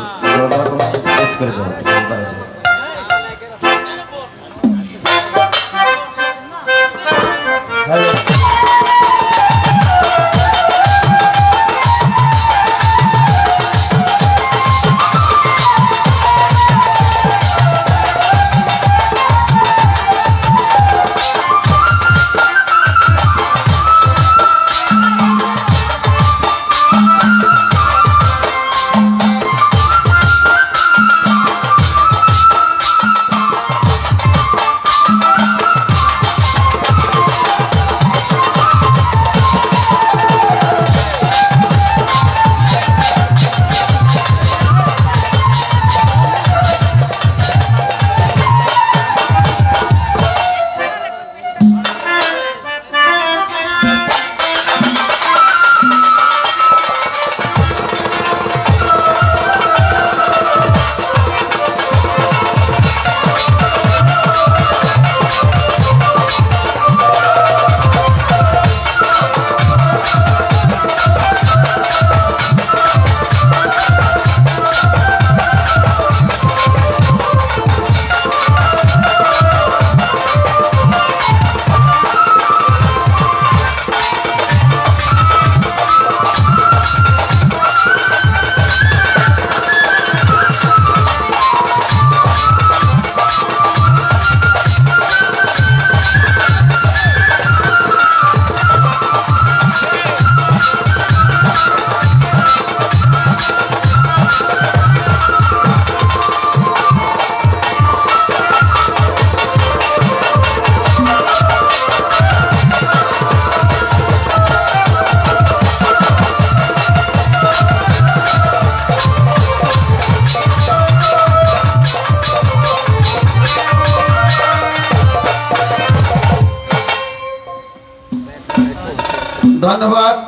ধন্যবাদ।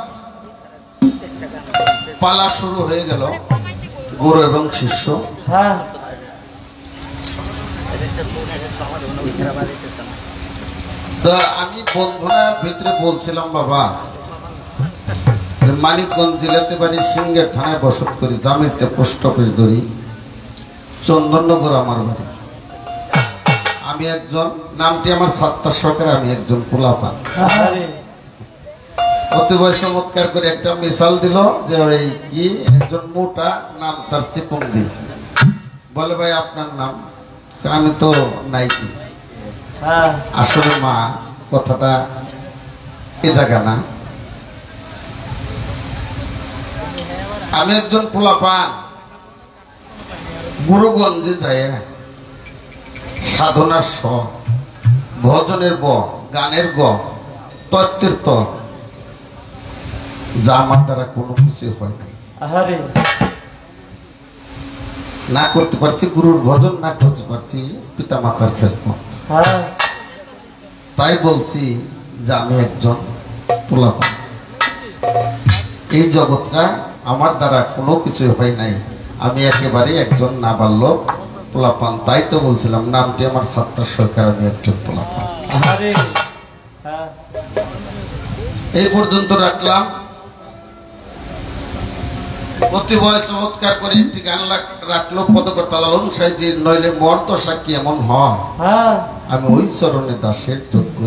পালা শুরু হয়ে গেল গুরু এবং শিষ্য। হ্যাঁ তো আমি বন্ধুরার ভিতরে বলছিলাম বাবা মানিকগঞ্জ জেলাতে বাড়ি সিংহের থানায় বসত করি, জামিরতে পোস্ট অফিস ধরি, চন্দননগর আমার বাড়ি। আমি একজন, নামটি আমার সত্তর সরকার, আমি একজন পোলাপান। অতিবয় চমৎকার করে একটা মিসাল দিল যে ওই কি একজন মোটা নাম তার চিপন্দি, বলে ভাই আপনার নাম? আমি তো নাইকি। আসলে মা কথাটা এ জায়গা না, আমি একজন পোলাপান গুরুগঞ্জে যায় সাধনার স, ভজনের ব, গানের গ, তত্ত্বের ত, যা আমার দ্বারা কোনো কিছু হয় নাই। না করতে পারছি গুরুর ভজন, না করতে পারছি পিতা মাতার খেদমত। তাই বলছি যে আমি একজন পোলাপান, এই জগৎটা আমার দ্বারা কোনো কিছু হয় নাই, আমি একেবারে একজন নাবালক পোলাপান। তাই তো বলছিলাম নামটি আমার সত্তার সরকার, আমি একজন পোলাপান। এই পর্যন্ত রাখলাম। প্রতিভয় চমৎকার করে একটি গান রাখলো পদকর্তা লালন সাহেজির, নইলে মর দশা কি এমন হয়, আমি ওই চরণে দাসের যোগ্য।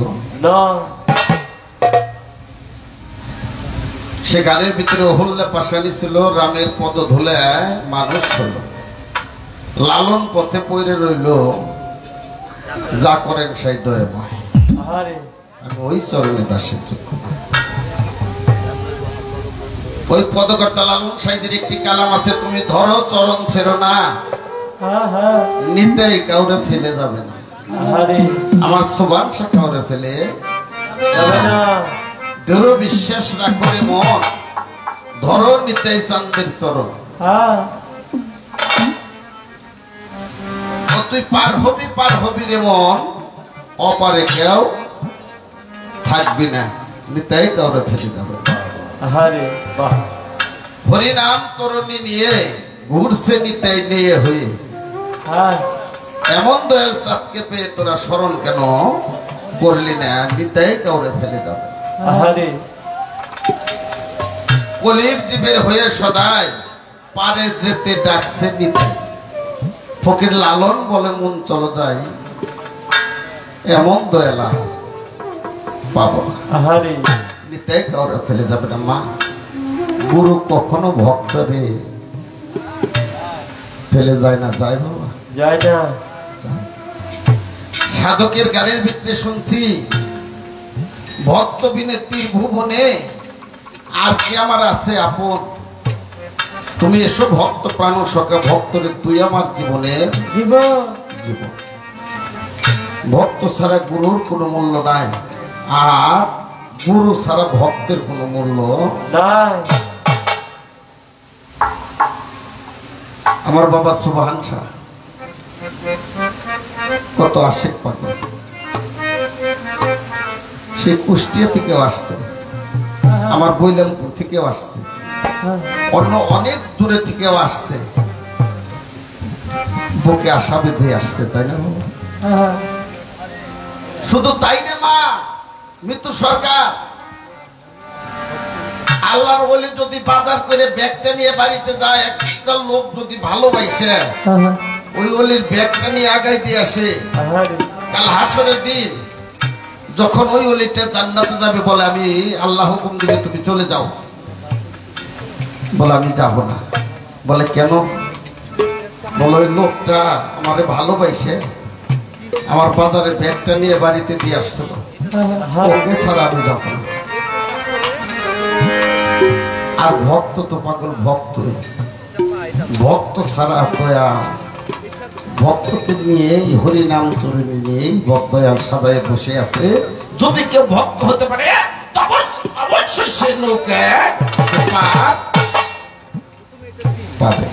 সে গানের ভিতরে অহল্যা পাশানি ছিল, রামের পদ ধুলে মানুষ হল, লালন পথে পড়ে রইল, যা করেন সেই দয়াময়, আমি ওই চরণে দাসের যোগ্য। ওই পদকর্তা লালন সাহেবের একটি কালাম আছে, তুমি ধরো চরণ ছেড়ো না, নিতেই কাউরে ফেলে যাবে না, আমার সোবান সে কাউরে ফেলে দৃঢ় বিশ্বাস রাখো রে মন, ধরো নিতেই চান্দের চরণ, তুই পার হবি পার হবি রে মন, অপারে কেউ থাকবি না, নিতেই কাউরে ফেলে যাবে। হরিনাম তরুণী নিয়ে ঘুরছে নিতাই নিয়ে হয়ে, এমন দয়াল চাঁদকে পেয়ে তোরা স্মরণ কেন করলি না, নিতাই কাউরে ফেলে যাবে। কলির জীবের হয়ে সদাই পারে যেতে ডাকছে নিতাই, ফকির লালন বলে মন চলো যাই, এমন দয়াল পাবো নিতাই কাউরে ফেলে যাবে না। মা গুরু কখনো ভক্তরে ফেলে যায় না, যায় বাবা যায় না। সাধকের গানের ভিতরে শুনছি, ভক্ত বিনে ত্রিভুবনে আর কি আমার আছে আপন, তুমি এসো ভক্ত প্রাণ সখা, ভক্তরে তুই আমার জীবনে জীবন জীবন। ভক্ত ছাড়া গুরুর কোনো মূল্য নাই, আর গুরু ছাড়া ভক্তের কোনো মূল্য নাই। আমার বাবা সুবহান শাহ কত আশেক পাগল, সে কুষ্টিয়া থেকেও আসছে, আমার বৈলামপুর থেকেও আসছে, অন্য অনেক দূরে থেকেও আসছে, বুকে আশা বেঁধে আসছে, তাই না? শুধু তাই না মা, মৃত্যু সরকার আল্লাহর ওলি যদি বাজার করে ব্যাগটা নিয়ে বাড়িতে যায়, একটা লোক যদি ভালোবাসে ওই ওলির ব্যাগটা নিয়ে আগাই দিয়ে আসে, কাল হাসরের দিন যখন ওই ওলিটা জান্নাতে যাবে, বলে আমি আল্লাহ হুকুম দিবে তুমি চলে যাও, বলে আমি যাব না। বলে কেন? বলে ওই লোকটা আমাকে ভালোবাসে, আমার বাজারে ব্যাগটা নিয়ে বাড়িতে দিয়ে আসছিল, ওকে ছাড়া আমি যাব না। আর ভক্ত তো পাগল, ভক্ত ভক্ত ছাড়া দয়া, ভক্তকে নিয়ে হরি নাম চলে নিয়ে দয়াল সাজায় বসে আছে। যদি কেউ ভক্ত হতে পারে তখন অবশ্যই সে নৌকা পাবে।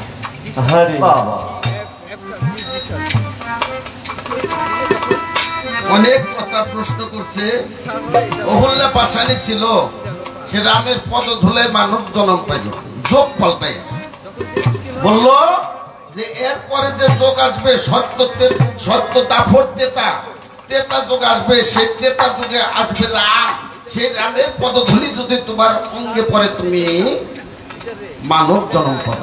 অনেক কথা প্রশ্ন করছে। অহল্যা পাশানি ছিল, সে রামের পদ ধুলে মানব জন্ম পাইল, যোগ পাল্টাই বলল যে এরপরে যে যোগ আসবে সত্য সত্য দাফর তেতা তেতা যোগ আসবে, সেই তেতা যুগে আসবে রাম, সেই রামের পদধূলি যদি তোমার অঙ্গে পড়ে তুমি মানব জন্ম পাবে।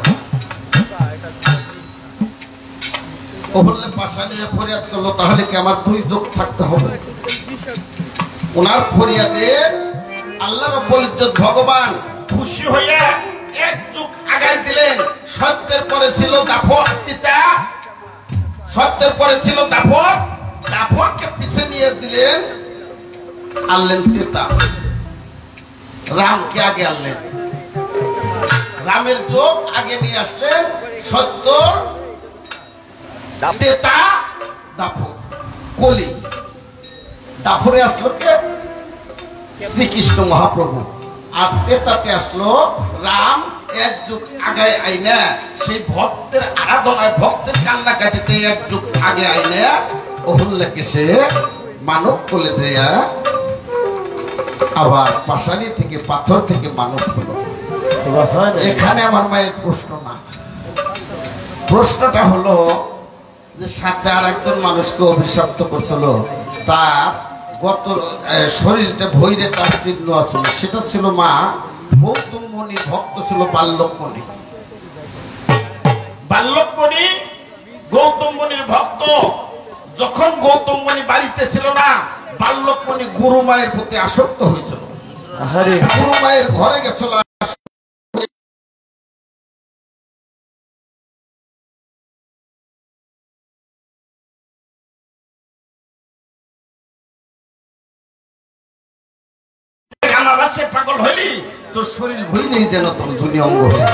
অহল্যা পাশানি ফরিয়াদ করলো, তাহলে কি আমার দুই যোগ থাকতে হবে? ওনার ফরিয়াদে আল্লাহ রাব্বুল ইজ্জত ভগবান খুশি হইয়া এক যুগ আগাই দিলেন। সত্যের পরে ছিল দাফর তিতা, সত্যের পরে ছিল দাফর, দাফরকে পিছে নিয়ে দিলেন, আনলেন তিতা, রামকে আগে আনলেন, রামের যোগ আগে নিয়ে আসলেন, সত্য তেতা দাফর কলি। দাফরে আসলো কে? শ্রীকৃষ্ণ মহাপ্রভু। আর তেতাতে আসলো রাম, এক যুগ আগায় আইনা সেই ভক্তের আরাধনায় ভক্তের কান্নাকাটিতে এক যুগ আগে আইনা অহল্যাকে সে মানব কোলে দেয়া আবার পাষাণী থেকে পাথর থেকে মানুষ হলো। এখানে আমার মায়ের প্রশ্ন না, প্রশ্নটা হলো যে সাথে আর একজন মানুষকে অভিশপ্ত করছিল, তার গত শরীরটা ভৈরে তার চিহ্ন আসল, সেটা ছিল মা গৌতম মুনির ভক্ত ছিল বাল্যকমণি। বাল্যকমণি গৌতম মুনির ভক্ত। যখন গৌতম মুনি বাড়িতে ছিল না, বাল্যকমণি গুরু মায়ের প্রতি আসক্ত হয়েছিল, গুরু মায়ের ঘরে গেছিল। পাগল হইলি তোর শরীর হইলেই যেন তোর দুনিয়া অঙ্গ হয়ে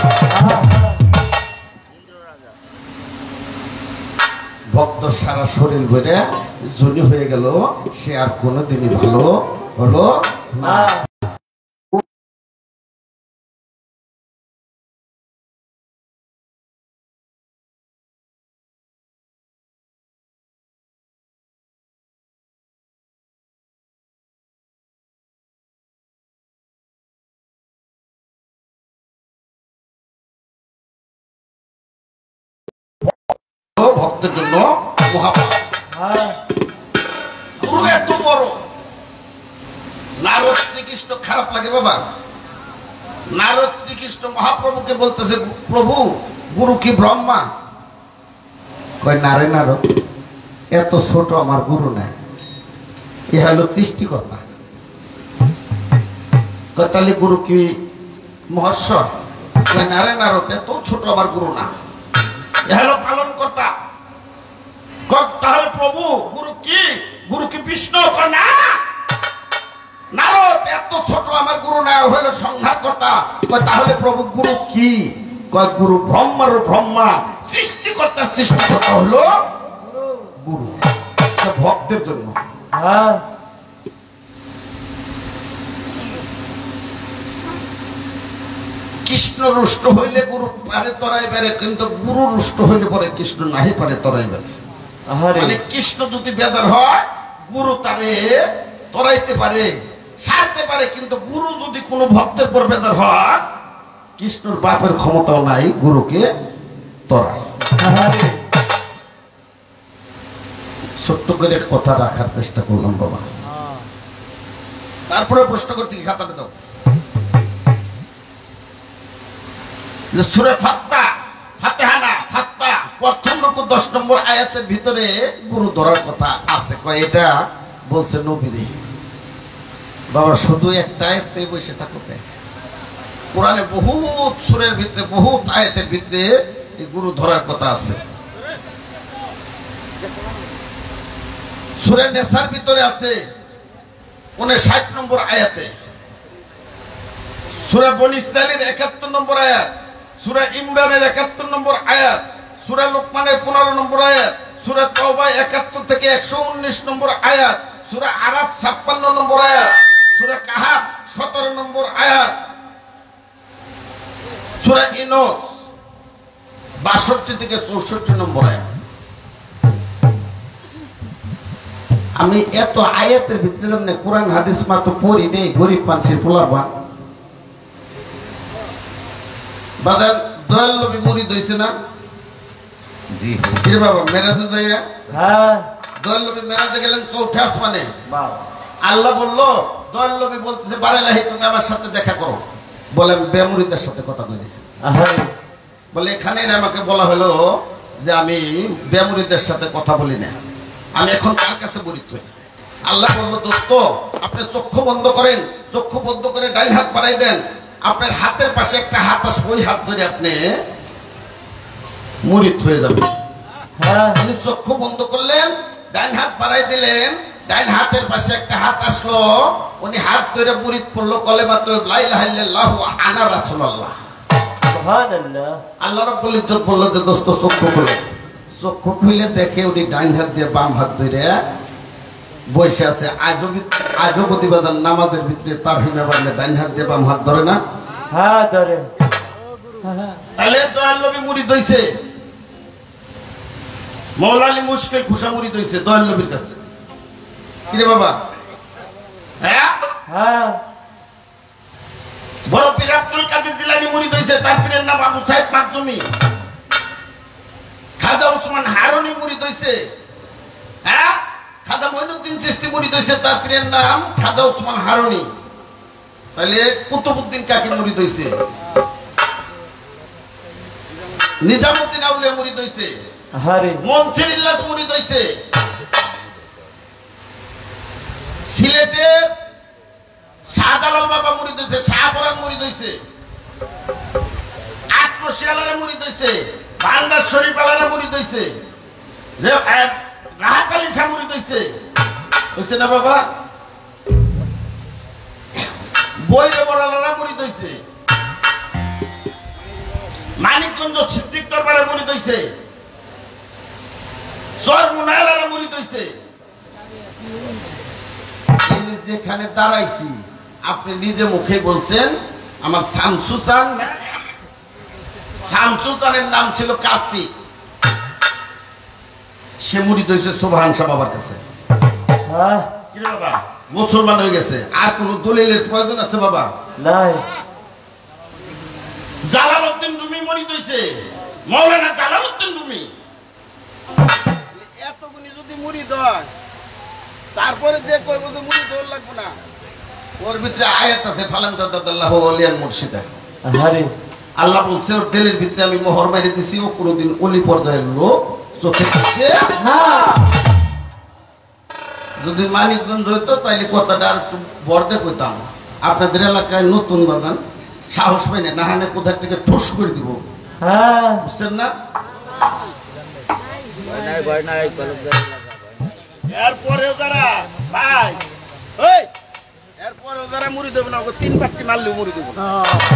ভক্ত সারা শরীর ভরে জনি হয়ে গেল, সে আর কোনোদিনই ভালো হলো না। ভক্তের জন্য গুরু এত বড়। নারদ শ্রীকৃষ্ণ খারাপ লাগে বাবা, নারদ শ্রীকৃষ্ণ মহাপ্রভুকে বলতেছে, প্রভু গুরু কি ব্রহ্মা? কয় নারে নারদ, এত ছোট আমার গুরু নাই, এ হলো সৃষ্টিকর্তা। তাহলে গুরু কি মহর্ষ? কয় নারে নারদ, এত ছোট আমার গুরু না, এ হলো পালন কর্তা। তাহলে প্রভু গুরু কি? গুরু কি বিষ্ণু? না নারদ, এত ছোট আমার গুরু না, হইল সংহার কর্তা। তাহলে প্রভু গুরু কি? কয় গুরু ব্রহ্মার ব্রহ্মা, সৃষ্টিকর্তার সৃষ্টিকর্তা হলো গুরু। ভক্তের জন্য কৃষ্ণ রুষ্ট হইলে গুরু পারে তরাই বেড়ে, কিন্তু গুরু রুষ্ট হইলে পরে কৃষ্ণ নাহি পারে তরাই বেড়ে। মানে কৃষ্ণ যদি বেদার হয়, গুরু তারে তরাইতে পারে, সারতে পারে, কিন্তু গুরু যদি কোনো ভক্তের পর বেদার হয়, কৃষ্ণর বাপের ক্ষমতাও নাই গুরুকে তরায়। ছোট্ট করে কথা রাখার চেষ্টা করলাম বাবা। তারপরে প্রশ্ন করছি, খাতাটা দাও। সূরা ফাত্তা, ফাতিহা না ফাত্তা, প্রথম রুকু দশ নম্বর আয়াতের ভিতরে গুরু ধরার কথা আছে। কয় এটা বলছে নবীরে। বাবা শুধু একটা আয়াতে বসে থাকতে, কোরআনে বহুত সূরের ভিতরে বহুত আয়াতের ভিতরে এই গুরু ধরার কথা আছে। সূরা নেসার ভিতরে আছে উনষাট নম্বর আয়াতে, সূরা বনী ইসরাঈলের একাত্তর নম্বর আয়াত, সূরা ইমরানের একাত্তর নম্বর আয়াত, সূরা লোকমানের পনেরো নম্বর আয়াত, সূরা তাওবা একাত্তর থেকে একশো উনিশ নম্বর আয়াত, সূরা আরাফ ছাপ্পান্ন নম্বর আয়াত, সূরা কাহাফ সতেরো নম্বর আয়াত, সূরা ইউনূস বাষট্টি থেকে চৌষট্টি নম্বর আয়াত। আমি এত আয়াতের ভিতরে কোরআন হাদিস মাত্র পড়ি নেই, গরিব মানুষের পোলাপান। বাজার দয়াল নবী মুরিদ হইছে না? জি রে বাবা, মেরাজে যাইয়া দয়াল নবী মেরাজে গেলেন চৌথা আসমানে। আল্লাহ বললো, দয়াল নবী বলতেছে, বারেলাহি তুমি আমার সাথে দেখা করো। বলেন বেমুরিদের সাথে কথা বলি। বলে এখানে আমাকে বলা হলো যে আমি বেমুরিদের সাথে কথা বলি না, আমি এখন কার কাছে মুরিদ হই? আল্লাহ বললো, দোস্ত আপনি চক্ষু বন্ধ করেন, চক্ষু বন্ধ করে ডান হাত বাড়াই দেন, আপনার হাতের পাশে একটা হাত আসবে, ওই হাত ধরে আপনি মুরিদ হয়ে যাবেন। উনি চক্ষু বন্ধ করলেন, ডান হাত বাড়াই দিলেন, ডান হাতের পাশে একটা হাত আসলো, উনি হাত ধরে মুরিদ পড়লো, কলেমা তৈয়ব লা ইলাহা ইল্লাল্লাহু আনা রাসূলুল্লাহ। সুবহানাল্লাহ। আল্লাহ রাব্বুল ইজ্জত বলল যে দোস্ত চক্ষু খুলে, চক্ষু খুলে দেখে উনি ডান হাত দিয়ে বাম হাত ধরে বসে আছে। আজব আজব প্রতিবাদন নামাজের ভিতরে তার হিমে বাঁধলে ডান হাত দিয়ে বাম হাত ধরে না? হ্যাঁ ধরে। তাহলে দয়াল নবী মুরিদ হইছে, মওলা আলী মুশকিল খুশা মুরিদ হইছে দয়াল নবীর কাছে। কি রে বাবা? হ্যাঁ হ্যাঁ বড় পীর আব্দুল কাদের জিলানী মুরিদ হইছে, তার পীরের নাম আবু সাইদ মাকজুমি। খাজা ওসমান হারুনি মুরিদ হইছে, হ্যাঁ খাজা মঈনুদ্দিন চিশতি মুরিদ হইছে, তার পীরের নাম খাজা ওসমান হারুনি। তাহলে কুতুবউদ্দিন কাকে মুরিদ হইছে? নিজামউদ্দিন আউলিয়া মুরিদ হইছে, মনসুর ইল্লাস মুরিদ হইছে। সিলেটের শাহজালাল বাবা মুরিদ হইছে, শাহপরান মুরিদ হইছে, আটরশিয়ালারা মুরিদ হইছে, বান্দার শরীফ আলারা মুরিদ হইছে, রাহাত আলী শাহ মুরিদ হইছে, হইছে না বাবা? বৈরে বড়ালারা মুরিদ হইছে, মানিকগঞ্জ সিদ্দিক দরবারে মুরিদ হইছে, চরমুনাইলারা মুরিদ হইছে। যেখানে দাঁড়াইছি আপনি নিজে মুখে বলছেন আমার শামসুসান, শামসুসানের নাম ছিল কার্তিক, সে মুরিদ হইছে সুবহান শাহ বাবার কাছে। কি রে বাবা, মুসলমান হয়ে গেছে, আর কোন দলিলের প্রয়োজন আছে বাবা? নাই। জালালউদ্দিন রুমি মুরিদ হইছে, মাওলানা জালালউদ্দিন রুমি। এতগুনি যদি মুরিদ হয় তারপরে যে কইব যে মুরিদ হল লাগবে না, ওর ভিতরে আয়াত আছে ফালান দাদাল্লাহু ওয়ালিয়ান মুর্শিদা। আরে আল্লাহ বলছে ওর দিলের ভিতরে আমি মোহর মেরে দিছি, ও কোনদিন ওলি পর্যায়ের লোক চোখে দেখে না। যদি মানিকগঞ্জ হইতো তাইলে কথাটা আর একটু বর্দে কইতাম। আপনাদের এলাকায় নতুন বাগান সাহস পাই না, নাহানে কোথা থেকে ঠোস করে দিব, বুঝছেন না? এরপরেও যারা ভাই ওই এরপরেও যারা মুড়ি দেবে না, ওকে তিন পাঁচটি মারলেও মুড়ি দেবো না।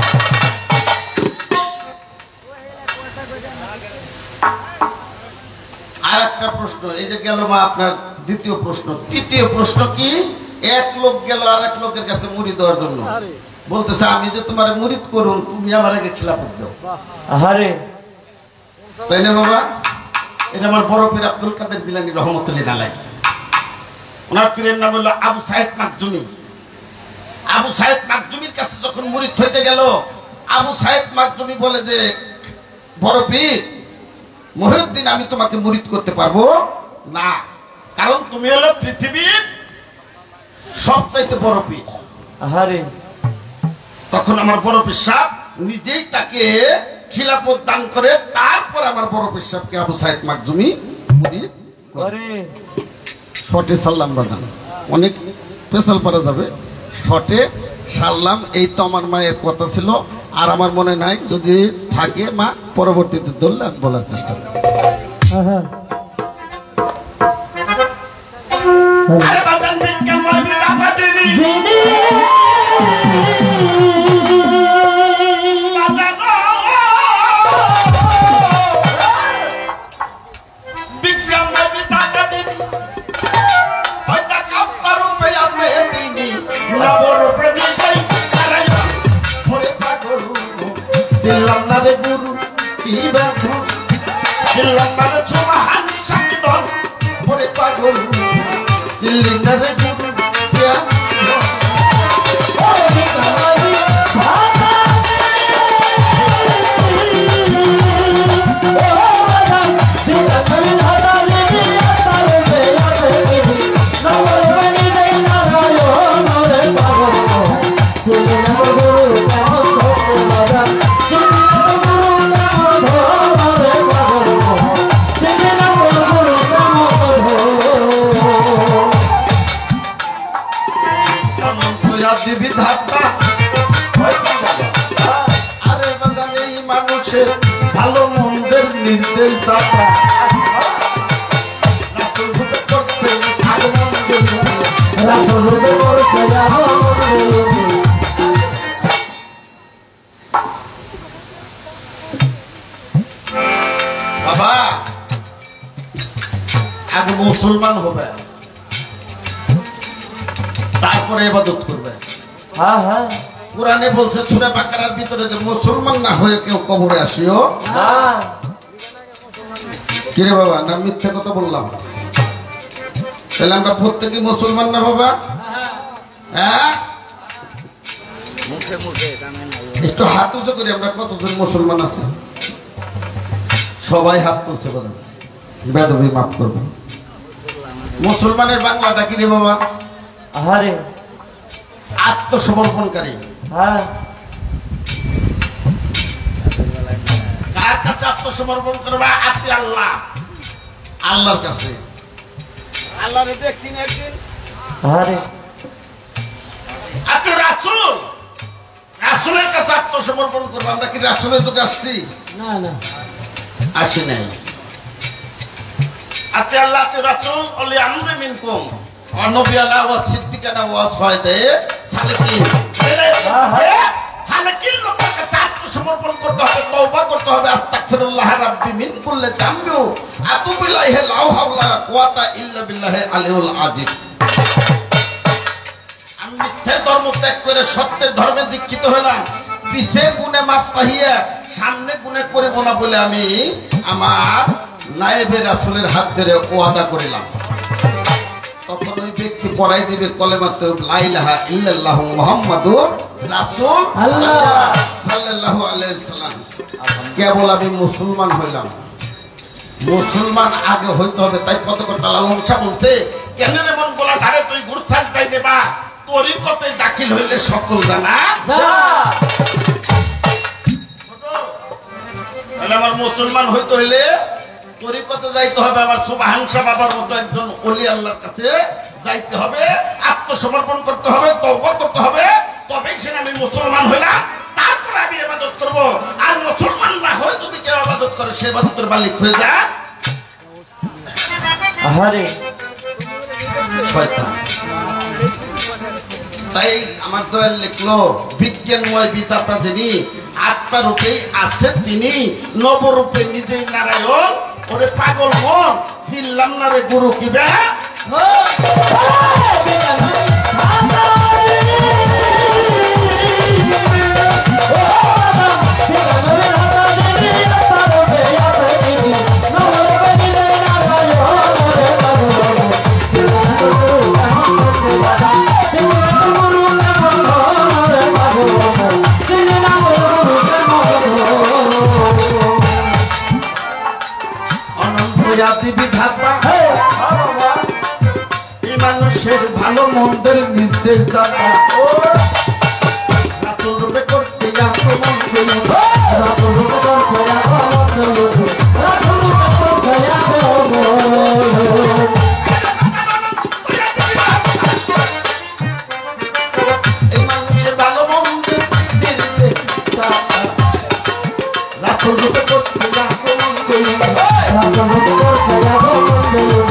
আর একটা প্রশ্ন, এই যে গেল মা আপনার দ্বিতীয় প্রশ্ন। তৃতীয় প্রশ্ন কি, এক লোক গেল আর এক লোকের কাছে মুড়ি দেওয়ার জন্য, বলতেছে আমি যে তোমার মুরিদ করুন, তুমি আমার আগে খিলাফত দাও। আরে তাই না বাবা? এটা আমার বড় পীর আব্দুল কাদের জিলানী রহমতুল্লাহ আলাইহি, ওনার পীরের নাম হলো আবু সাইদ মাকজুমি। আবু সাইদ মাকজুমির কাছে যখন মুরিদ হইতে গেল, আবু সাইদ মাকজুমি বলে যে বড় পীর মহিউদ্দিন, আমি তোমাকে মুরিদ করতে পারবো না, কারণ তুমি হলো পৃথিবীর সবচাইতে বড় পীর। আরে তখন আমার বড় পীর সাহেব নিজেই তাকে খিলাফত দান করে, তারপর আমার বড় পীর সাহেবকে আবু সাইদ মাকজুমি মুরিদ করে। শর্টে সাল্লাম বাজান, অনেক স্পেশাল করা যাবে, শর্টে সাল্লাম। এই তো আমার মায়ের কথা ছিল, আর আমার মনে নাই, যদি থাকে মা পরবর্তীতে ধরলে আমি বলার চেষ্টা করি। ভালো মন্দের নির্দেশ দাতা বাবা, আগে মুসলমান হবে, তারপরে ইবাদত করবে। হ্যাঁ হ্যাঁ, কোরআনে বলছে সূরা বাকারার ভিতরে যে মুসলমান না হয়ে কেউ কবরে আসিও না। কি রে বাবা, না মিথ্যা কথা বললাম? তাহলে আমরা প্রত্যেকে মুসলমান না বাবা? হ্যাঁ, একটু হাত উঁচু করি, আমরা কতজন মুসলমান আছি? সবাই হাত তুলছে বলেন, বেদবি মাফ করবো। মুসলমানের বাংলাটা কি রে বাবা? আহারে আত্মসমর্পণকারী। হ্যাঁ কার কাছে আত্মসমর্পণ করবা? আতি আল্লাহ, আল্লাহর কাছে। আল্লাহরে দেখছি না একদিন? আহারে আতি রাসূল, রাসূলের কাছে আত্মসমর্পণ করবো। আমরা কি রাসূলের যুগে আসছি? না না আসি নাই। আতি আল্লাহ আতি রাসূল ওলি আমরি মিনকুম ওয়া নবী আলা ওয়া সিদ্দিকানা ওয়া সাহাদে সালেকিন। সালেকিন লোকের কাছে আত্মসমর্পণ করতে হবে, তওবা করতে হবে। আস্তাগফিরুল্লাহ রাব্বি মিন কুল্লি যামবি আতুবু ইলাইহি লা হাওলা ওয়া কুওয়াতা ইল্লা বিল্লাহি আলিউল আযীম। আমি মিথ্যার ধর্ম ত্যাগ করে সত্যের ধর্মে দীক্ষিত হলাম। পিছের গুণে মাপ পাহিয়া সামনে গুণে করিব না বলে আমি আমার নায়েবে রাসূলের হাত ধরে ওয়াদা করিলাম। তখন ওই ব্যক্তি পড়াই দিবে কলেমাতে লা ইলাহা ইল্লাল্লাহু মুহাম্মাদুর রাসূলুল্লাহ সাল্লাল্লাহু আলাইহি সাল্লাম। কেবল আমি মুসলমান হইলাম। মুসলমান আগে হইতে হবে। তাই কত কথা লালন শাহ বলছে, কেন রে মন গোলা ধারে তুই গুরুস্থান পাই দেবা, তরিকতে দাখিল হইলে সকল জানা। তাহলে আমার মুসলমান হইতে হইলে তরিকতে যাইতে হবে। আমার সুবহান শাহ বাবার মতো একজন ওলি আল্লাহর কাছে যাইতে হবে, আত্মসমর্পণ করতে হবে, তওবা করতে হবে। তবেই সে আমি মুসলমান হইলাম। তারপরে আমি ইবাদত করব। আর মুসলমান না হয়ে যদি কেউ ইবাদত করে, সে ইবাদতের মালিক হয়ে যায় আহারে শয়তান। তাই আমার দয়াল লিখলো, বিজ্ঞানময় বিধাতা যিনি, আত্মারূপেই আছে তিনি, নবরূপে নিজেই নারায়ণ। ওরে পাগল মন, চিনলাম না রে গুরু কি বে। মানুষের ভালো মন্দের নির্দেশ দাতা, রাসূল রূপে করছে আক্রমণ। রাসূল রূপে করছে আক্রমণ। রাসূল রূপে করছে আক্রমণ। এই মানুষের ভালো মন্দের নির্দেশ দাতা, রাসূল রূপে করছে আক্রমণ। রাসূল রূপে করছে আক্রমণ।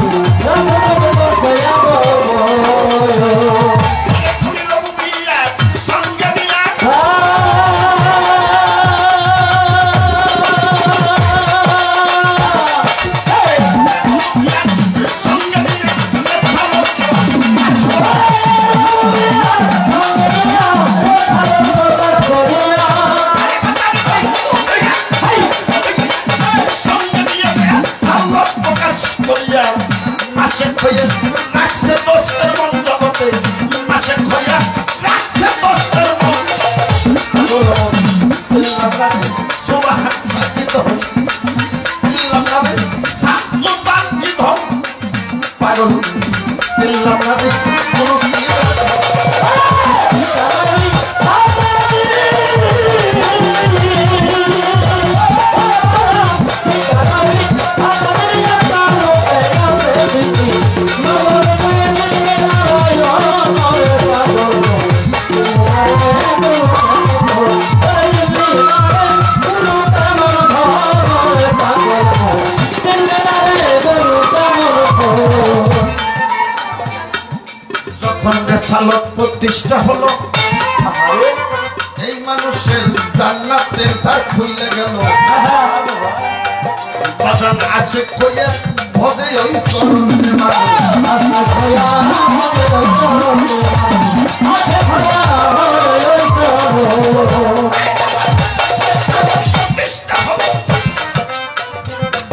প্রতিষ্ঠা হলো, এই মানুষের জান্নাতের দ্বার খুলে গেল। বাজান আছে খোয়া ভজে ওই চরণে মানুষ প্রতিষ্ঠা হলো,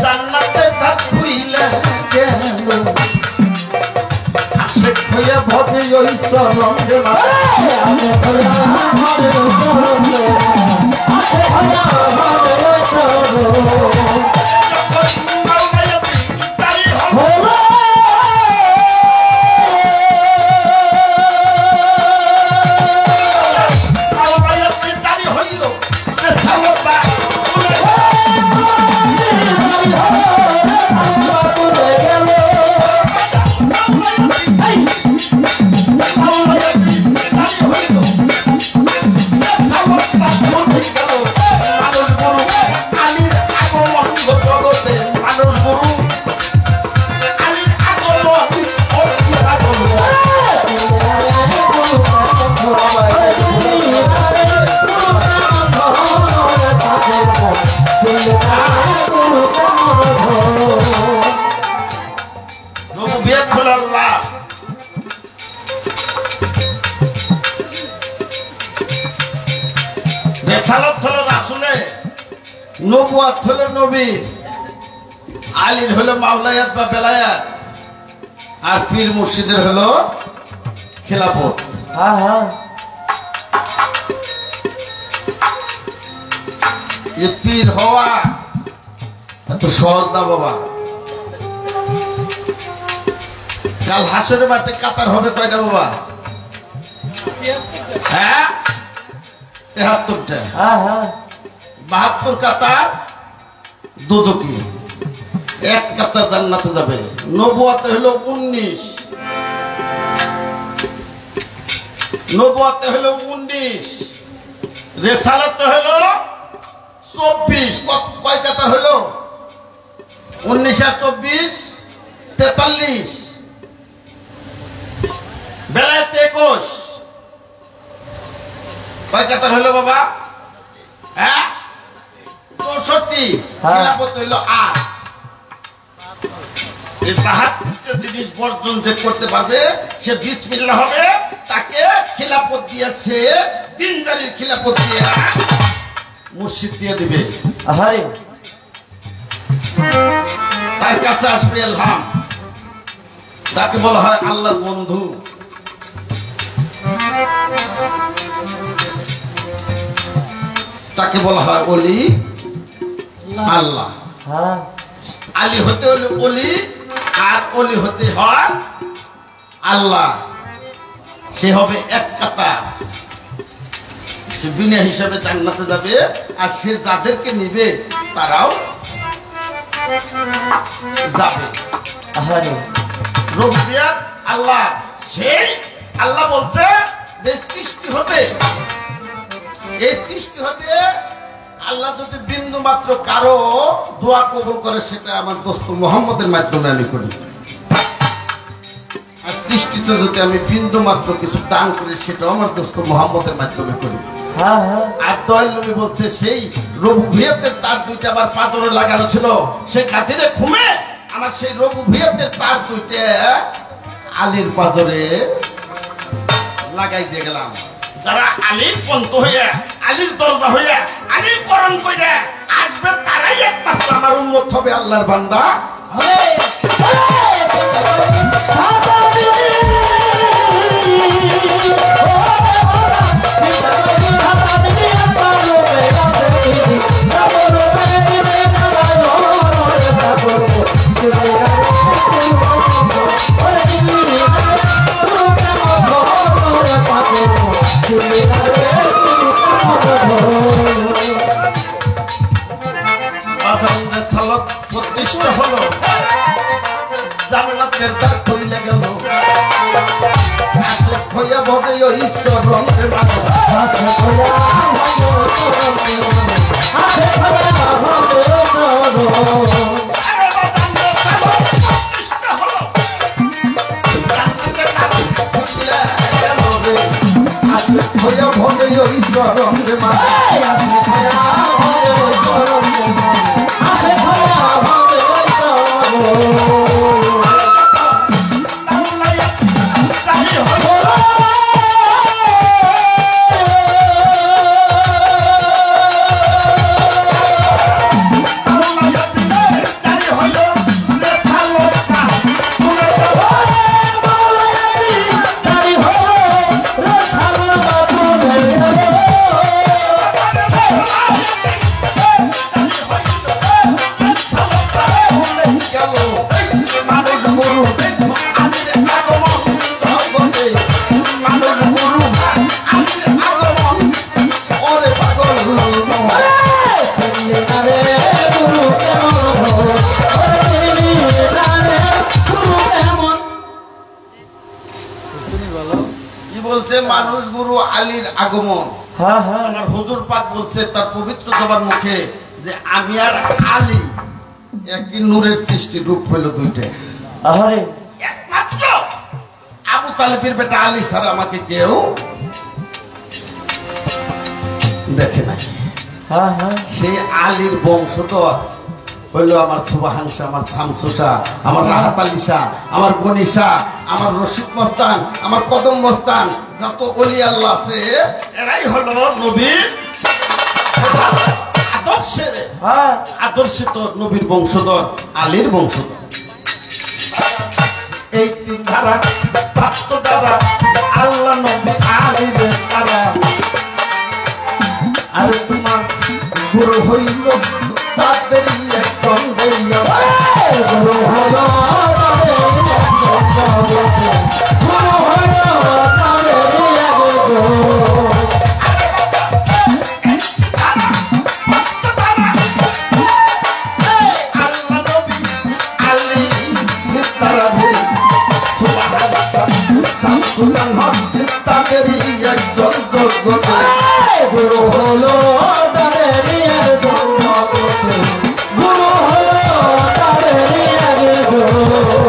জান্নাতের দ্বার খুলে গেল। আছে খোয়া ভজে ভজে ওই চরণ রে মাতা আছে ভয়া ভজে ওই চরণ রে আছে ভয়া ভজে ওই চরণ রেসালত হলো রাসূলের, নবুয়াত হলো নবীর, আলীর হলো মাওলায়াত বা বেলায়াত, আর পীর মুর্শিদের হলো খেলাফত। হ্যাঁ হ্যাঁ এ পীর হওয়া এত সহজ না বাবা। কাল হাসরের মাঠে কাতার হবে কয়টা বাবা? হ্যাঁ তেহাত্তরটা। হ্যাঁ হ্যাঁ বাহাত্তর কাতার দোজকি, এক কাতার জান্নাতে যাবে। নবুয়াতে হলো উনিশ, নবুয়াতে হলো উনিশ, রেসালাতে হলো চব্বিশ। কয় কাতার হলো? উনিশ আর চব্বিশ তেতাল্লিশ। বেলায়েতে একুশ। কয় কাতার হলো বাবা? হ্যাঁ চৌষট্টি। খেলাফত হইল আট। এই বাহাত্তরটা জিনিস বর্জন যে করতে পারবে সে বিসমিল্লাহ হবে, তাকে খিলাফত দিয়ে সে দিনদারির খিলাফত দিয়ে মুর্শিদ দিয়ে দিবে। আহারে তার কাছে আসবে এলহাম, তাকে বলা হয় আল্লাহর বন্ধু। তাকে বলা হয় অলি আল্লাহ। হ্যাঁ আলী হতে হলে অলি, আর অলি হতে হয় আল্লাহ। সে হবে এক কাতার, সে বিনা হিসাবে জান্নাতে যাবে। আর সে যাদেরকে নিবে তারাও যাবে। আহারে রুবিয়াত আল্লাহ, সেই আল্লাহ বলছে যে সৃষ্টি হবে, এই সৃষ্টি হবে আল্লাহ যদি বিন্দু মাত্র কারো দোয়া কবুল করে সেটা আমার দোস্ত মুহাম্মদের মাধ্যমে আমি করি। আর সৃষ্টিতে যদি আমি বিন্দু মাত্র কিছু দান করি সেটাও আমার দোস্ত মুহাম্মদের মাধ্যমে করি। হ্যাঁ হ্যাঁ আর দয়াল নবী বলছে সেই রবুবিয়তের তার দুইটা আবার পাথরে লাগানো ছিল, সে কাতিরে ঘুমে আমার সেই রবুবিয়তের তার দুইটা আলীর পাথরে লাগাই দিয়ে গেলাম। যারা আলীর পন্ত হইয়া, আলীর দরজা হইয়া, আলীর করণ কইরা আসবে তারাই একমাত্র আমার উম্মত হবে, আল্লাহর বান্দা। প্রতিষ্ঠা হলো, জান্নাতের দ্বার খুলে গেল। আসে খোয়া ভবে ওই চরণ রে মাতা, আসে খোয়া আসে খোয়া ভবে ওই চরণ। আসে খোয়া ভবে ওই চরণ রে মাতা, আসে খোয়া ভবে ওই চরণ রে মাতা, আসে খোয়া ভবে ওই চরণ। Daddy, কি বলছে মানুষ গুরু আলীর আগমন। হ্যাঁ হ্যাঁ আমার হুজুর পাক বলছে তার পবিত্র জবান মুখে যে আমি আর আলী একই নূরের সৃষ্টি, রূপ হইল দুইটা। আহারে একমাত্র আবু তালেবের বেটা আলী ছাড়া আমাকে কেউ দেখে নাই। হ্যাঁ হ্যাঁ সেই আলীর বংশধর হইল আমার সুবাহাংশা, আমার শামসুসা, আমার রাহাত আলীশা, আমার গনিশা, আমার রশিদ মস্তান, আমার কদম মস্তান, যত অলি আল্লাহ আছে এরাই হলো নবীর আদর্শের হ্যাঁ আদর্শিত নবীর বংশধর, আলীর বংশধর। এই তিন ধারা প্রাপ্ত দ্বারা আল্লাহ নবী আলীর তারা। আর তোমার গুরু হইল তাদের একদম গুরু হইল তাদেরই একজন গুরু হলো তাদেরই একজন গুরু হলো তাদেরই একজন।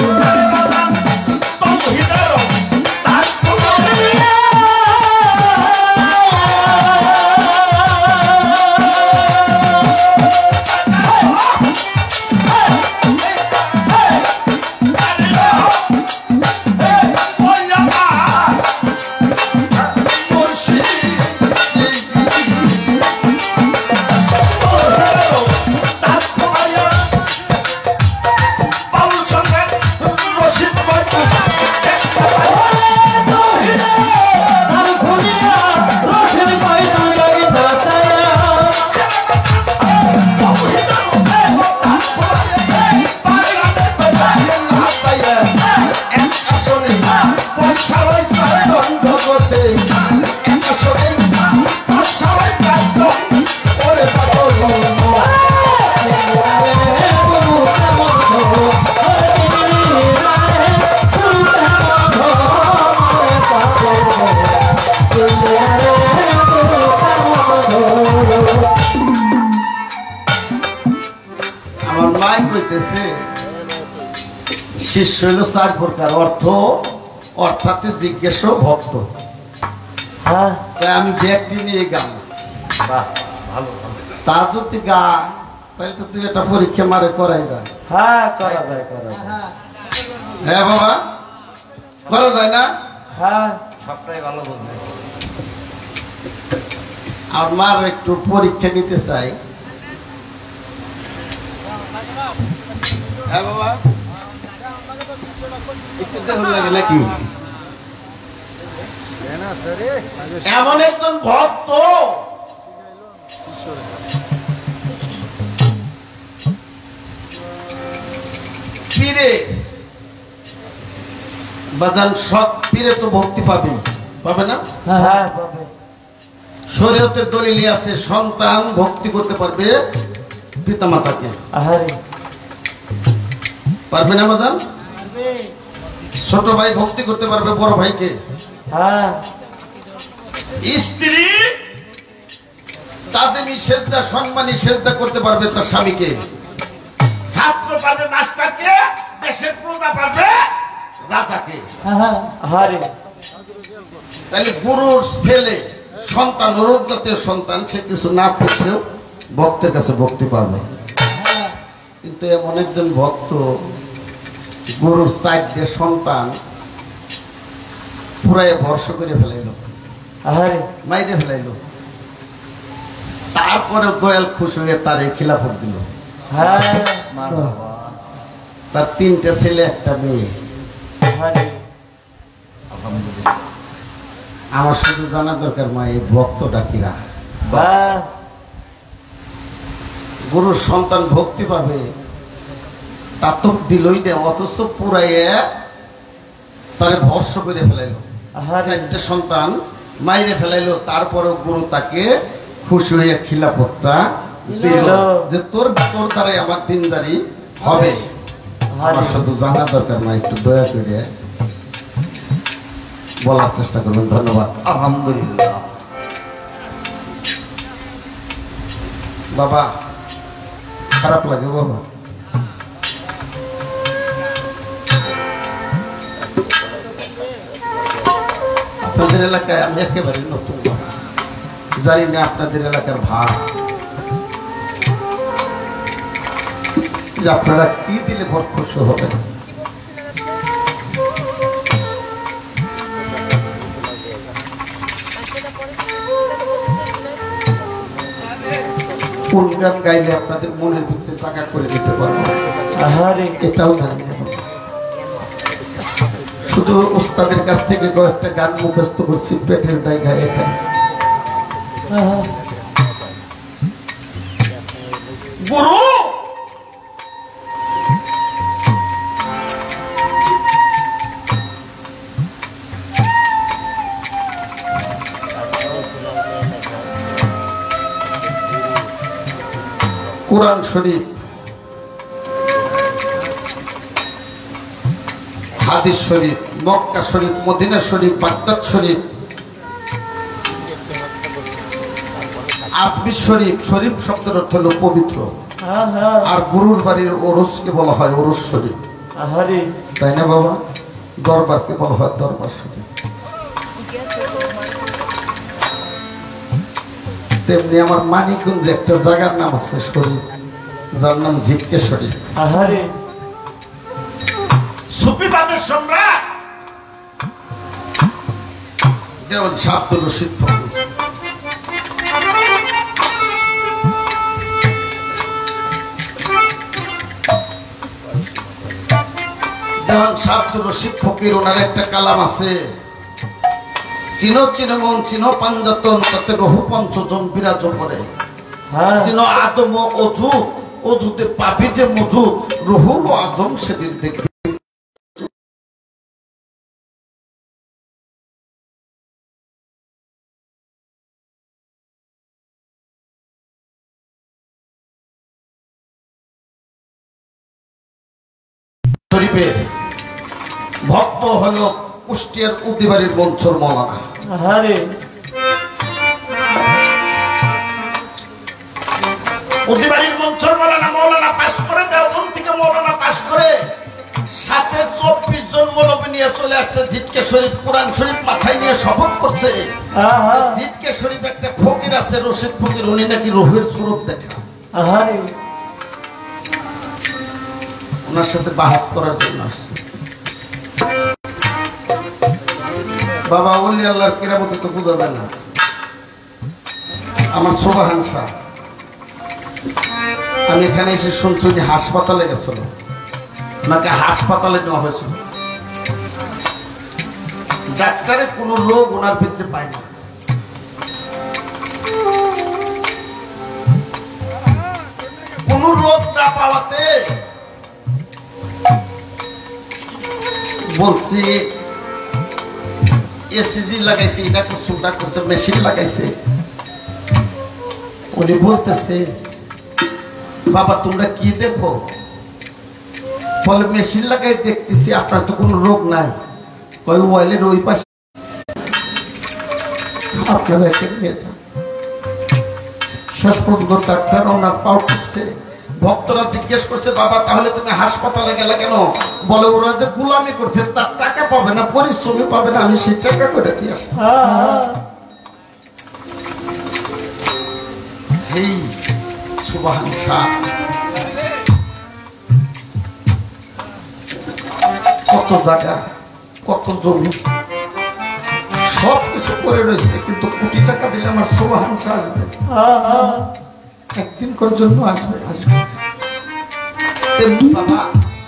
শিষ্য হইল চার প্রকার, অর্থ অর্থাৎ জিজ্ঞেস ভক্ত। হ্যাঁ তাই আমি ব্যক্তি নিয়ে গান, ভালো তা যদি গা তাহলে তো তুই একটা পরীক্ষা মারে করাই যায়। হ্যাঁ করা যায় করা যায় হ্যাঁ বাবা করা যায় না? হ্যাঁ সবটাই ভালো বলবে। আর মার একটু পরীক্ষা নিতে চাই। হ্যাঁ বাবা নাকি এমন একজন ভক্ত পীরে বাজান, সৎ পীরে তো ভক্তি পাবে, পাবে না? হ্যাঁ পাবে। শরীয়তের দলিল আছে সন্তান ভক্তি করতে পারবে পিতা মাতাকে। আহারে পারবে না বাজান? ছোট ভাই ভক্তি করতে পারবে বড় ভাইকে। হ্যাঁ স্ত্রী তাদেরই শ্রদ্ধা সম্মানী শ্রদ্ধা করতে পারবে তার স্বামীকে। ছাত্র পারবে মাস্টারকে, দেশের প্রজা পারবে রাজাকে। আহারে তাহলে গুরুর ছেলে সন্তান রোগ জাতীয় সন্তান, সে কিছু না করলেও ভক্তের কাছে ভক্তি পাবে। কিন্তু এমন একজন ভক্ত গুরুর চারটে সন্তান পুরাই ভরসা করে ফেলাইল, মাইরে ফেলাইল, তারপরে দয়াল খুশি হয়ে তার এই খিলাফত দিল। তার তিনটা ছেলে একটা মেয়ে। আমার শুধু জানা দরকার মা এই ভক্তটা কিরা। গুরুর সন্তান ভক্তি পাবে তা তো দিলই না, অথচ পুরাইয়া তারে ভরসা করে ফেলাইল। চারটে সন্তান মাইরে ফেলাইলো, তারপরে গুরু তাকে খুশি হয়ে খিলাফতটা দিল যে তোর তোর দ্বারাই আমার দিনদারি হবে। আমার শুধু জানা দরকার না, একটু দয়া করে বলার চেষ্টা করবেন। ধন্যবাদ। আলহামদুলিল্লাহ। বাবা খারাপ লাগে বাবা, আপনাদের এলাকায় আমি একেবারে নতুন, জানি না আপনাদের এলাকার ভাব যে আপনারা কি দিলে বড় খুশি হবেন। কোন গান গাইলে আপনাদের মনের ভিতরে জায়গা করে দিতে পারবো এটাও জানি না। শুধু ওস্তাদের কাছ থেকে কয়েকটা গান মুখস্থ করছি, পেটের দায় গায়ে এখানে। গুরু কোরআন শরীফ, হাদিস শরীফ, মক্কা শরীফ, মদিনা শরীফ, বাগদাদ শরীফ, আজমির শরীফ। শরীফ শব্দের অর্থ হল পবিত্র, আর গুরুর বাড়ির ওরসকে বলা হয় ওরস শরীফ, তাই না বাবা? দরবারকে বলা হয় দরবার শরীফ। তেমনি আমার মানিকগঞ্জে একটা জায়গার নাম আছে শরীফ, যার নাম জিটকে শরীফ। সুফিবাদের সম্রাট যেমন আব্দুর রশিদ ফকির, যেমন আব্দুর রশিদ ফকির, ওনার একটা কালাম আছে, চিনো চিনো মন চিনো পাঞ্জাতন, তাতে রহু পঞ্চজন বিরাজ করে। চিনো আদম অজু, অজুতে পাপি যে মজুদ, রহু আজম সেদিন দেখবে। শরীফের ভক্ত হলো কুষ্টিয়ার উদিবাড়ির মনসুর মৌলানা। উদিবাড়ির মনসুর মৌলানা মৌলানা পাস করে, দেওবন্দ থেকে মৌলানা পাস করে, সাথে চব্বিশ জন মৌলবী নিয়ে চলে আসছে জিটকে শরীফ। কোরআন শরীফ মাথায় নিয়ে শপথ করছে। জিটকে শরীফ একটা ফকির আছে রশিদ ফকির, উনি নাকি রুহের সুরত দেখা। ওনার সাথে বাহাস করার জন্য আসছে। বাবা ওলি আল্লাহর কিরামতে তো বুঝাবে না। আমার সুবহান শাহ, আমি এখানে এসে শুনছি যে হাসপাতালে গেছিল, ওনাকে হাসপাতালে নেওয়া হয়েছিল। ডাক্তারে কোনো রোগ ওনার ভিতরে পায় না। কোন রোগ না পাওয়াতে বলছি এসিজি লাগাইছে, এটা করছে ওটা করছে, মেশিন লাগাইছে। উনি বলতেছে বাবা তোমরা কি দেখো? বলে মেশিন লাগাই দেখতেছি আপনার তো কোনো রোগ নাই। ওই ওয়াইলের ওই পাশে আপনারা শেষ পর্যন্ত ডাক্তার ওনার পাও করছে। ভক্তরা জিজ্ঞেস করছে বাবা তাহলে তুমি হাসপাতালে গেলে কেন? বলে ওরা যে গুলামি করছে তার টাকা পাবে না, পরিশ্রমী পাবে না, আমি সেই টাকা করে দিয়ে আসি। সেই সুবহান শাহ কত জায়গা কত জমি সব কিছু করে রয়েছে, কিন্তু কোটি টাকা দিলে আমার সুবহান শাহ আসবে একদিন করার জন্য আসবে আসবে বাবা।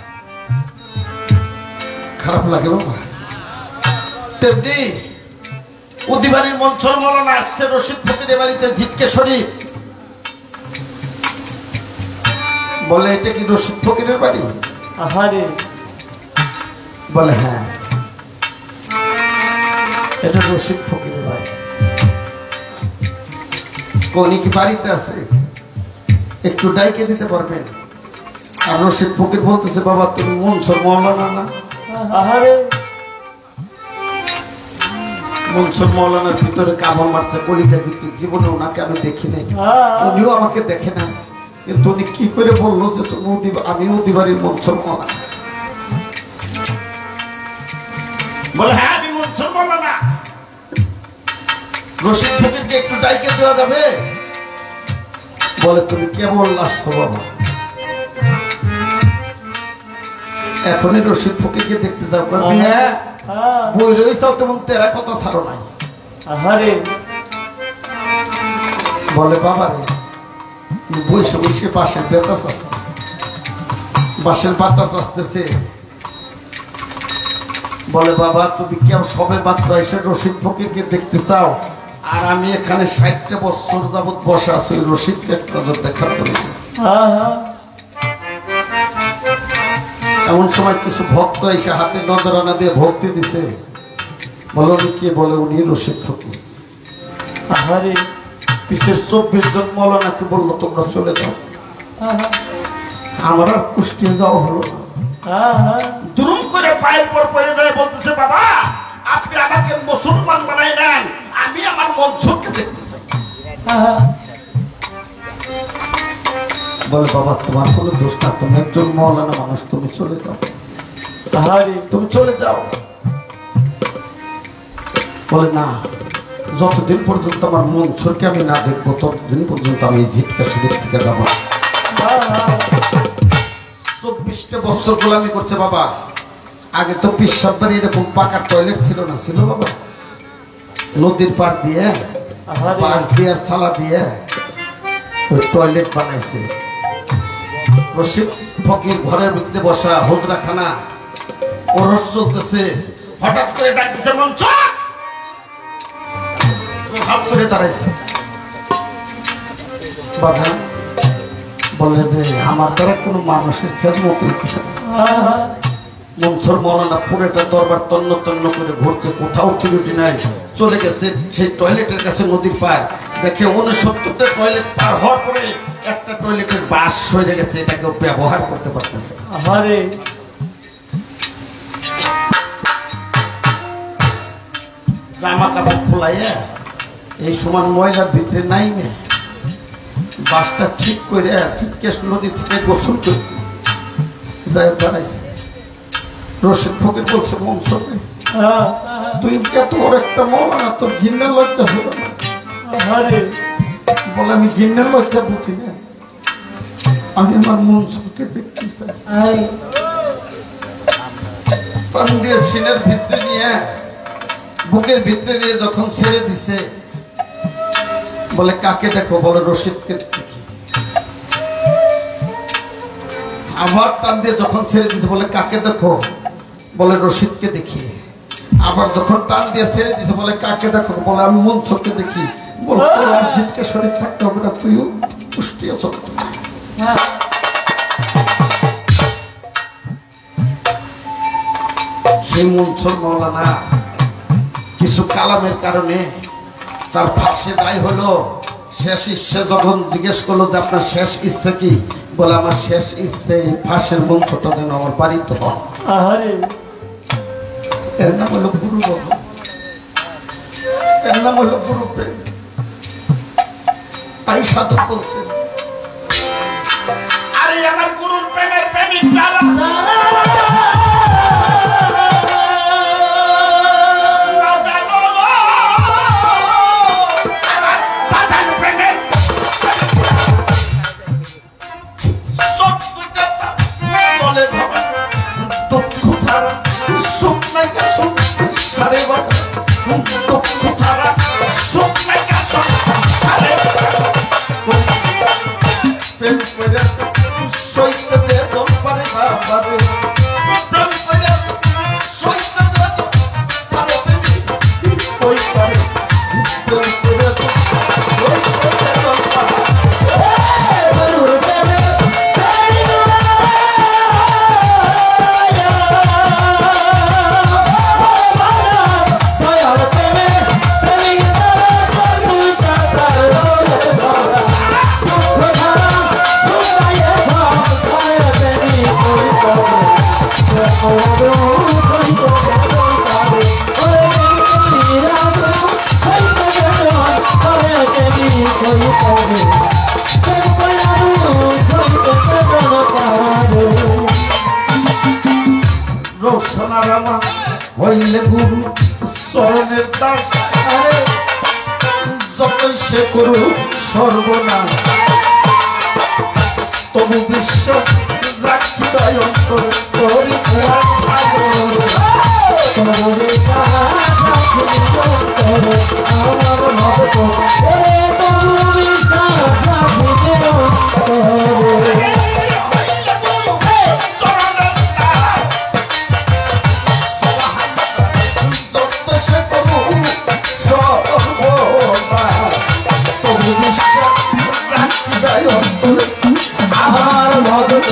খারাপ লাগে বাবা। তেমনি উদিবাড়ির মনসুর মৌলানা আসছে রশিদ ফকিরের বাড়িতে জিটকে শরীফ। বলে এটা কি রশিদ ফকিরের বাড়ি? বলে হ্যাঁ এটা রশিদ ফকিরের বাড়ি। কোনি কি বাড়িতে আছে? একটু ডাইকে দিতে পারবেন? আর রশিদ ফকির বলতেছে বাবা তুমি মনসুর মৌলানা না? মনসুর মৌলানার ভিতরে কামড় মারছে কলিজার ভিতরে, জীবনে ওনাকে আমি দেখি নাই, উনিও আমাকে দেখে না, কিন্তু উনি কি করে বললো যে তুমি আমি অধিবাড়ির মনসুর মৌলানা? বলে হ্যাঁ আমি মনসুর মৌলানা। রশিদ ফকিরকে একটু ডাইকে দেওয়া যাবে? বলে তুমি কেমন আসছো বাবা? এখনই রশিদ ফকিরকে দেখতে যাও? হ্যাঁ বই রয়েছাও তেমন তেরা কথা ছাড়ো নাই। বলে বাবা রে বসে বসে বাঁশের বাতাস আসতেছে, বাঁশের বাতাস আসতেছে। বলে বাবা তুমি কেউ সবে মাত্র এসে রশিদ ফকিরকে দেখতে চাও, আর আমি এখানে ষাটটা বছর যাবৎ বসে আছি রশিদকে একটা দেখার জন্য। এমন সময় কিছু ভক্ত এসে হাতে নজরানা দিয়ে ভক্তি দিছে। বলো কে? বলে উনি রশিদ ফকির। পিছের চব্বিশ জন মৌলানাকে বললো তোমরা চলে যাও। আমার আর কুষ্টিয়ে যাওয়া হলো না। দুরুম করে পায়ের পর পড়ে যায়, বলতেছে বাবা আপনি আমাকে মুসলমান বানাই নেন, আমি আমার মনসুরকে দেখতে চাই। বলে বাবা তোমার কোনো দোষ না, তুমি একজন মৌলানা মানুষ, তুমি চলে যাও, তুমি চলে যাও। বলে না, যতদিন পর্যন্ত আমার মনসুরকে আমি না দেখবো ততদিন পর্যন্ত আমি ঝিটকা শরীর থেকে যাব। চব্বিশটা বছর গোলামি করছে বাবা। আগে তো পিসাব বাড়ি এরকম পাকা টয়লেট ছিল না, ছিল বাবা নদীর পাড় দিয়ে বাঁশ দিয়ে সালা দিয়ে ওই টয়লেট বানাইছে। রশিদ ফকির ঘরের ভিতরে বসা হুজরাখানা, ওরস চলতেছে, হঠাৎ করে ডাকতেছে মনসুর, হাত করে দাঁড়াইছে। বাজান বলে যে আমার দ্বারা কোনো মানুষের খেদমত কিছু মনসুর মৌলানা পুরোটা দরবার তন্ন তন্ন করে ঘুরছে, কোথাও ত্রুটি নাই। চলে গেছে সেই টয়লেটের কাছে নদীর পাড়, দেখে উনসত্তরটা টয়লেট পার হওয়ার পরে একটা টয়লেটের বাস হয়ে গেছে, এটাকে ব্যবহার করতে পারতেছে। জামা কাপড় খোলাইয়া এই সমান ময়লার ভিতরে নাই মে বাসটা ঠিক করে চিটকেশ নদী থেকে গোসল করে দাঁড়াইছে। রশিদ ফকির বলছে মনসুর তুই এত বড় একটা মৌলানা, তোর ঘিন্নের লজ্জা হলো না? বলে আমি ঘিন্নের লজ্জা বুঝি না, আমি আমার মনসুরকে দেখতে চাই। প্রাণ দিয়ে সিনের ভিতরে নিয়ে বুকের ভিতরে নিয়ে যখন ছেড়ে দিছে, বলে কাকে দেখো? বলে রশিদকে দেখি। আবার টান দিয়ে যখন ছেড়ে দিছে, বলে কাকে দেখো? বলে রশিদকে দেখি। আবার যখন টান দিয়ে ছেড়ে দিছে, বলে কাকে দেখো? বলে আমি মনসুরকে দেখি। বলে তোর আর জিতকে শরীর থাকতে হবে না, তুইও কুষ্টিয়া চল। সেই মনসুর মৌলানা কিছু কালামের কারণে তার ফাঁসি রায় হলো। শেষ ইচ্ছে যখন জিজ্ঞেস করলো যে আপনার শেষ ইচ্ছে কি? বলে আমার শেষ ইচ্ছে ফাঁসের মঞ্চটা যেন আমার বাড়িতে হয়। এর নাম হলো গুরু বাবা, এর নাম হলো গুরু প্রেম। তাই সাধক বলছে আরে আমার গুরুর প্রেমের প্রেমিক যারা চরণের দাস যতই সে করুক সর্বনাশ তবু বিশ্বাস রাখি তাই অন্তর করি আমার ভক্ত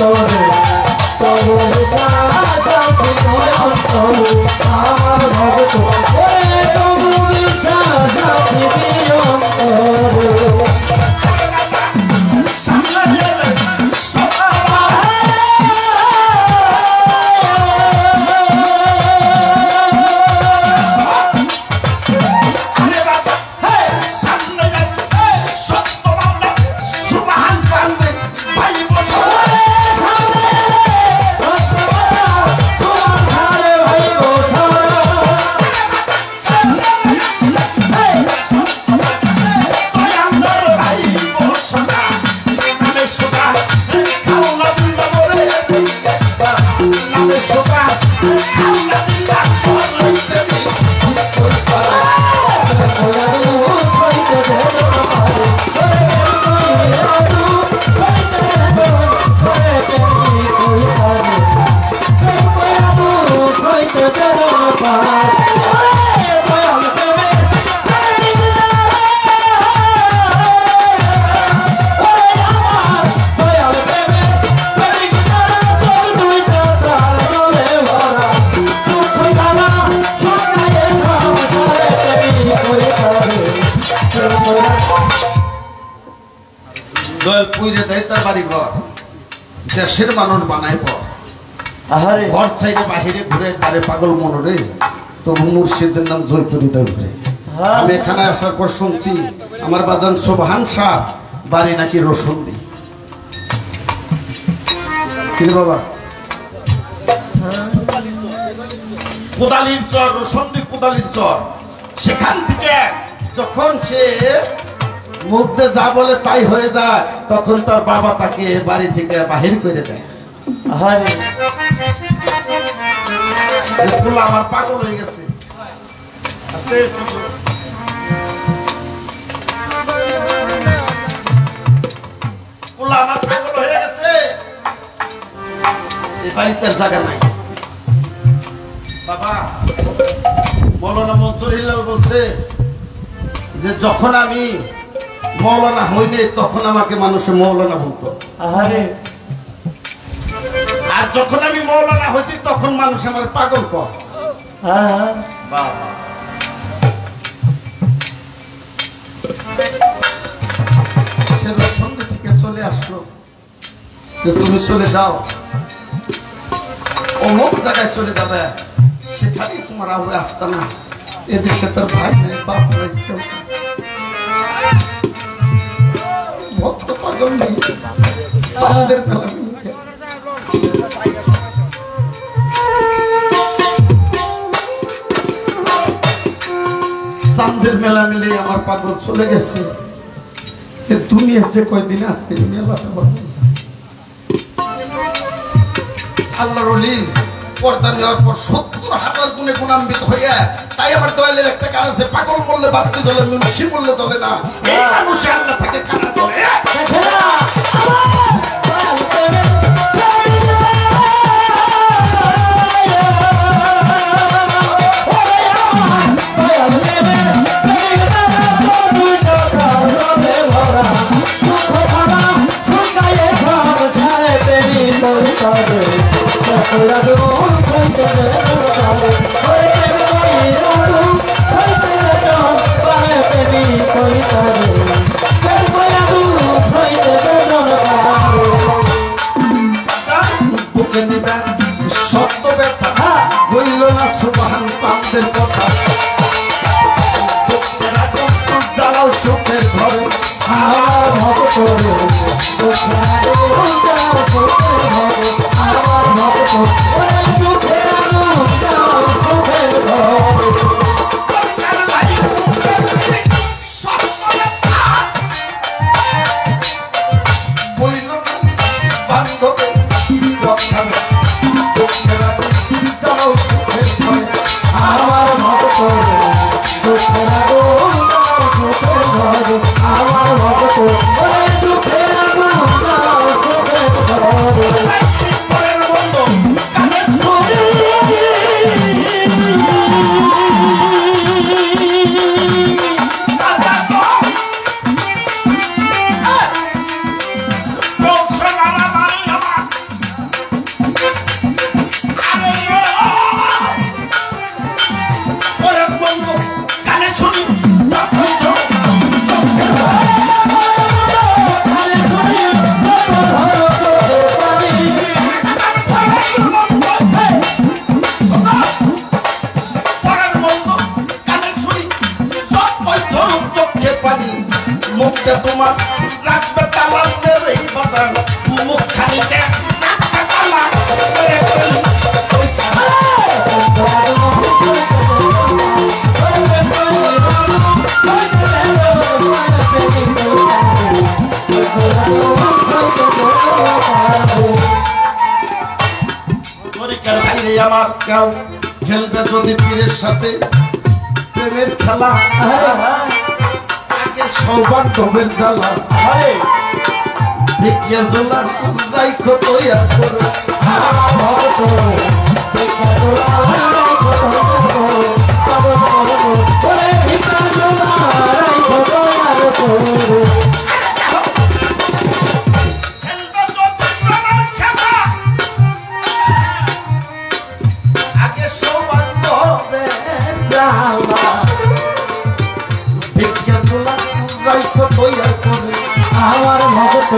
আমার ভক্ত দেশের মানুষ বানায় পর ঘর সাইডে বাহিরে ঘুরে তারে পাগল মনরে তবু মুর্শিদের নাম জয়পুরি দেবে। আমি এখানে আসার পর শুনছি আমার বাজান সোবাহান শাহ বাড়ি নাকি রসুন্দি কিন্তু বাবা কোদালির চর রসুন্দি কোদালির চর সেখান থেকে যখন সে মুখে যা বলে তাই হয়ে যায় তখন তার বাবা তাকে বাড়ি থেকে বাহির করে দেয়। আমার পাগল হয়ে গেছে আমার পাগল হয়ে গেছে এই বাড়িতে জায়গা নাই। বাবা মৌলানা মনসুর হিলাল বলছে যে যখন আমি মৌলানা হইনি তখন আমাকে মানুষে মৌলানা বলতো আর যখন আমি মৌলানা হয়েছি তখন মানুষ আমার পাগল কর। সেটা সন্ধ্যে থেকে চলে আসলো যে তুমি চলে যাও অমুক জায়গায় চলে যাবে সেখানেই তোমার আবার আসতে না এদেশে তার ভাই নেই বাপ নেই ভক্ত পাগল নেই সামদের খেলা চাঁদের মেলা মিলে আমার পাগল চলে গেছে দুনিয়ার যে কয়দিন আছে আল্লাহর ওলি পর্দা নেওয়ার পর সত্তর হাজার গুণে গুণান্বিত হইয়া তাই আমার দয়ালের একটা কাজ আছে পাগল বললে বাপটি চলে মুন্সি বললে চলে না এই মানুষে আল্লাহ থেকে কানা চলে সত্য ব্যথা বলল না সুবহান পাপদের কথা দাঁড়াও সুখের ঘরে আমার ভক্ত আমার ভক্ত মুখে তোমার রাখবে তালা মেরে বাদান মুখ খালিতে রাখবে তালা আমার কেউ খেলবে যদি পীরের সাথে প্রেমের খেলা আগে সৌবান্ধবের জ্বালা ভিক্ষা জোলার রাইখো তৈয়া করে আমার ভক্ত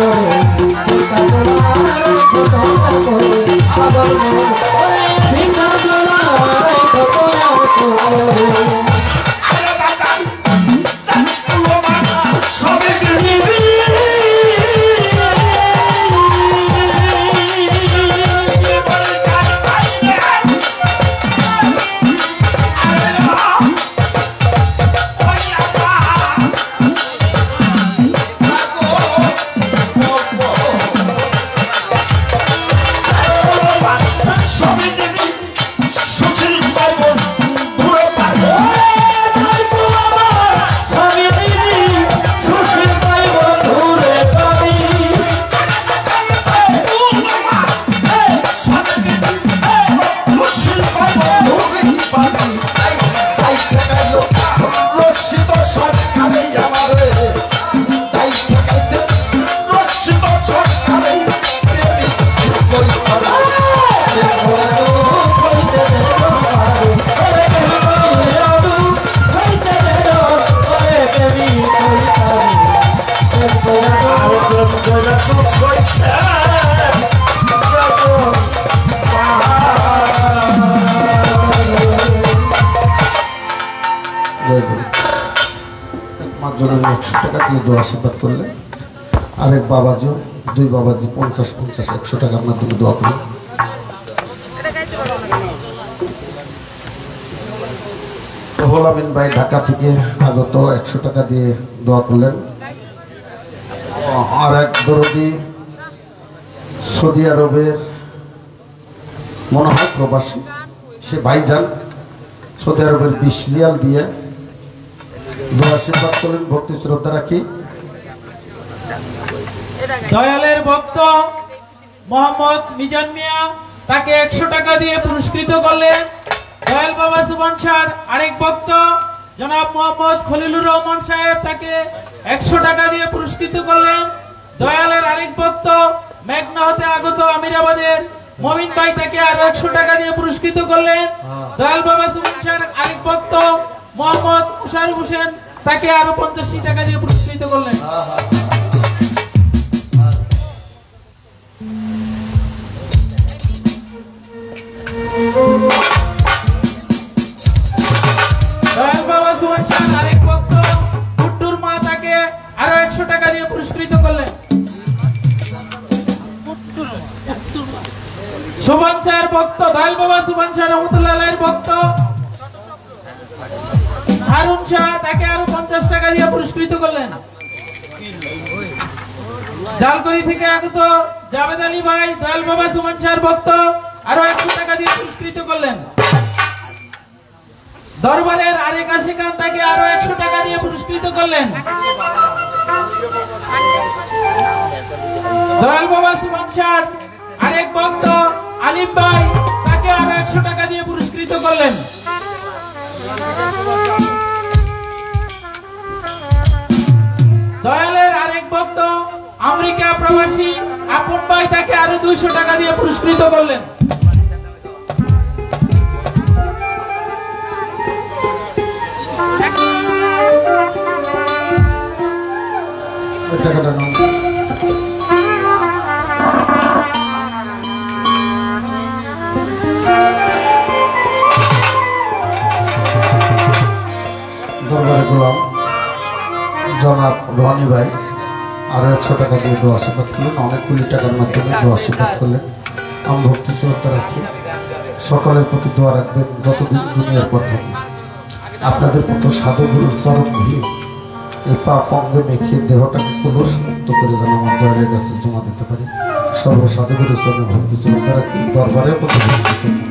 একশো টাকা দিয়ে দোয়া আশীর্বাদ করলে আরেক বাবাজি দুই বাবাজি পঞ্চাশ পঞ্চাশ একশো টাকার মাধ্যমে দোয়া করলেন। রুহুল আমিন ভাই ঢাকা থেকে আগত একশো টাকা দিয়ে দোয়া করলেন। আর এক দরদি সৌদি আরবের মনে হয় প্রবাসী, সে ভাইজান সৌদি আরবের বিশ রিয়াল দিয়ে দোয়া আশীর্বাদ করলেন। ভক্তি শ্রদ্ধা রাখি। দয়ালের ভক্ত মোহাম্মদ মিজান মিয়া তাকে একশো টাকা দিয়ে পুরস্কৃত করলেন। দয়াল বাবা সুবহান শাহর আরেক ভক্ত জনাব মোহাম্মদ খলিলুর রহমান সাহেব তাকে একশো টাকা দিয়ে পুরস্কৃত করলেন। দয়ালের আরেক ভক্ত মেঘনা হতে আগত আমিরাবাদের মমিন ভাই তাকে আরো একশো টাকা দিয়ে পুরস্কৃত করলেন। দয়াল বাবা সুবহান শাহর আরেক ভক্ত মোহাম্মদ মুশারফ হোসেন তাকে আরো পঞ্চাশি টাকা দিয়ে পুরস্কৃত করলেন। দয়াল বাবা সুবহান শাহর আরেক ভক্ত কুট্টুর মা তাকে আরো একশো টাকা দিয়ে পুরস্কৃত করলেন। সুবহান শাহর ভক্ত দয়াল বাবা সুবহান শাহ রহমতুল্লাহ আলাইহির ভক্ত হারুন শাহ তাকে আরো পঞ্চাশ টাকা দিয়ে পুরস্কৃত করলেন। জালকুড়ি থেকে আগত জাভেদ আলী ভাই দয়াল বাবা সুবহান শাহর ভক্ত আরো একশো টাকা দিয়ে পুরস্কৃত করলেন। দরবারের আরেক আশিকান তাকে আরো একশো টাকা দিয়ে পুরস্কৃত করলেন। দয়াল বাবা সুবহান শাহর আরেক ভক্ত আলিম ভাই তাকে আরো একশো টাকা দিয়ে পুরস্কৃত করলেন। দয়ালের আরেক ভক্ত আমেরিকা প্রবাসী আপন ভাই তাকে আরো দুইশো টাকা দিয়ে পুরস্কৃত করলেন। দরবারে গোলাম জনাব রনি ভাই আরো একশো টাকা দিয়ে দোয়া আশীর্বাদ করলেন, অনেকগুলি টাকার মাধ্যমে দোয়া আশীর্বাদ করলেন। আমি ভক্তি শ্রদ্ধা রাখি, সকলের প্রতি দোয়া রাখবেন যতদিন দুনিয়ার পর থাকি। আপনাদের মতো সাধুগুরুর চরণ দিয়ে এই পাপ অঙ্গে মেখে দেহটাকে কলুষ মুক্ত করে যেন আমার দয়ালের কাছে জমা দিতে পারি। সর্ব সাধুগুরুর চরণে ভক্তি শ্রদ্ধা রাখি, দরবারের প্রতি ভক্তি শ্রদ্ধা।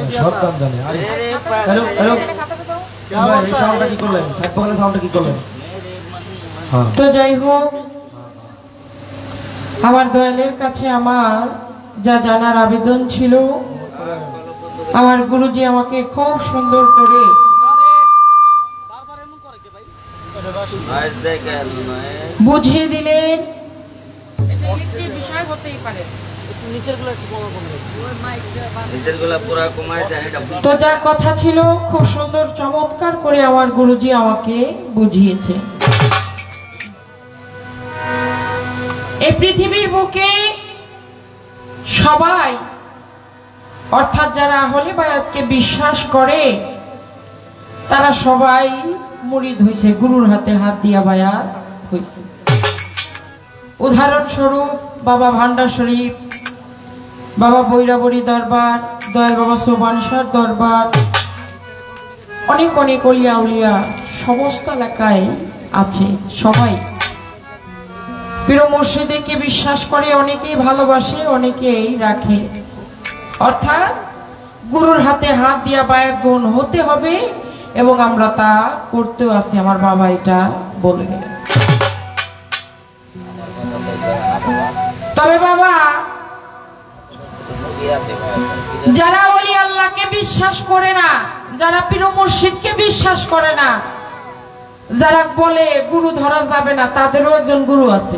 সব দাম জানে আরে হ্যালো হ্যালো এই সাউন্ডটা কি করলেন সাইড পকেটে সাউন্ডটা কি করলেন তো যাই হোক আমার দয়ালের কাছে আমার যা জানার আবেদন ছিল আমার গুরুজি আমাকে খুব সুন্দর করে বুঝিয়ে দিলেন বিষয় হতেই পারে তো যা কথা ছিল খুব সুন্দর চমৎকার করে আমার গুরুজি আমাকে বুঝিয়েছে এই পৃথিবীর বুকে সবাই অর্থাৎ যারা আহলে বায়াতকে বিশ্বাস করে তারা সবাই মুরিদ হইছে, গুরুর হাতে হাত দিয়া বায়াত হইছে। উদাহরণস্বরূপ বাবা ভান্ডার শরীফ, বাবা বৈরাবরী দরবার, দয়াল বাবা সোবান শাহর দরবার, অনেক অনেক অলিয়া উলিয়া সমস্ত এলাকায় আছে। সবাই পীর মুর্শিদকে বিশ্বাস করে, অনেকেই ভালোবাসে, অনেকেই রাখে। অর্থাৎ গুরুর হাতে হাত দিয়া বায়াত গ্রহণ হতে হবে এবং আমরা তা করতেও আছি। আমার বাবা এটা বলে গেলেন। তবে বাবা যারা ওলি আল্লাহকে বিশ্বাস করে না, যারা পীর মুর্শিদকে বিশ্বাস করে না, যারা বলে গুরু ধরা যাবে না, তাদেরও একজন গুরু আছে।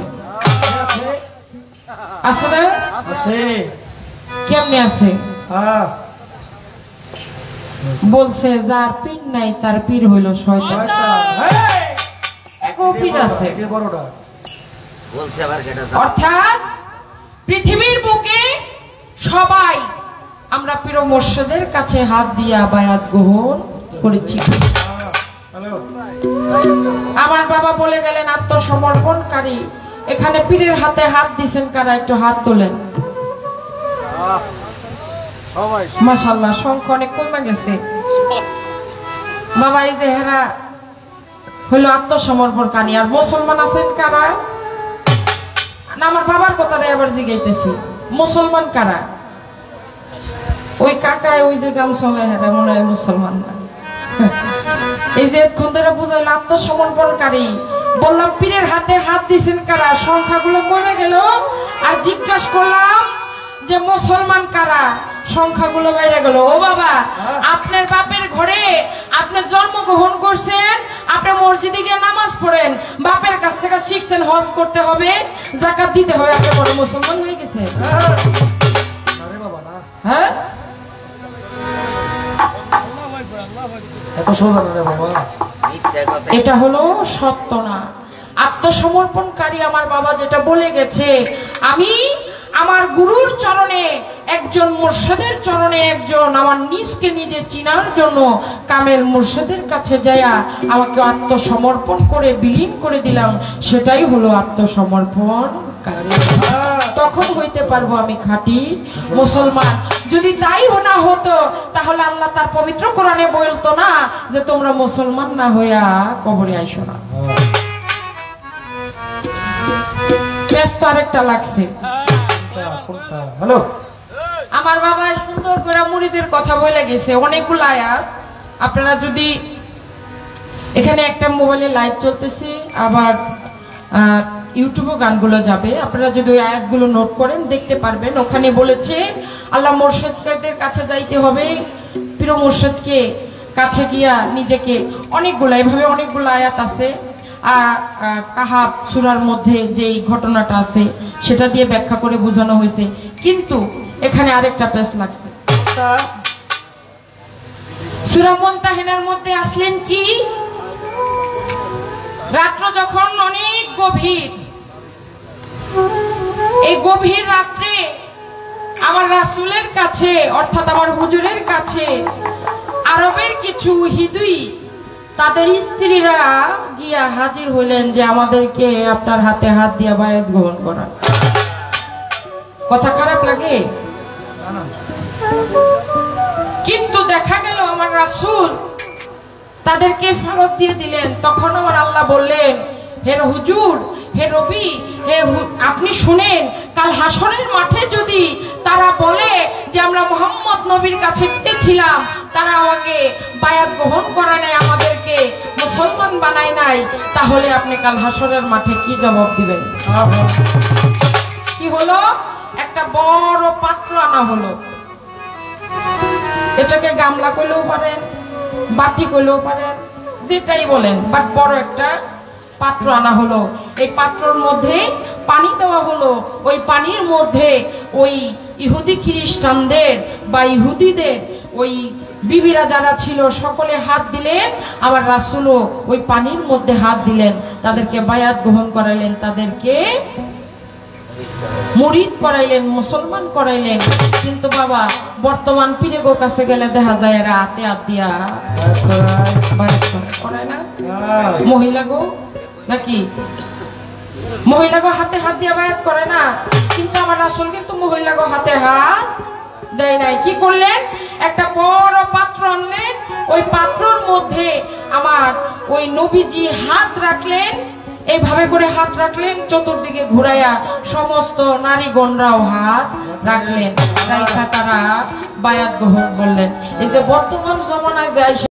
আছে না? আছে। কেমনে আছে? বলছে যার পীর নাই তার পীর হইল শয়তান। পীর আছে। অর্থাৎ পৃথিবীর বুকে সবাই আমরা পীর মুর্শিদের কাছে হাত দিয়া বায়াত গ্রহণ করেছি। আমার বাবা বলে গেলেন আত্মসমর্পণকারী। এখানে পীরের হাতে হাত দিছেন কারা? একটু হাত তোলেন। মাশাআল্লাহ, সংখ্যা অনেক কমে গেছে। বাবা এই যে হেরা হলো আত্মসমর্পণকারী। আর মুসলমান আছেন কারা? না, আমার বাবার কথাটা এবার জিগাইতেছি, মুসলমান কারা? ওই কাকায় ওই যে গামছলে হেরা মনে হয় মুসলমান না। এই যে এক্ষণ ধরে বুঝাইল আত্মসমর্পণকারী। বললাম পীরের হাতে হাত দিছেন কারা? সংখ্যাগুলো কমে গেল। আর জিজ্ঞাসা করলাম যে মুসলমান কারা? সংখ্যাগুলো বেড়ে গেল। ও বাবা, আপনার বাপের ঘরে আপনি জন্মগ্রহণ করছেন, আপনি মসজিদে গিয়ে নামাজ পড়েন, বাপের কাছ থেকে শিখছেন হজ করতে হবে, যাকাত দিতে হবে, আপনি বড় মুসলমান হয়ে গেছেন। হ্যাঁ, এটা হলো সত্য না। আত্মসমর্পণকারী আমার বাবা যেটা বলে গেছে, আমি আমার গুরুর চরণে একজন, মুর্শিদের চরণে একজন, আমার নিজকে নিজে চিনার জন্য কামেল মুর্শিদের কাছে যায়া আমাকে আত্মসমর্পণ করে বিলীন করে দিলাম, সেটাই হলো আত্মসমর্পণকারী। তখন হইতে পারবো আমি খাঁটি মুসলমান। যদি তাই না হতো তাহলে আল্লাহ তার পবিত্র কোরআনে বলতো না যে তোমরা মুসলমান না হইয়া কবরে আইসো না। ব্যস্ত আরেকটা লাগছে। হ্যালো, আমার বাবা সুন্দর করে মুরিদের কথা বলে গেছে, অনেকগুলো আয়াত। আপনারা যদি এখানে একটা মোবাইলে লাইভ চলতেছে, আবার ইউটিউবে গানগুলো যাবে, আপনারা যদি ওই আয়াতগুলো নোট করেন দেখতে পারবেন। ওখানে বলেছে আল্লাহ মুর্শিদদের কাছে যাইতে হবে, পীর মুর্শিদকে কাছে গিয়া নিজেকে, অনেকগুলো এভাবে অনেকগুলো আয়াত আছে। কাহাব সূরার মধ্যে যে ঘটনাটা আছে সেটা দিয়ে ব্যাখ্যা করে বোঝানো হয়েছে, কিন্তু এখানে আরেকটা পেশ লাগছে। সূরা মুনতাহিনার মধ্যে আসলেন কি, রাত্র যখন অনেক গভীর, এই গভীর রাত্রে আমার রাসূলের কাছে অর্থাৎ আমার হুজুরের কাছে আরবের কিছু হিদুই তাদের স্ত্রীরা গিয়া হাজির হইলেন যে আমাদেরকে আপনার হাতে হাত দিয়া বায়াত গ্রহণ করা। কথা খারাপ লাগে, কিন্তু দেখা গেল আমার রাসূল তাদেরকে ফেরত দিয়ে দিলেন। তখন আমার আল্লাহ বললেন, হে হুজুর, হে রবি, হে আপনি শুনেন, কাল হাসরের মাঠে যদি তারা বলে যে আমরা মোহাম্মদ নবীর কাছে গিয়েছিলাম, তারা আমাকে বায়াত গ্রহণ করে নাই, আমাদেরকে মুসলমান বানায় নাই, তাহলে আপনি কাল হাসরের মাঠে কি জবাব দিবেন? কি হলো? একটা বড় পাত্র আনা হলো, এটাকে গামলা কইলেও পারেন, বাটি কইলেও পারেন, যেটাই বলেন, বাট বড় একটা পাত্র আনা হলো। এই পাত্রর মধ্যে পানি দেওয়া হলো। ওই পানির মধ্যে ওই ইহুদি খ্রিস্টানদের বা ইহুদিদের ওই বিবিরা যারা ছিল সকলে হাত দিলেন, আবার রাসূলও ওই পানির মধ্যে হাত দিলেন, তাদেরকে বায়াত গ্রহণ করাইলেন, তাদেরকে মুরিদ করাইলেন, মুসলমান করাইলেন। কিন্তু বাবা বর্তমান পীরের কাছে গেলে দেখা যায় এরা হাতে হাত দিয়া করায় না, মহিলা গো নাকি মহিলা গো হাতে হাত দিয়া বায়াত করে না। কিন্তু আমার রাসূল কিন্তু মহিলা গো হাতে হাত দেয় নাই। কি করলেন? একটা বড় পাত্র আনলেন, ওই পাত্রর মধ্যে আমার ওই নবীজি হাত রাখলেন, এইভাবে করে হাত রাখলেন, চতুর্দিকে ঘুরাইয়া সমস্ত নারীগণরাও হাত রাখলেন, রাইখা তারা বায়াত গ্রহণ করলেন। এই যে বর্তমান জমানায় যাই